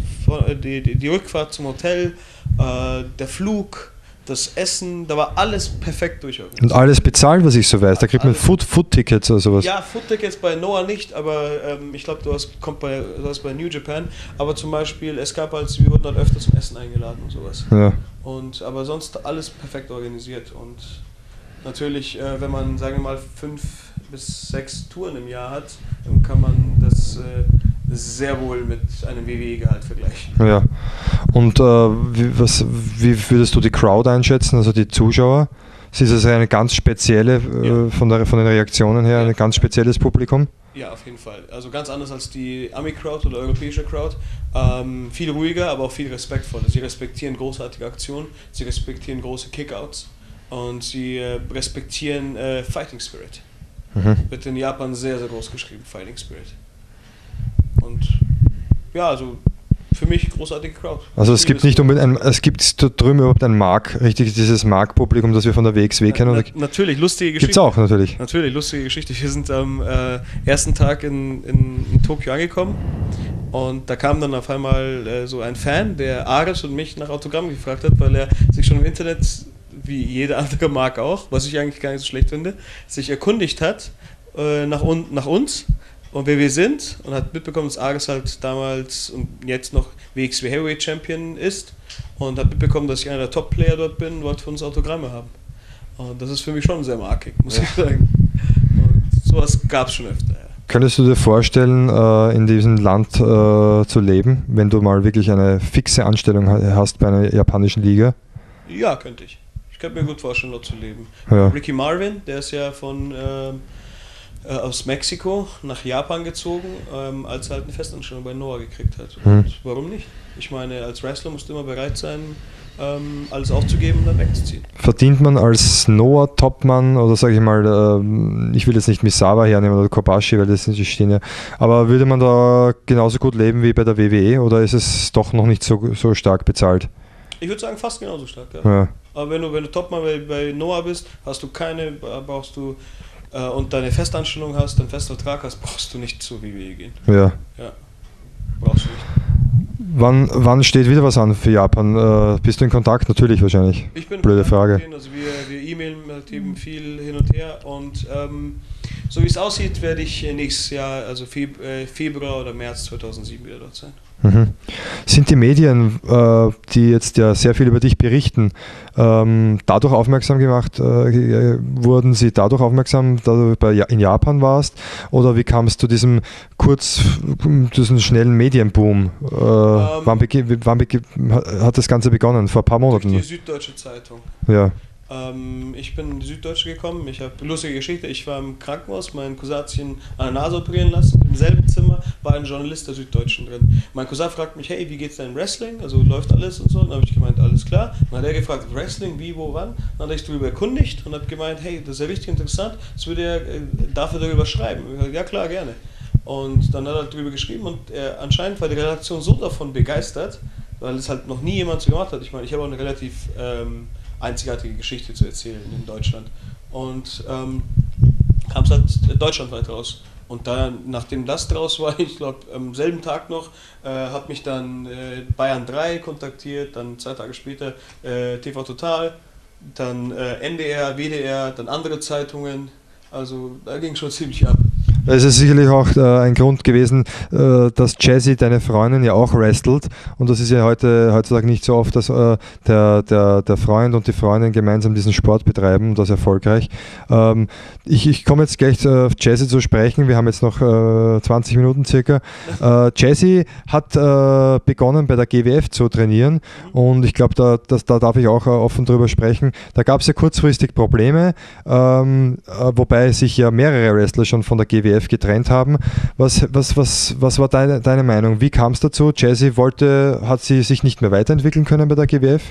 die, die, die Rückfahrt zum Hotel, äh, der Flug, das Essen, da war alles perfekt durchorganisiert. Und alles bezahlt, was ich so weiß. Da kriegt man Food, Food-Tickets oder sowas. Ja, Food-Tickets bei Noah nicht, aber ähm, ich glaube, du hast, kommt bei, du hast bei New Japan. Aber zum Beispiel, es gab halt, wir wurden dann öfter zum Essen eingeladen und sowas. Ja. Und, aber sonst alles perfekt organisiert. Und natürlich, äh, wenn man, sagen wir mal, fünf bis sechs Touren im Jahr hat, dann kann man das äh, sehr wohl mit einem W W E-Gehalt vergleichen. Ja. Und äh, wie, was, wie würdest du die Crowd einschätzen, also die Zuschauer? Ist es eine ganz spezielle, äh, ja. von, der, von den Reaktionen her, ja. ein ganz spezielles Publikum? Ja, auf jeden Fall. Also ganz anders als die Ami-Crowd oder europäische Crowd. Ähm, viel ruhiger, aber auch viel respektvoller. Sie respektieren großartige Aktionen, sie respektieren große Kickouts. Und sie äh, respektieren äh, Fighting Spirit. Mhm. Wird in Japan sehr, sehr groß geschrieben, Fighting Spirit. Und ja, also für mich großartige Crowd. Also es gibt nicht unbedingt ein, es gibt da drüben überhaupt ein Mark, richtig dieses Mark-Publikum, das wir von der W X W kennen? Na, na, natürlich, lustige Geschichte. Gibt's auch, natürlich. Natürlich, lustige Geschichte. Wir sind am äh, ersten Tag in, in, in Tokio angekommen und da kam dann auf einmal äh, so ein Fan, der Ares und mich nach Autogramm gefragt hat, weil er sich schon im Internet, wie jeder andere Mark auch, was ich eigentlich gar nicht so schlecht finde, sich erkundigt hat äh, nach, un nach uns und wer wir sind und hat mitbekommen, dass Ares halt damals und jetzt noch W X W Heavyweight Champion ist und hat mitbekommen, dass ich einer der Top-Player dort bin und wollte von uns Autogramme haben. Und das ist für mich schon sehr markig, muss ja. ich sagen. Und sowas gab es schon öfter. Ja. Könntest du dir vorstellen, in diesem Land zu leben, wenn du mal wirklich eine fixe Anstellung hast bei einer japanischen Liga? Ja, könnte ich. Ich könnte mir gut vorstellen, dort zu leben. Ja. Ricky Marvin, der ist ja von äh, aus Mexiko nach Japan gezogen, ähm, als er halt eine Festanstellung bei Noah gekriegt hat. Und hm. warum nicht? Ich meine, als Wrestler musst du immer bereit sein, ähm, alles aufzugeben und dann wegzuziehen. Verdient man als Noah-Topmann, oder sage ich mal, äh, ich will jetzt nicht Misawa hernehmen oder Kobashi, weil das nicht stehen ja, aber würde man da genauso gut leben wie bei der W W E oder ist es doch noch nicht so, so stark bezahlt? Ich würde sagen, fast genauso stark, ja. ja. Aber wenn du, wenn du Topmann bei, bei Noah bist, hast du keine, brauchst du äh, und deine Festanstellung hast, deinen Festvertrag hast, brauchst du nicht zur W W E gehen. Ja. Ja. Brauchst du nicht. Wann, wann steht wieder was an für Japan? Äh, bist du in Kontakt? Natürlich wahrscheinlich. Ich bin Blöde Frage. Denen, also wir, wir e-mailen halt eben viel hin und her und ähm, so wie es aussieht, werde ich nächstes Jahr, also Feb- äh, Februar oder März zweitausendsieben wieder dort sein. Mhm. Sind die Medien, äh, die jetzt ja sehr viel über dich berichten, ähm, dadurch aufmerksam gemacht, äh, wurden sie dadurch aufmerksam, da du bei, in Japan warst? Oder wie kam es zu diesem kurz, diesem schnellen Medienboom? Äh, ähm, wann, bege- wann bege- hat das Ganze begonnen? Vor ein paar Monaten? Durch die Süddeutsche Zeitung. Ja. Ähm, ich bin in die Süddeutsche gekommen, ich habe eine lustige Geschichte, ich war im Krankenhaus, mein Cousin hat sich an der Nase operieren lassen, im selben Zimmer war ein Journalist der Süddeutschen drin. Mein Cousin fragt mich, hey, wie geht's deinem Wrestling, also läuft alles und so, dann habe ich gemeint, alles klar. Dann hat er gefragt, Wrestling, wie, wo, wann, dann hat ich darüber erkundigt und habe gemeint, hey, das ist ja richtig interessant, das würde er, äh, darf er darüber schreiben? Ich gesagt, ja klar, gerne. Und dann hat er darüber geschrieben und er, anscheinend war die Redaktion so davon begeistert, weil es halt noch nie jemand so gemacht hat. Ich meine, ich habe auch eine relativ ähm, einzigartige Geschichte zu erzählen in Deutschland. Und ähm, kam es halt deutschlandweit raus. Und dann, nachdem das draus war, ich glaube am selben Tag noch, äh, hat mich dann äh, Bayern drei kontaktiert, dann zwei Tage später äh, T V Total, dann äh, N D R, W D R, dann andere Zeitungen. Also da ging schon ziemlich ab. Es ist sicherlich auch äh, ein Grund gewesen, äh, dass Jazzy, deine Freundin, ja auch wrestelt. Und das ist ja heute, heutzutage nicht so oft, dass äh, der, der, der Freund und die Freundin gemeinsam diesen Sport betreiben und das erfolgreich. Ähm, ich ich komme jetzt gleich auf Jazzy zu sprechen. Wir haben jetzt noch äh, zwanzig Minuten circa. Äh, Jazzy hat äh, begonnen bei der G W F zu trainieren und ich glaube, da, da darf ich auch äh, offen drüber sprechen. Da gab es ja kurzfristig Probleme, ähm, äh, wobei sich ja mehrere Wrestler schon von der G W F getrennt haben. Was, was, was, was war deine, deine Meinung? Wie kam es dazu? Jazzy wollte, hat sie sich nicht mehr weiterentwickeln können bei der G W F?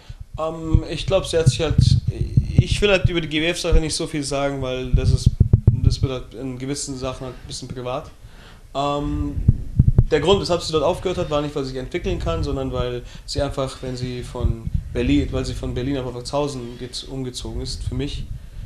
Um, ich glaube, sie hat sich halt. Ich will halt über die G W F-Sache nicht so viel sagen, weil das ist, das wird halt in gewissen Sachen halt ein bisschen privat. Um, der Grund, weshalb sie dort aufgehört hat, war nicht, weil sie sich entwickeln kann, sondern weil sie einfach, wenn sie von Berlin, weil sie von Berlin nach Wolfratshausen umgezogen ist, für mich,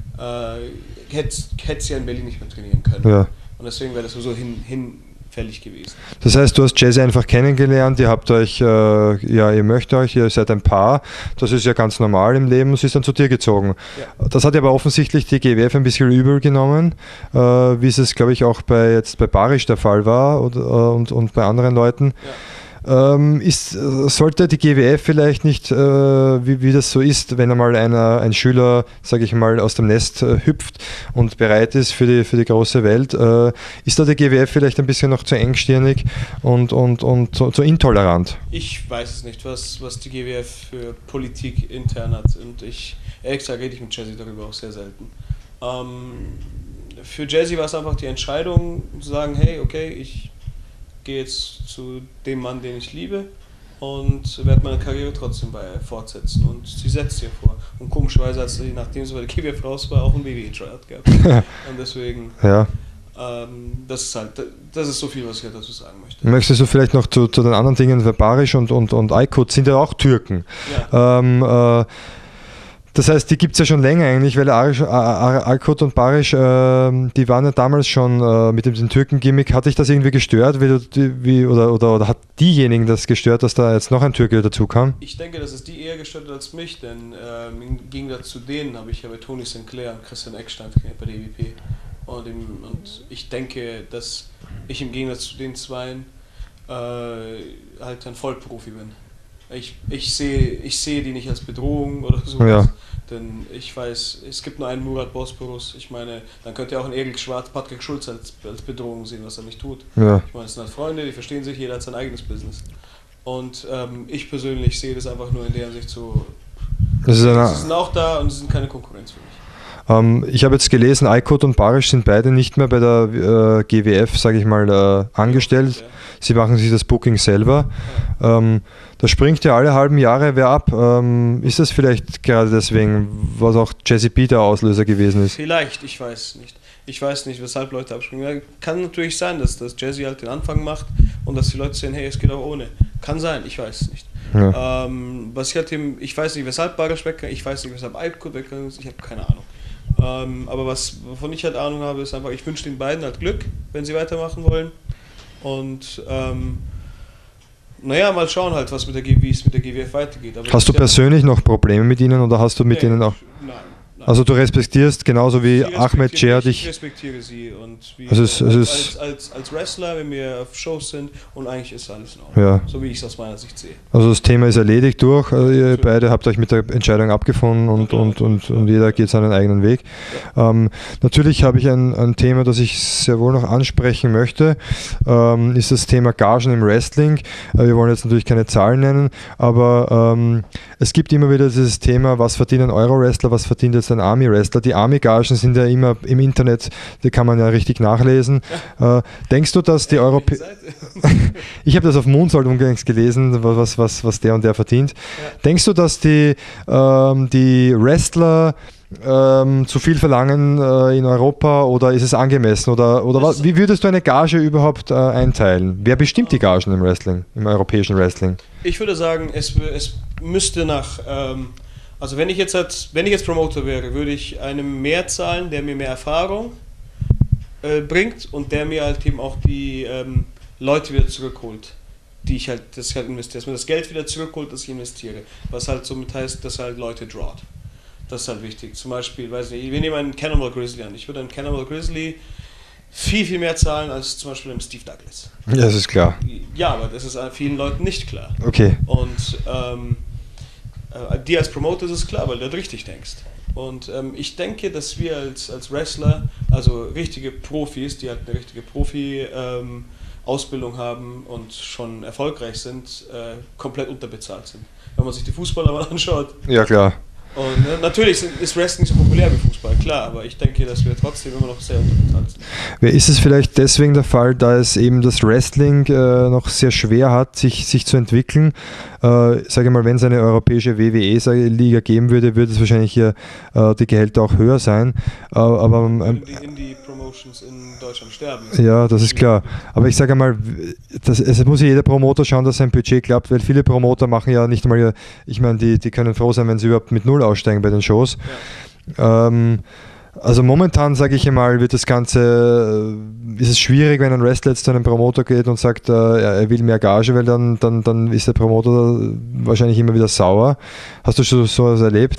äh, hätte, hätte sie ja in Berlin nicht mehr trainieren können. Ja. Und deswegen wäre das sowieso hin, hinfällig gewesen. Das heißt, du hast Jazzy einfach kennengelernt, ihr habt euch, äh, ja, ihr möchtet euch, ihr seid ein Paar, das ist ja ganz normal im Leben und sie ist dann zu dir gezogen. Ja. Das hat aber offensichtlich die G W F ein bisschen übel genommen, äh, wie es, glaube ich, auch bei, jetzt bei Barisch der Fall war und, und, und bei anderen Leuten. Ja. Ähm, ist, sollte die G W F vielleicht nicht, äh, wie, wie das so ist, wenn einmal einer, ein Schüler, sage ich mal, aus dem Nest äh, hüpft und bereit ist für die, für die große Welt, äh, ist da die G W F vielleicht ein bisschen noch zu engstirnig und, und, und zu, zu intolerant? Ich weiß es nicht, was, was die G W F für Politik intern hat und ich, ehrlich gesagt, rede ich mit Jazzy darüber auch sehr selten. Ähm, für Jazzy war es einfach die Entscheidung, zu sagen, hey, okay, ich gehe jetzt zu dem Mann, den ich liebe und werde meine Karriere trotzdem bei fortsetzen und sie setzt hier vor. Und komischerweise hat sie, nachdem sie bei der G W F raus war, auch ein W W E-Tryout gehabt. Und deswegen, ja. ähm, das ist halt, das ist so viel, was ich halt dazu sagen möchte. Möchtest du vielleicht noch zu, zu den anderen Dingen, weil Barisch und, und, und Aykut sind ja auch Türken. Ja. Ähm, äh, Das heißt, die gibt es ja schon länger eigentlich, weil Aykut und Barisch, äh, die waren ja damals schon äh, mit dem, dem Türken-Gimmick. Hat dich das irgendwie gestört? Wie, du, wie, oder, oder, oder hat diejenigen das gestört, dass da jetzt noch ein Türke dazu kam? Ich denke, dass es die eher gestört hat als mich, denn ähm, im Gegensatz zu denen habe ich ja bei Tony Sinclair und Christian Eckstein bei der E W P. Und, im, und ich denke, dass ich im Gegensatz zu den Zweien äh, halt ein Vollprofi bin. Ich, ich sehe ich seh die nicht als Bedrohung oder so. Ja. Denn ich weiß, es gibt nur einen Murat Bosporus. Ich meine, dann könnt ihr auch einen Erik Schwarz, Patrick Schulz als, als Bedrohung sehen, was er nicht tut. Ja. Ich meine, es sind halt Freunde, die verstehen sich, jeder hat sein eigenes Business. Und ähm, ich persönlich sehe das einfach nur in der Hinsicht so, Das ist eine, sie sind auch da und sie sind keine Konkurrenz für mich. ähm, ich habe jetzt gelesen, Aykut und Barisch sind beide nicht mehr bei der äh, G W F, sage ich mal, äh, angestellt. Ja. Sie machen sich das Booking selber. Ja. Ähm, da springt ja alle halben Jahre wer ab. Ähm, ist das vielleicht gerade deswegen, was auch Jesse B der Auslöser gewesen ist? Vielleicht, ich weiß nicht. Ich weiß nicht, weshalb Leute abspringen. Ja, kann natürlich sein, dass, dass Jesse halt den Anfang macht und dass die Leute sehen, hey, es geht auch ohne. Kann sein, ich weiß es nicht. Ja. Ähm, was ich halt eben, ich weiß nicht, weshalb Barisch weggegangen ist, ich weiß nicht, weshalb Aykut weggegangen ist, ich habe keine Ahnung. Ähm, aber was, wovon ich halt Ahnung habe, ist einfach, ich wünsche den beiden halt Glück, wenn sie weitermachen wollen. Und ähm, naja, mal schauen halt, was mit der G W, wie es mit der G W F weitergeht. Aber hast du persönlich noch Probleme mit ihnen oder hast du mit nee, ihnen auch? Nein. Also du respektierst genauso wie Ahmed Cer dich. Ich respektiere sie und wie also es, als, es als, als, als Wrestler, wenn wir auf Shows sind und eigentlich ist alles in Ordnung, ja. So wie ich es aus meiner Sicht sehe. Also das Thema ist erledigt durch, ihr beide habt euch mit der Entscheidung abgefunden und, und, und, und jeder geht seinen eigenen Weg. Ja. Ähm, natürlich habe ich ein, ein Thema, das ich sehr wohl noch ansprechen möchte, ähm, ist das Thema Gagen im Wrestling. Äh, wir wollen jetzt natürlich keine Zahlen nennen, aber ähm, es gibt immer wieder dieses Thema, was verdienen Euro-Wrestler, was verdient jetzt ein Army-Wrestler. Die Army-Gagen sind ja immer im Internet, die kann man ja richtig nachlesen. Ja. Äh, denkst du, dass die Europäer... Ich habe das auf Moonsault umgangs gelesen, was, was, was der und der verdient. Ja. Denkst du, dass die, ähm, die Wrestler ähm, zu viel verlangen äh, in Europa oder ist es angemessen? Oder, oder was, wie würdest du eine Gage überhaupt äh, einteilen? Wer bestimmt die Gagen im Wrestling, im europäischen Wrestling? Ich würde sagen, es, es müsste nach... Ähm, Also wenn ich jetzt als, wenn ich jetzt Promoter wäre, würde ich einem mehr zahlen, der mir mehr Erfahrung äh, bringt und der mir halt eben auch die ähm, Leute wieder zurückholt, die ich halt, das ich halt investiere, dass mir das Geld wieder zurückholt, das ich investiere. Was halt somit heißt, dass halt Leute drawt. Das ist halt wichtig. Zum Beispiel, weiß nicht, wir nehmen einen Cannibal Grizzly an. Ich würde einen Cannibal Grizzly viel, viel mehr zahlen als zum Beispiel einem Steve Douglas. Ja, das ist klar. Ja, aber das ist vielen Leuten nicht klar. Okay. Und ähm, dir als Promoter ist es klar, weil du halt richtig denkst. Und ähm, ich denke, dass wir als, als Wrestler, also richtige Profis, die halt eine richtige Profi-Ausbildung ähm, haben und schon erfolgreich sind, äh, komplett unterbezahlt sind. Wenn man sich die Fußballer mal anschaut. Ja, klar. Und äh, natürlich sind, ist Wrestling so populär wie Fußball, klar, aber ich denke, dass wir trotzdem immer noch sehr unterbezahlt sind. Ist es vielleicht deswegen der Fall, da es eben das Wrestling äh, noch sehr schwer hat, sich, sich zu entwickeln? Äh, sage mal, wenn es eine europäische W W E-Liga geben würde, würde es wahrscheinlich hier äh, die Gehälter auch höher sein. Äh, aber ähm, die Indie-Promotions in Deutschland sterben. Ja, das ist klar. Aber ich sage mal, das, es muss ja jeder Promoter schauen, dass sein Budget klappt, weil viele Promoter machen ja nicht einmal, ich meine, die, die können froh sein, wenn sie überhaupt mit Null aussteigen bei den Shows. Ja. Ähm, also momentan, sage ich einmal, wird das Ganze, ist es schwierig, wenn ein Wrestler jetzt zu einem Promoter geht und sagt, äh, er will mehr Gage, weil dann, dann, dann ist der Promoter wahrscheinlich immer wieder sauer. Hast du schon sowas erlebt?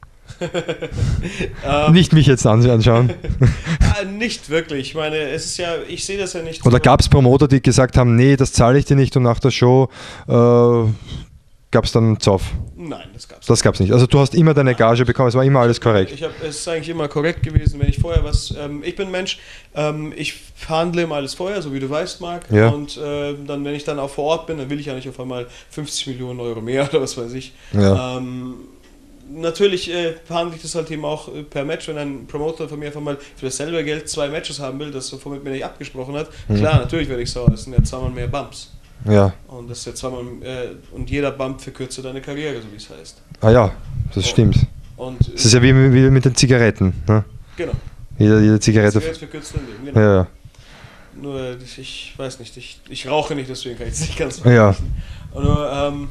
um, nicht mich jetzt anschauen. Nicht wirklich. Ich meine, es ist ja, ich sehe das ja nicht. Oder so. gab es Promoter, die gesagt haben, nee, das zahle ich dir nicht und nach der Show äh, gab es dann einen Zoff? Nein, das gab es nicht. Das gab es nicht. Also du hast immer deine Gage bekommen, es war immer alles korrekt. Ich hab, es ist eigentlich immer korrekt gewesen, wenn ich vorher was, ähm, ich bin ein Mensch, ähm, ich verhandle immer alles vorher, so wie du weißt, Marc. Ja. Und äh, dann, wenn ich dann auch vor Ort bin, dann will ich ja nicht auf einmal fünfzig Millionen Euro mehr oder was weiß ich. Ja. Ähm, Natürlich äh, verhandle ich das halt eben auch äh, per Match, wenn ein Promoter von mir einfach mal für dasselbe Geld zwei Matches haben will, das womit mir nicht abgesprochen hat. Mhm. Klar, natürlich werde ich sauer, das sind ja zweimal mehr Bumps. Ja. Und das ist ja zweimal, äh, und jeder Bump verkürzt deine Karriere, so wie es heißt. Ah ja, das und, stimmt. Und, das ist ja wie, wie mit den Zigaretten. Ne? Genau. Jede, jede Zigarette. Zigarette verkürzt dein Leben, genau. Ja, ja. Nur, ich weiß nicht, ich, ich rauche nicht, deswegen kann ich es nicht ganz verstehen. Ja. Nur, ähm,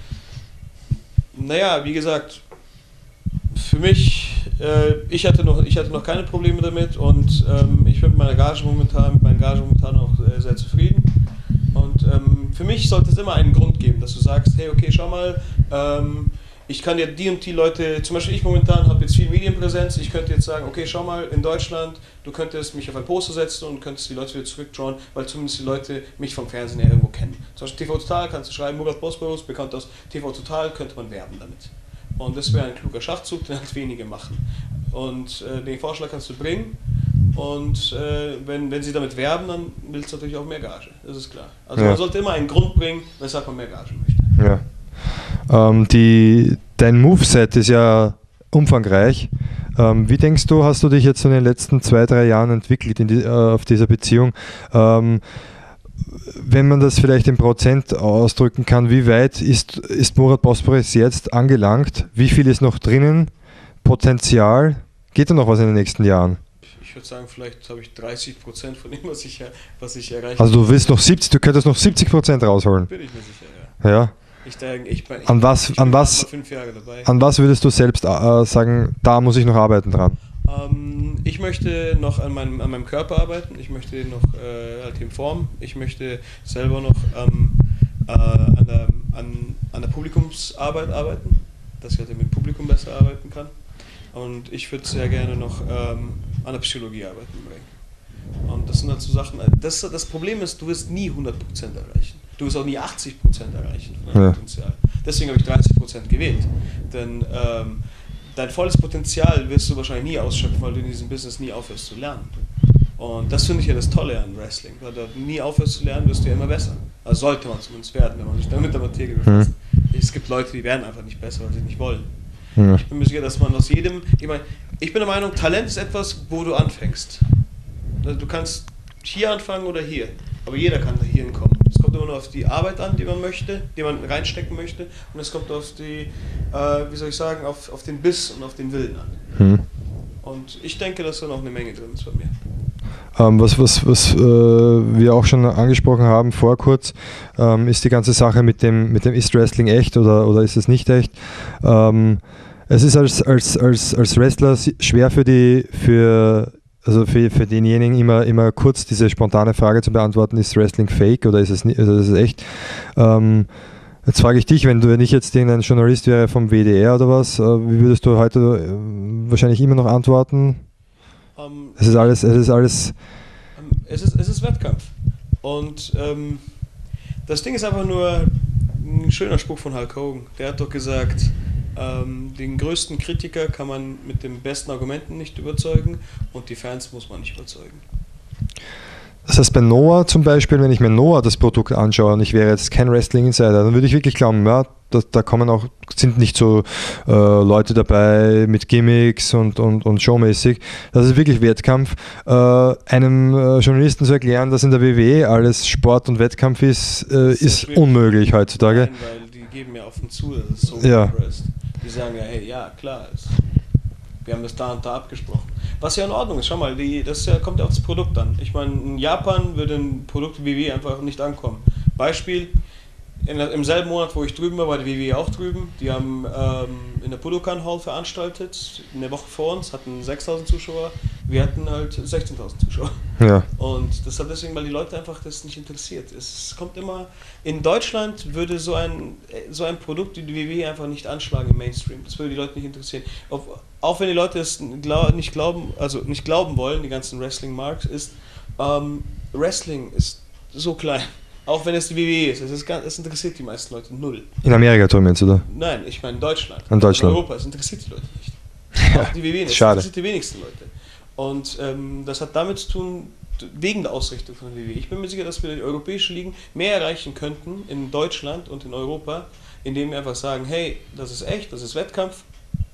naja, wie gesagt, für mich, äh, ich, hatte noch, ich hatte noch keine Probleme damit und ähm, ich bin mit meiner Gage momentan, mit meinen Gagen momentan auch äh, sehr zufrieden. Und ähm, für mich sollte es immer einen Grund geben, dass du sagst, hey, okay, schau mal, ähm, ich ich kann ja die und die Leute, zum Beispiel ich momentan habe jetzt viel Medienpräsenz, ich könnte jetzt sagen, okay, schau mal, in Deutschland, du könntest mich auf ein Poster setzen und könntest die Leute wieder zurückdrawn, weil zumindest die Leute mich vom Fernsehen her irgendwo kennen. Zum Beispiel T V Total kannst du schreiben, Murat Bosporus, bekannt aus T V Total, könnte man werben damit. Und das wäre ein kluger Schachzug, den halt wenige machen. Und äh, den Vorschlag kannst du bringen. Und äh, wenn, wenn sie damit werben, dann willst du natürlich auch mehr Gage, das ist klar. Also ja. Man sollte immer einen Grund bringen, weshalb man mehr Gage möchte. Ja. Ähm, die, dein Moveset ist ja umfangreich. Ähm, wie denkst du, hast du dich jetzt in den letzten zwei, drei Jahren entwickelt in die, äh, auf dieser Beziehung? Ähm, wenn man das vielleicht in Prozent ausdrücken kann, wie weit ist, ist Murat Bosporus jetzt angelangt? Wie viel ist noch drinnen? Potenzial? Geht da noch was in den nächsten Jahren? Ich würde sagen, vielleicht habe ich dreißig Prozent von dem, was ich, was ich erreiche. Also du willst noch siebzig, du könntest noch siebzig Prozent rausholen? Bin ich mir sicher, ja. Ja. Ich denke, ich bin, an was, ich an bin was, fünf Jahre dabei. An was würdest du selbst äh, sagen, da muss ich noch arbeiten dran? Ähm, ich möchte noch an meinem, an meinem Körper arbeiten, ich möchte noch äh, halt in Form, ich möchte selber noch ähm, äh, an, der, an, an der Publikumsarbeit arbeiten, dass ich halt mit dem Publikum besser arbeiten kann. Und ich würde sehr gerne noch ähm, an der Psychologie arbeiten bringen. Und das sind halt so Sachen, das, das Problem ist, du wirst nie hundert Prozent erreichen. Du wirst auch nie achtzig Prozent erreichen von deinem ja. Potenzial. Deswegen habe ich dreißig Prozent gewählt. Denn ähm, dein volles Potenzial wirst du wahrscheinlich nie ausschöpfen, weil du in diesem Business nie aufhörst zu lernen. Und das finde ich ja das Tolle an Wrestling. Weil du nie aufhörst zu lernen, wirst du ja immer besser. Also sollte man zumindest werden, wenn man sich damit mit der Materie befasst. Mhm. Es gibt Leute, die werden einfach nicht besser, weil sie nicht wollen. Ja. Ich bin mir sicher, dass man aus jedem, ich meine, ich bin der Meinung, Talent ist etwas, wo du anfängst. Du kannst hier anfangen oder hier, aber jeder kann da hier hinkommen. Es kommt immer nur auf die Arbeit an, die man möchte, die man reinstecken möchte, und es kommt auf die, äh, wie soll ich sagen, auf, auf den Biss und auf den Willen an. Hm. Und ich denke, dass da noch eine Menge drin ist bei mir. Ähm, was was, was äh, wir auch schon angesprochen haben vor kurz, ähm, ist die ganze Sache mit dem, mit dem ist Wrestling echt oder, oder ist es nicht echt? Ähm, es ist als, als, als, als Wrestler schwer für die, für, also für, für denjenigen immer, immer kurz diese spontane Frage zu beantworten, ist Wrestling fake oder ist es, nicht, oder ist es echt? Ähm, jetzt frage ich dich, wenn, du, wenn ich jetzt irgendein Journalist wäre vom W D R oder was, äh, wie würdest du heute äh, wahrscheinlich immer noch antworten? Um, es ist alles, es ist alles. Um, es ist, es ist Wettkampf. Und ähm, das Ding ist einfach nur ein schöner Spruch von Hulk Hogan. Der hat doch gesagt, ähm, den größten Kritiker kann man mit den besten Argumenten nicht überzeugen und die Fans muss man nicht überzeugen. Das heißt, bei Noah zum Beispiel, wenn ich mir Noah das Produkt anschaue und ich wäre jetzt kein Wrestling-Insider, dann würde ich wirklich glauben, ja, da, da kommen auch, sind nicht so äh, Leute dabei mit Gimmicks und, und, und showmäßig. Das ist wirklich Wettkampf. Äh, einem äh, Journalisten zu erklären, dass in der W W E alles Sport und Wettkampf ist, äh, ist, ist unmöglich heutzutage. Nein, weil die geben ja offen zu, das ist so ja. impressed. Die sagen ja, hey, ja, klar, ist, wir haben das da und da abgesprochen. Was ja in Ordnung ist, schau mal, die, das ja, kommt ja auf das Produkt an. Ich meine, in Japan würde ein Produkt wie W W E einfach nicht ankommen. Beispiel, in, im selben Monat, wo ich drüben war, war die W W E auch drüben. Die haben ähm, in der Budokan Hall veranstaltet, in der Woche vor uns, hatten sechstausend Zuschauer, wir hatten halt sechzehntausend Zuschauer. Ja. Und das hat deswegen, weil die Leute einfach das nicht interessiert. Es kommt immer, in Deutschland würde so ein, so ein Produkt wie die W W E einfach nicht anschlagen im Mainstream. Das würde die Leute nicht interessieren. Auf, auch wenn die Leute es glaub, nicht glauben, also nicht glauben wollen, die ganzen Wrestling-Marks, ist, ähm, Wrestling ist so klein. Auch wenn es die W W E ist, es, ist ganz, es interessiert die meisten Leute null. In Amerika tun meinst du, oder? Nein, ich meine in Deutschland. In Deutschland. In Europa, es interessiert die Leute nicht. Auch die W W E nicht, es Schade. interessiert die wenigsten Leute. Und ähm, das hat damit zu tun, wegen der Ausrichtung von der W W E. Ich bin mir sicher, dass wir die europäischen Ligen mehr erreichen könnten in Deutschland und in Europa, indem wir einfach sagen, hey, das ist echt, das ist Wettkampf,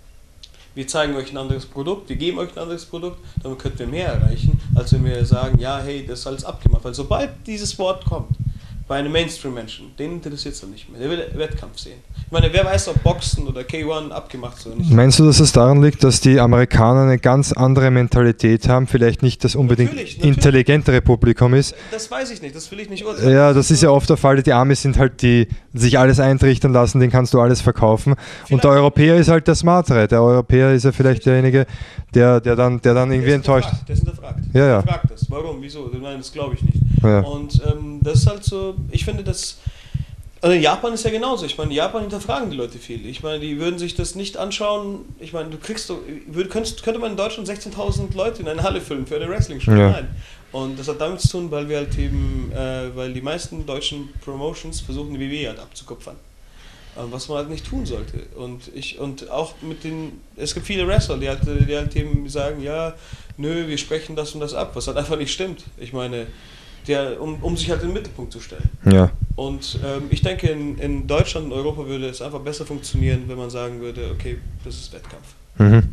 wir zeigen euch ein anderes Produkt, wir geben euch ein anderes Produkt, damit könnt ihr mehr erreichen, als wenn wir sagen, ja, hey, das ist alles abgemacht. Weil sobald dieses Wort kommt, bei einem Mainstream-Menschen, den interessiert es dann nicht mehr, der will Wettkampf sehen. Ich meine, wer weiß, ob Boxen oder K eins abgemacht ist oder nicht. Meinst du, dass es daran liegt, dass die Amerikaner eine ganz andere Mentalität haben, vielleicht nicht das unbedingt natürlich, natürlich. intelligentere Publikum ist? Das weiß ich nicht, das will ich nicht urteilen. Ja, das ist ja oft der Fall, die Amis sind halt die, die sich alles eintrichtern lassen, den kannst du alles verkaufen. Vielleicht. Und der Europäer ist halt der Smartere, der Europäer ist ja vielleicht derjenige, der, der, dann, der dann irgendwie der enttäuscht. Der ist hinterfragt. Ja, ja. Der fragt das, warum, wieso, nein, das glaube ich nicht. Ja. Und ähm, das ist halt so, ich finde, dass Also in Japan ist ja genauso. Ich meine, in Japan hinterfragen die Leute viel. Ich meine, die würden sich das nicht anschauen. Ich meine, du kriegst, würd, könntest, könnte man in Deutschland sechzehntausend Leute in eine Halle füllen für eine Wrestling-Show. Ja. Nein. Und das hat damit zu tun, weil wir halt eben, äh, weil die meisten deutschen Promotions versuchen, die W W E halt abzukupfern. Ähm, was man halt nicht tun sollte. Und ich und auch mit den, es gibt viele Wrestler, die halt, die halt eben sagen, ja, nö, wir sprechen das und das ab, was halt einfach nicht stimmt. Ich meine, der, um, um sich halt in den Mittelpunkt zu stellen. Ja. Und ähm, ich denke, in, in Deutschland und Europa würde es einfach besser funktionieren, wenn man sagen würde, okay, das ist Wettkampf. Mhm.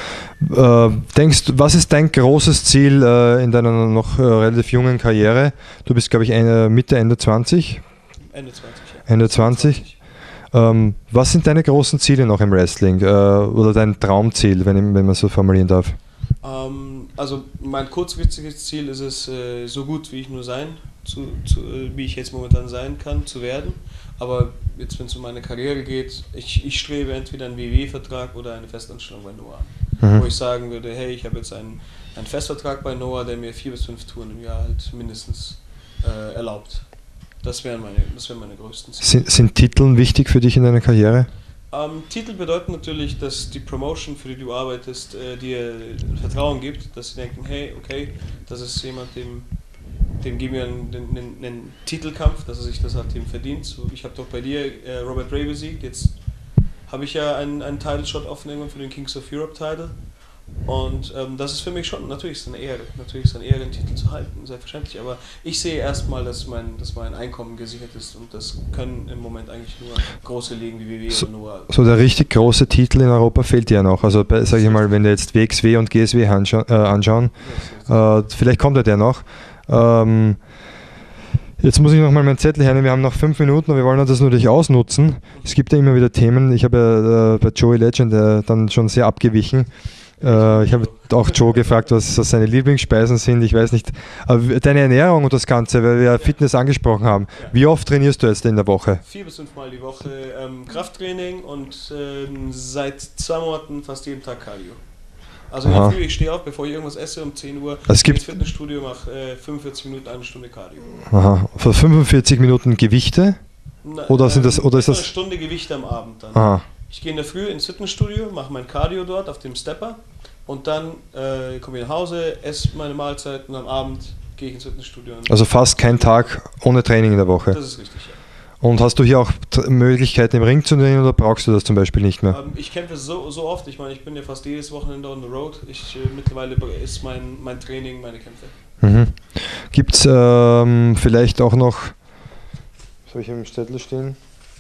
Äh, denkst du, was ist dein großes Ziel äh, in deiner noch äh, relativ jungen Karriere? Du bist, glaube ich, eine, Mitte, Ende zwanzig? Ende zwanzig, ja. Ende zwanzig. Ähm, was sind deine großen Ziele noch im Wrestling? Äh, oder dein Traumziel, wenn, wenn man so formulieren darf? Ähm, also mein kurzfristiges Ziel ist es, äh, so gut wie ich nur sein, zu, zu, äh, wie ich jetzt momentan sein kann, zu werden. Aber jetzt, wenn es um meine Karriere geht, ich, ich strebe entweder einen W W E-Vertrag oder eine Festanstellung bei Noah an. Mhm. Wo ich sagen würde, hey, ich habe jetzt einen, einen Festvertrag bei Noah, der mir vier bis fünf Touren im Jahr halt mindestens äh, erlaubt. Das wären meine, das wären meine größten Ziele. Sind, sind Titel wichtig für dich in deiner Karriere? Ähm, Titel bedeuten natürlich, dass die Promotion, für die du arbeitest, äh, dir Vertrauen gibt, dass sie denken, hey, okay, das ist jemand, dem, dem geben wir einen, einen, einen Titelkampf, dass er sich das halt eben verdient. So, ich habe doch bei dir äh, Robert Ray besiegt, jetzt habe ich ja einen, einen Title-Shot offen irgendwann für den Kings of Europe Title. Und ähm, das ist für mich schon, natürlich ist es eine Ehre, natürlich ist es eine Ehre, den Titel zu halten, selbstverständlich, aber ich sehe erstmal, dass mein, dass mein Einkommen gesichert ist und das können im Moment eigentlich nur große Ligen wie W W E so, oder Noah. So der richtig große Titel in Europa fehlt dir ja noch, also sage ich mal, wenn du jetzt W X W und G S W anscha äh, anschauen, äh, vielleicht kommt er der noch. Ähm, Jetzt muss ich nochmal meinen Zettel hernehmen, wir haben noch fünf Minuten und wir wollen das natürlich ausnutzen. Es gibt ja immer wieder Themen, ich habe ja äh, bei Joey Legend äh, dann schon sehr abgewichen. Äh, ich habe auch Joe gefragt, was, was seine Lieblingsspeisen sind, ich weiß nicht. Aber deine Ernährung und das Ganze, weil wir ja Fitness angesprochen haben, ja. Wie oft trainierst du jetzt in der Woche? Vier bis fünf Mal die Woche ähm, Krafttraining und ähm, seit zwei Monaten fast jeden Tag Cardio. Also in der Früh, ich stehe auf, bevor ich irgendwas esse, um zehn Uhr, also gehe ins Fitnessstudio, mache äh, fünfundvierzig Minuten, eine Stunde Cardio. Aha, für fünfundvierzig Minuten Gewichte? Na, oder äh, sind das, oder ist das eine Stunde Gewichte am Abend dann. Aha. Ich gehe in der Früh ins Fitnessstudio, mache mein Cardio dort auf dem Stepper und dann äh, komme ich nach Hause, esse meine Mahlzeit und am Abend gehe ich ins Fitnessstudio. Also fast kein Tag ohne Training in der Woche? Das ist richtig, ja. Und hast du hier auch Möglichkeiten im Ring zu trainieren oder brauchst du das zum Beispiel nicht mehr? Ähm, ich kämpfe so, so oft, ich meine, ich bin ja fast jedes Wochenende on the road. Ich, äh, mittlerweile ist mein, mein Training meine Kämpfe. Mhm. Gibt es ähm, vielleicht auch noch, was habe ich im Zettel stehen?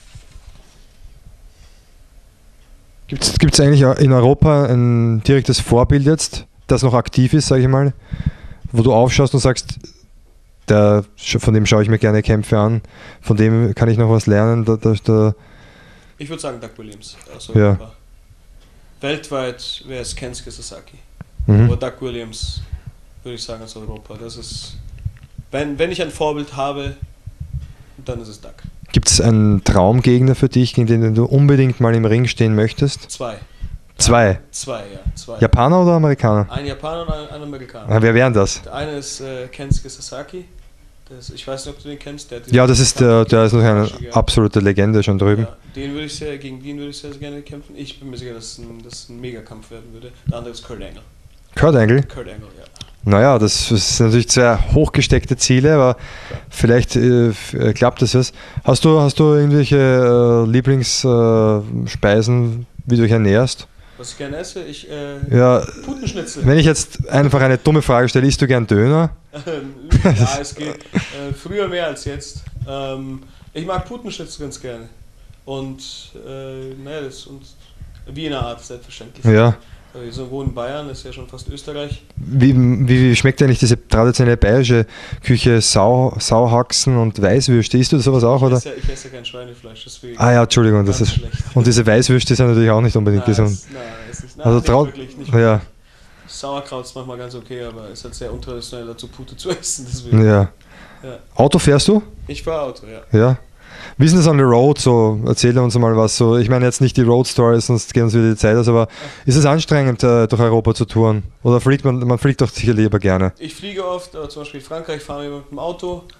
Gibt es eigentlich in Europa ein direktes Vorbild jetzt, das noch aktiv ist, sage ich mal, wo du aufschaust und sagst, der, von dem schaue ich mir gerne Kämpfe an, von dem kann ich noch was lernen? Da, da, da ich würde sagen Doug Williams aus Europa. Ja. Weltweit wäre es Kensuke Sasaki. Mhm. Aber Doug Williams würde ich sagen aus Europa. Das ist, wenn, wenn ich ein Vorbild habe, dann ist es Doug. Gibt es einen Traumgegner für dich, gegen den du unbedingt mal im Ring stehen möchtest? Zwei. Zwei? Zwei, ja. Zwei. Japaner oder Amerikaner? Ein Japaner und ein, ein Amerikaner. Ja, wer wären das? Der eine ist äh, Kensuke Sasaki. Das, ich weiß nicht, ob du den kennst. Der ja, das ist der, der ist noch eine absolute Legende schon drüben. Ja, den würde ich sehr, gegen den würde ich sehr, sehr gerne kämpfen. Ich bin mir sicher, dass es ein, dass ein Megakampf werden würde. Der andere ist Kurt Angle. Kurt Angle? Kurt Angle, ja. Naja, das, das sind natürlich sehr hochgesteckte Ziele, aber ja. vielleicht äh, klappt das jetzt. Hast du, hast du irgendwelche äh, Lieblingsspeisen, äh, wie du dich ernährst? Was ich gerne esse? Ich, äh, ja, Putenschnitzel. Wenn ich jetzt einfach eine dumme Frage stelle, isst du gern Döner? Ja, es geht. Äh, früher mehr als jetzt. Ähm, ich mag Putenschnitzel ganz gerne. Und, äh, naja, das und Wiener Art, selbstverständlich. Ja. Wir sind wohnen in Bayern, ist ja schon fast Österreich. Wie, wie, wie schmeckt eigentlich diese traditionelle bayerische Küche? Sau, Sauhaxen und Weißwürste, isst du sowas auch? Oder? Ich esse, ja, ich esse ja kein Schweinefleisch, deswegen. Ah ja, Entschuldigung, das ist schlecht. Und diese Weißwürste sind natürlich auch nicht unbedingt nein, gesund. Es, nein, es ist, nein, also nicht traut, wirklich. Nicht ja. wirklich. Sauerkraut ist manchmal ganz okay, aber es ist halt sehr untraditionell dazu, Pute zu essen. Deswegen. Ja. Ja. Auto fährst du? Ich fahre Auto, ja. Ja. Wie ist das on the road? So, erzähl uns mal was. So, ich meine jetzt nicht die Road Stories, sonst geht uns wieder die Zeit aus, aber ist es anstrengend, äh, durch Europa zu touren? Oder fliegt man, man fliegt doch sicher lieber gerne? Ich fliege oft, äh, zum Beispiel in Frankreich fahren wir mit dem Auto,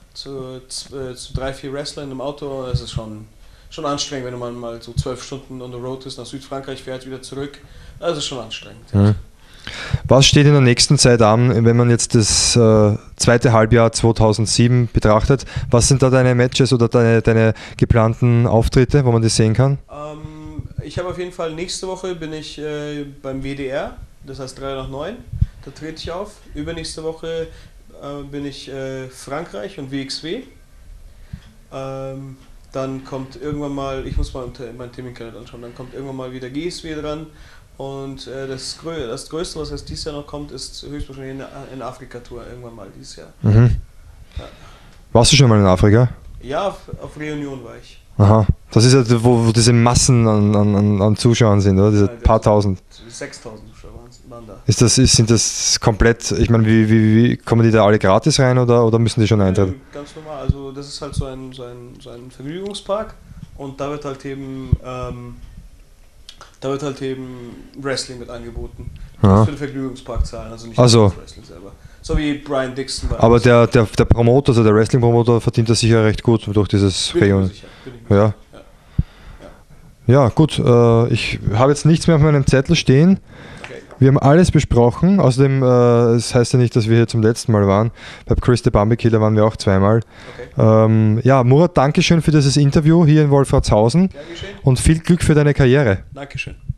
zu, zu, zu drei, vier Wrestlern im Auto. Das ist schon, schon anstrengend, wenn man mal so zwölf Stunden on the road ist, nach Südfrankreich fährt, wieder zurück. Das ist schon anstrengend. Mhm. Was steht in der nächsten Zeit an, wenn man jetzt das äh, zweite Halbjahr zweitausendsieben betrachtet? Was sind da deine Matches oder deine, deine geplanten Auftritte, wo man das sehen kann? Ähm, ich habe auf jeden Fall nächste Woche bin ich äh, beim W D R, das heißt drei nach neun, da trete ich auf. Übernächste Woche äh, bin ich äh, Frankreich und W X W. Ähm, dann kommt irgendwann mal, ich muss mal meinen Terminkalender anschauen, dann kommt irgendwann mal wieder G S W dran. Und äh, das, Grö das Größte, was jetzt dieses Jahr noch kommt, ist höchstwahrscheinlich eine Afrika-Tour irgendwann mal dieses Jahr. Mhm. Ja. Warst du schon mal in Afrika? Ja, auf, auf Reunion war ich. Aha, das ist ja, wo, wo diese Massen an, an, an Zuschauern sind, oder? Diese Nein, paar tausend. sechstausend Zuschauer waren da. Ist das, ist, sind das komplett, ich meine, wie, wie, wie kommen die da alle gratis rein oder, oder müssen die schon eintreten? Ja, ganz normal, also das ist halt so ein, so ein, so ein Vergnügungspark und da wird halt eben... Ähm, Da wird halt eben Wrestling mit angeboten. Du musst für den Vergnügungspark zahlen, also nicht also, das Wrestling selber. So wie Brian Dixon bei aber uns. der, der, der Promoter, also der Wrestling-Promoter verdient das sicher recht gut durch dieses Reunion. Ja. Ja. Ja, gut. Äh, ich habe jetzt nichts mehr auf meinem Zettel stehen. Okay. Wir haben alles besprochen. Außerdem, äh, das heißt ja nicht, dass wir hier zum letzten Mal waren. Bei Chris the Bambi Killer waren wir auch zweimal. Okay. Ähm, ja, Murat, Dankeschön für dieses Interview hier in Wolfratshausen Gern geschehen. und viel Glück für deine Karriere. Dankeschön.